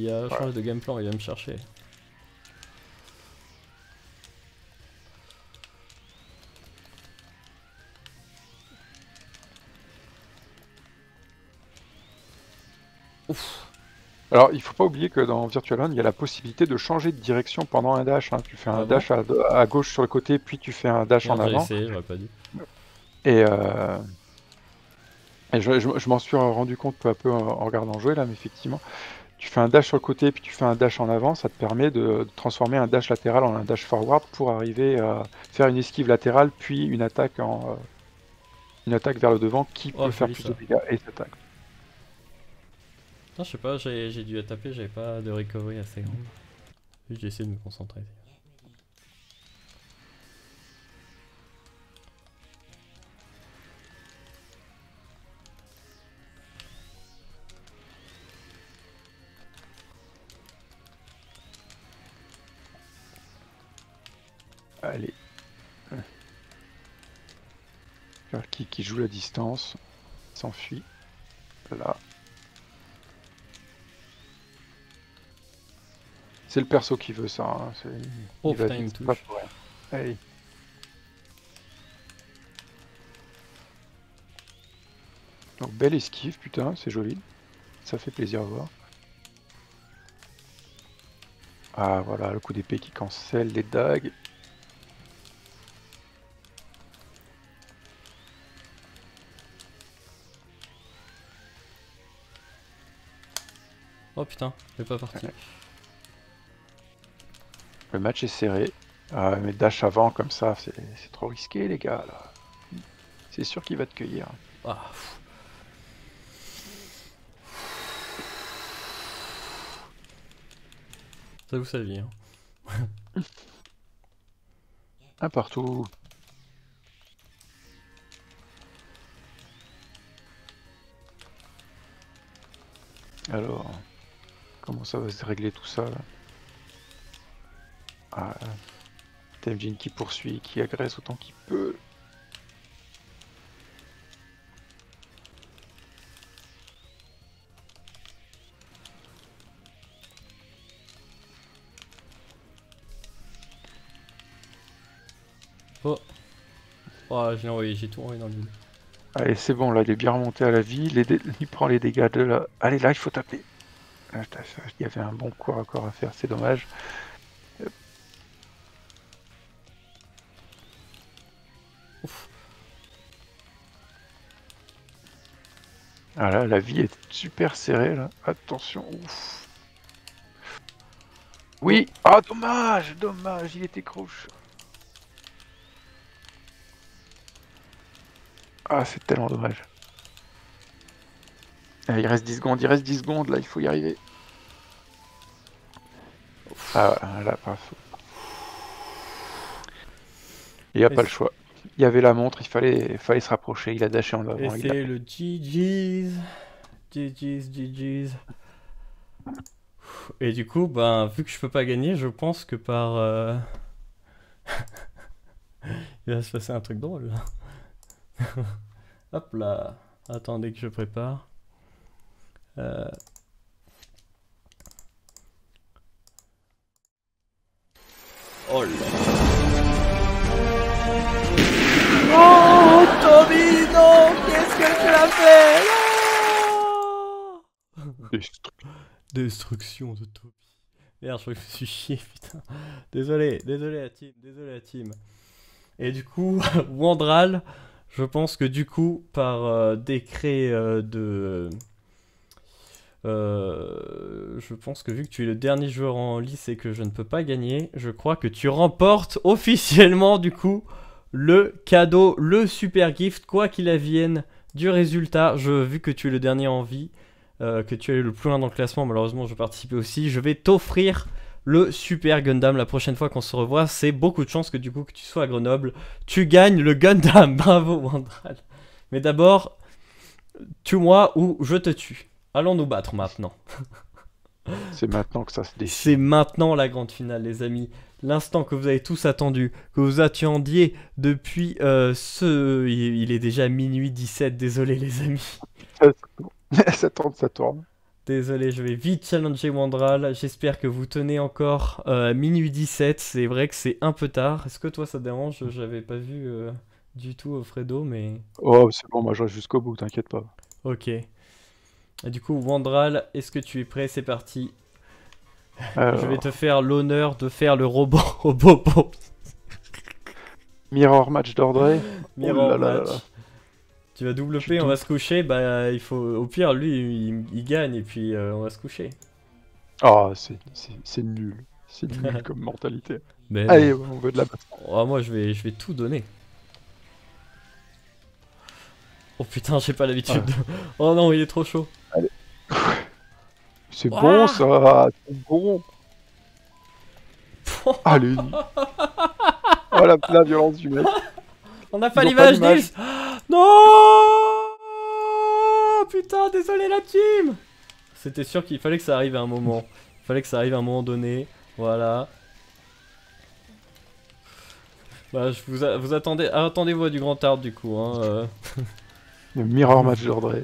il a changé Ouais. de game plan, il va me chercher. Ouf. Alors, il faut pas oublier que dans Virtual On, il y a la possibilité de changer de direction pendant un dash. Hein. Tu fais un Ah bon dash à, à gauche sur le côté, puis tu fais un dash Merde, en j'ai avant. essayé, j'aurais pas dû. Et, euh, et je, je- je m'en suis rendu compte peu à peu en, en regardant jouer là, mais effectivement, tu fais un dash sur le côté, puis tu fais un dash en avant, ça te permet de, de transformer un dash latéral en un dash forward pour arriver à faire une esquive latérale, puis une attaque en euh, une attaque vers le devant qui Oh, peut faire joli, plus ça. de dégâts et s'attaque. Non, je sais pas, j'ai j'ai dû taper, j'avais pas de recovery assez grande. J'ai essayé de me concentrer. Allez. Alors, Qui, qui joue la distance, s'enfuit. Là. C'est le perso qui veut ça. Hein. c'est- Oh, il va putain, il me vite, c'est pas touche. pour rien. Allez. Donc belle esquive, putain, c'est joli. Ça fait plaisir à voir. Ah voilà, le coup d'épée qui cancelle les dagues. Oh putain, c'est pas parti. Le match est serré. Ah, mais dash avant comme ça, c'est c'est trop risqué les gars là. C'est sûr qu'il va te cueillir. Ah, pff. Ça vous saviez, hein. Un partout. Alors, comment ça va se régler tout ça là? Ah, Temjin qui poursuit, qui agresse autant qu'il peut. Oh. Oh, je l'ai envoyé, j'ai tout envoyé dans le vide. Allez, c'est bon, là, il est bien remonté à la vie. Les dé- Il prend les dégâts de là. Allez, là, il faut taper. Là, je t'a- il y avait un bon corps à corps à faire, c'est dommage. Ouf. Ah là, la vie est super serrée, là. Attention, ouf. Oui! Ah, dommage! Dommage, il était croche. Ah, c'est tellement dommage. Ah, il reste dix secondes, il reste dix secondes, là, il faut y arriver. Ah, là, pas faux. Il n'y a Et pas le c'est- choix. Il y avait la montre, il fallait, fallait se rapprocher, il a dashé en Et avant. il a- c'est le G G's. G G's, G G's. Et du coup, ben, vu que je peux pas gagner, je pense que par. euh, Il va se passer un truc drôle là. Hop là. Attendez que je prépare. Euh, Oh là. Oh, Tommy, non! Qu'est-ce que tu as fait? Non! Destru- Destruction de Toby. Merde, je crois que je me suis chié, putain. Désolé, désolé la team, désolé la team. Et du coup, Wandral, je pense que du coup, par euh, décret euh, de... euh, je pense que vu que tu es le dernier joueur en lice et que je ne peux pas gagner, je crois que tu remportes officiellement du coup le cadeau, le super gift, quoi qu'il advienne du résultat. Je, vu que tu es le dernier en vie, euh, que tu es le plus loin dans le classement, malheureusement je vais participer aussi, je vais t'offrir le super Gundam la prochaine fois qu'on se revoit. C'est beaucoup de chance que du coup que tu sois à Grenoble, tu gagnes le Gundam. Bravo Wandral. Mais d'abord, tue-moi ou je te tue. Allons nous battre maintenant. C'est maintenant que ça se décide. C'est maintenant la grande finale, les amis. L'instant que vous avez tous attendu, que vous attendiez depuis euh, ce... Il il est déjà minuit dix-sept, désolé les amis. Ça tourne, ça tourne. Désolé, je vais vite challenger Wandral. J'espère que vous tenez encore euh, à minuit dix-sept. C'est vrai que c'est un peu tard. Est-ce que toi ça te dérange? J'avais pas vu euh, du tout Fredo, mais... Oh, c'est bon, moi je reste jusqu'au bout, t'inquiète pas. Ok. Et du coup, Wandral, est-ce que tu es prêt? C'est parti. Alors, Je vais te faire l'honneur de faire le robot au bobo. Mirror match d'Ordre. Mirror Oh là là match. là là. Tu vas double Tu P, on doutes. va se coucher. Bah, il faut. Au pire, lui, il, il gagne et puis euh, on va se coucher. Ah, c'est c'est- c'est nul. C'est nul comme mentalité. Mais Allez, non. on veut de la bataille. Oh, moi, je vais, je vais tout donner. Oh putain, j'ai pas l'habitude. de- Oh non, il est trop chaud. C'est Ouah. bon ça, c'est bon. Allez. Oh la, la violence du mec. On n'a pas Ils ont pas l'image, l'image. Nils. Non. Putain, désolé la team. C'était sûr qu'il fallait que ça arrive à un moment. Il fallait que ça arrive à un moment donné. Voilà. Bah, je vous, a- vous attendez, ah, attendez-vous à du grand art du coup. Hein, euh. Le mirror match d'Ordre.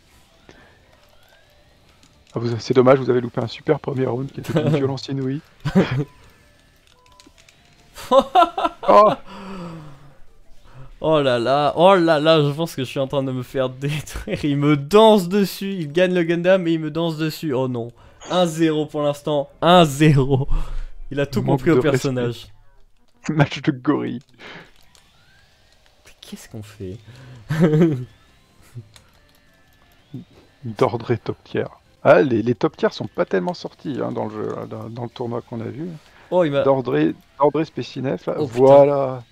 Ah, vous- c'est dommage, vous avez loupé un super premier round qui était d'une violence inouïe. Oh, Oh là là, oh là là, je pense que je suis en train de me faire détruire. Il me danse dessus, il gagne le Gundam et il me danse dessus. Oh non. un zéro pour l'instant, un zéro. Il a tout Manque compris au de personnage. match de gorille. Mais qu'est-ce qu'on fait? D'Ordre top tier. Ah, les, les top tiers sont pas tellement sortis hein, dans le jeu, là, dans, dans le tournoi qu'on a vu. Oh, il m'a... D'Ordre d'Ordre Spécinef, là, Oh, putain. voilà.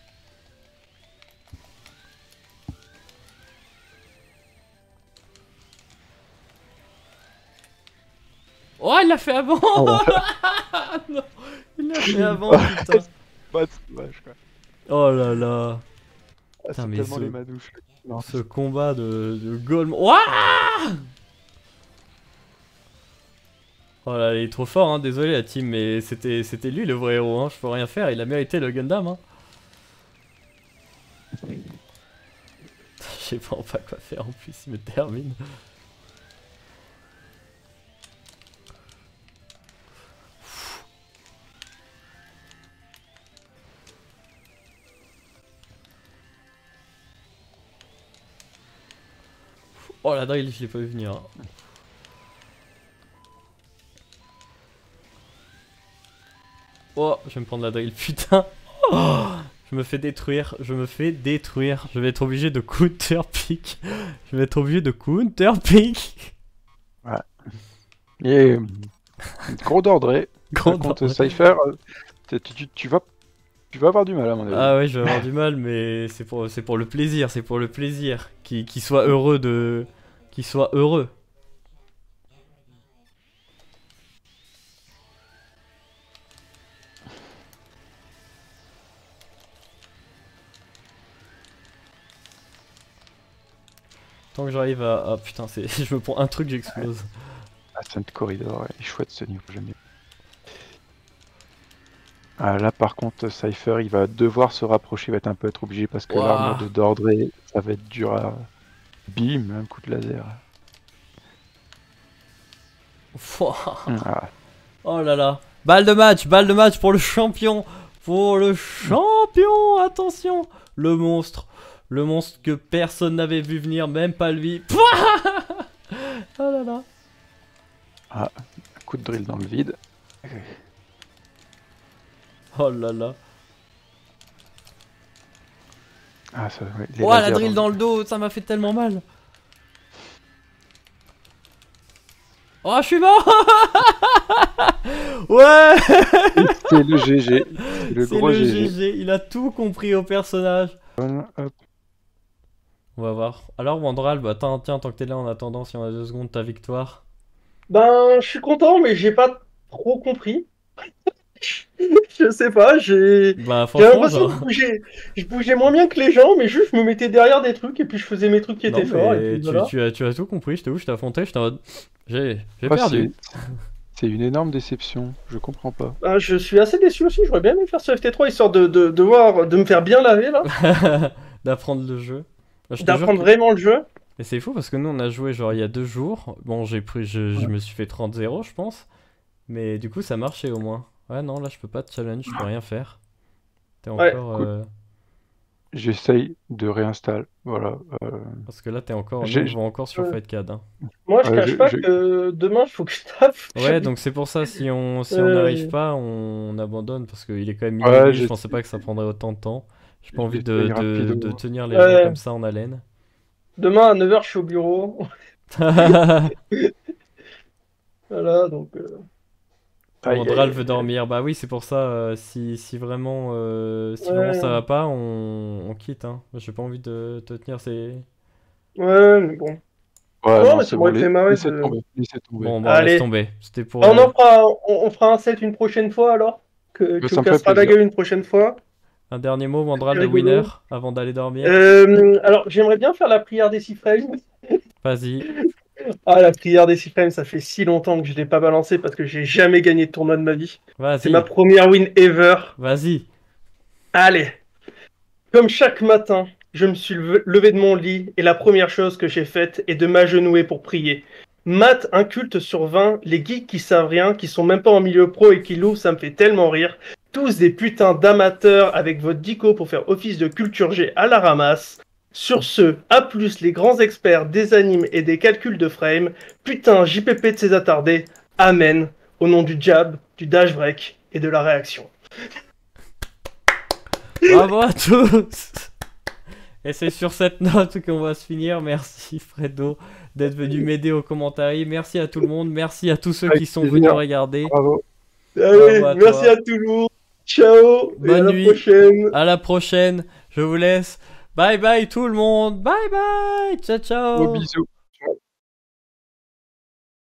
Oh, il l'a fait avant. Oh, Non, il l'a fait avant, putain. bah, c'est dommage, quoi. Oh là là. Ah, Putain, c'est mais tellement ce- les manouches. Non, Ce combat de, de Golem... Ouah. Oh là, il est trop fort, hein. Désolé la team, mais c'était c'était lui le vrai héros, hein. Je peux rien faire, il a mérité le Gundam, hein. Je sais vraiment pas quoi faire en plus, il me termine. Oh la drill, je l'ai pas vu venir. hein. Oh, je vais me prendre la drill, putain. Oh, je me fais détruire, je me fais détruire. Je vais être obligé de counter pick. Je vais être obligé de counter pick. Et euh, gros d'Ordre. Gros Contre d'Ordre. Cypher, euh, tu, tu- tu vas, tu vas avoir du mal à mon avis. Ah ouais, je vais avoir du mal, mais c'est pour, c'est pour le plaisir, c'est pour le plaisir. Qu'il qu'il soit heureux de... Qu'il soit heureux. Tant que j'arrive à... Ah putain, c'est... je me prends un truc, j'explose. Ascent Corridor, il est chouette ce niveau, j'aime bien. Ah, là par contre, Cypher il va devoir se rapprocher, il va être un peu être obligé parce que Ouah. l'armure de d'Ordre, ça va être dur à. Bim, un coup de laser. Pouah. Ah, Oh là là. Balle de match, balle de match pour le champion. Pour le champion, attention. Le monstre. Le monstre que personne n'avait vu venir, même pas lui. Pouah. Oh là là. un coup de drill dans le vide. Oh là là. Ah, ça, ouais, les Oh la lasers drill dans le dos, ça m'a fait tellement mal. Oh, je suis mort. Ouais. C'est le G G. C'est le C'est gros le G G G. G, il a tout compris au personnage. Hop. On va voir. Alors Wandral, bah tiens, tiens, tant que t'es là en attendant, si on a deux secondes, ta victoire. Ben, je suis content, mais j'ai pas trop compris. Je sais pas, j'ai Bah j'ai franchement, l'impression genre... que je bougeais, je bougeais moins bien que les gens, mais juste je me mettais derrière des trucs et puis je faisais mes trucs qui Non, étaient forts. Et mais puis tu, voilà. tu as, tu as tout compris, j'étais où, je t'ai affronté, j'étais en mode... J'ai j'ai Ah, perdu. c'est- C'est une énorme déception, je comprends pas. Ben, je suis assez déçu aussi, j'aurais bien aimé faire ce F T trois histoire de, de, de voir, de me faire bien laver là, D'apprendre le jeu. Bah, je te jure d'apprendre que- vraiment le jeu. Et c'est fou parce que nous on a joué genre il y a deux jours. Bon, j'ai pris, je, je me suis fait trente zéro, je pense. Mais du coup, ça marchait au moins. Ouais, non, là je peux pas te challenge, je peux rien faire. T'es Ouais, encore. écoute. euh, J'essaye de réinstaller. Voilà. euh, Parce que là, t'es encore. Nous, j'ai- on va encore sur Ouais. Fightcad. Hein. Moi, je Ouais, cache je- pas je- que demain, il faut que je taffe. Ouais, donc c'est pour ça, si on si on Euh, n'arrive pas, on, on abandonne. Parce qu'il est quand même minuit Ouais, et demi, je j'ai- pensais pas que ça prendrait autant de temps. J'ai pas je envie vais de, essayer de, rapido. de tenir les Ouais. gens comme ça en haleine. Demain, à neuf heures, je suis au bureau. Voilà, donc. euh, Aïe, Mandral aïe, veut aïe. dormir. Bah oui, c'est pour ça. euh, si, si vraiment, euh, si Ouais. vraiment ça va pas, on, on quitte. Hein. J'ai pas envie de te tenir ces. Ouais, mais bon. Ouais, Non, non, mais c'est ça bon, m'aurait fait lai- marrer laissez de- tomber, laissez tomber. Bon, bah laisse Allez. tomber. C'était pour. Ah, on euh, en fera, on, on fera un set une prochaine fois alors. Que Mais tu ça me me fait casseras la plaisir. gueule une prochaine fois. Un dernier mot, Mandral, C'est des rigolo. winners, avant d'aller dormir. Euh, alors, j'aimerais bien faire la prière des six frames. Vas-y. Ah, la prière des six frames, ça fait si longtemps que je l'ai pas balancé parce que j'ai jamais gagné de tournoi de ma vie. C'est Vas-y. ma première win ever. Vas-y. Allez. Comme chaque matin, je me suis levé levé de mon lit et la première chose que j'ai faite est de m'agenouiller pour prier. Maths, un culte sur vingt, les geeks qui savent rien, qui sont même pas en milieu pro et qui louent, ça me fait tellement rire. Tous des putains d'amateurs avec votre dico pour faire office de culture G à la ramasse. Sur ce, à plus les grands experts des animes et des calculs de frame. Putain, J P P de ces attardés. Amen. Au nom du jab, du dash break et de la réaction. Bravo à tous. Et c'est sur cette note qu'on va se finir. Merci Fredo d'être venu m'aider aux commentaires. Merci à tout le monde. Merci à tous ceux Avec qui sont plaisir. venus regarder. Bravo. Allez, Bravo à merci toi. à tout le monde. Ciao. Et à Bonne la nuit. prochaine. À la prochaine. Je vous laisse. Bye bye tout le monde. Bye bye. Ciao ciao. Gros bisous.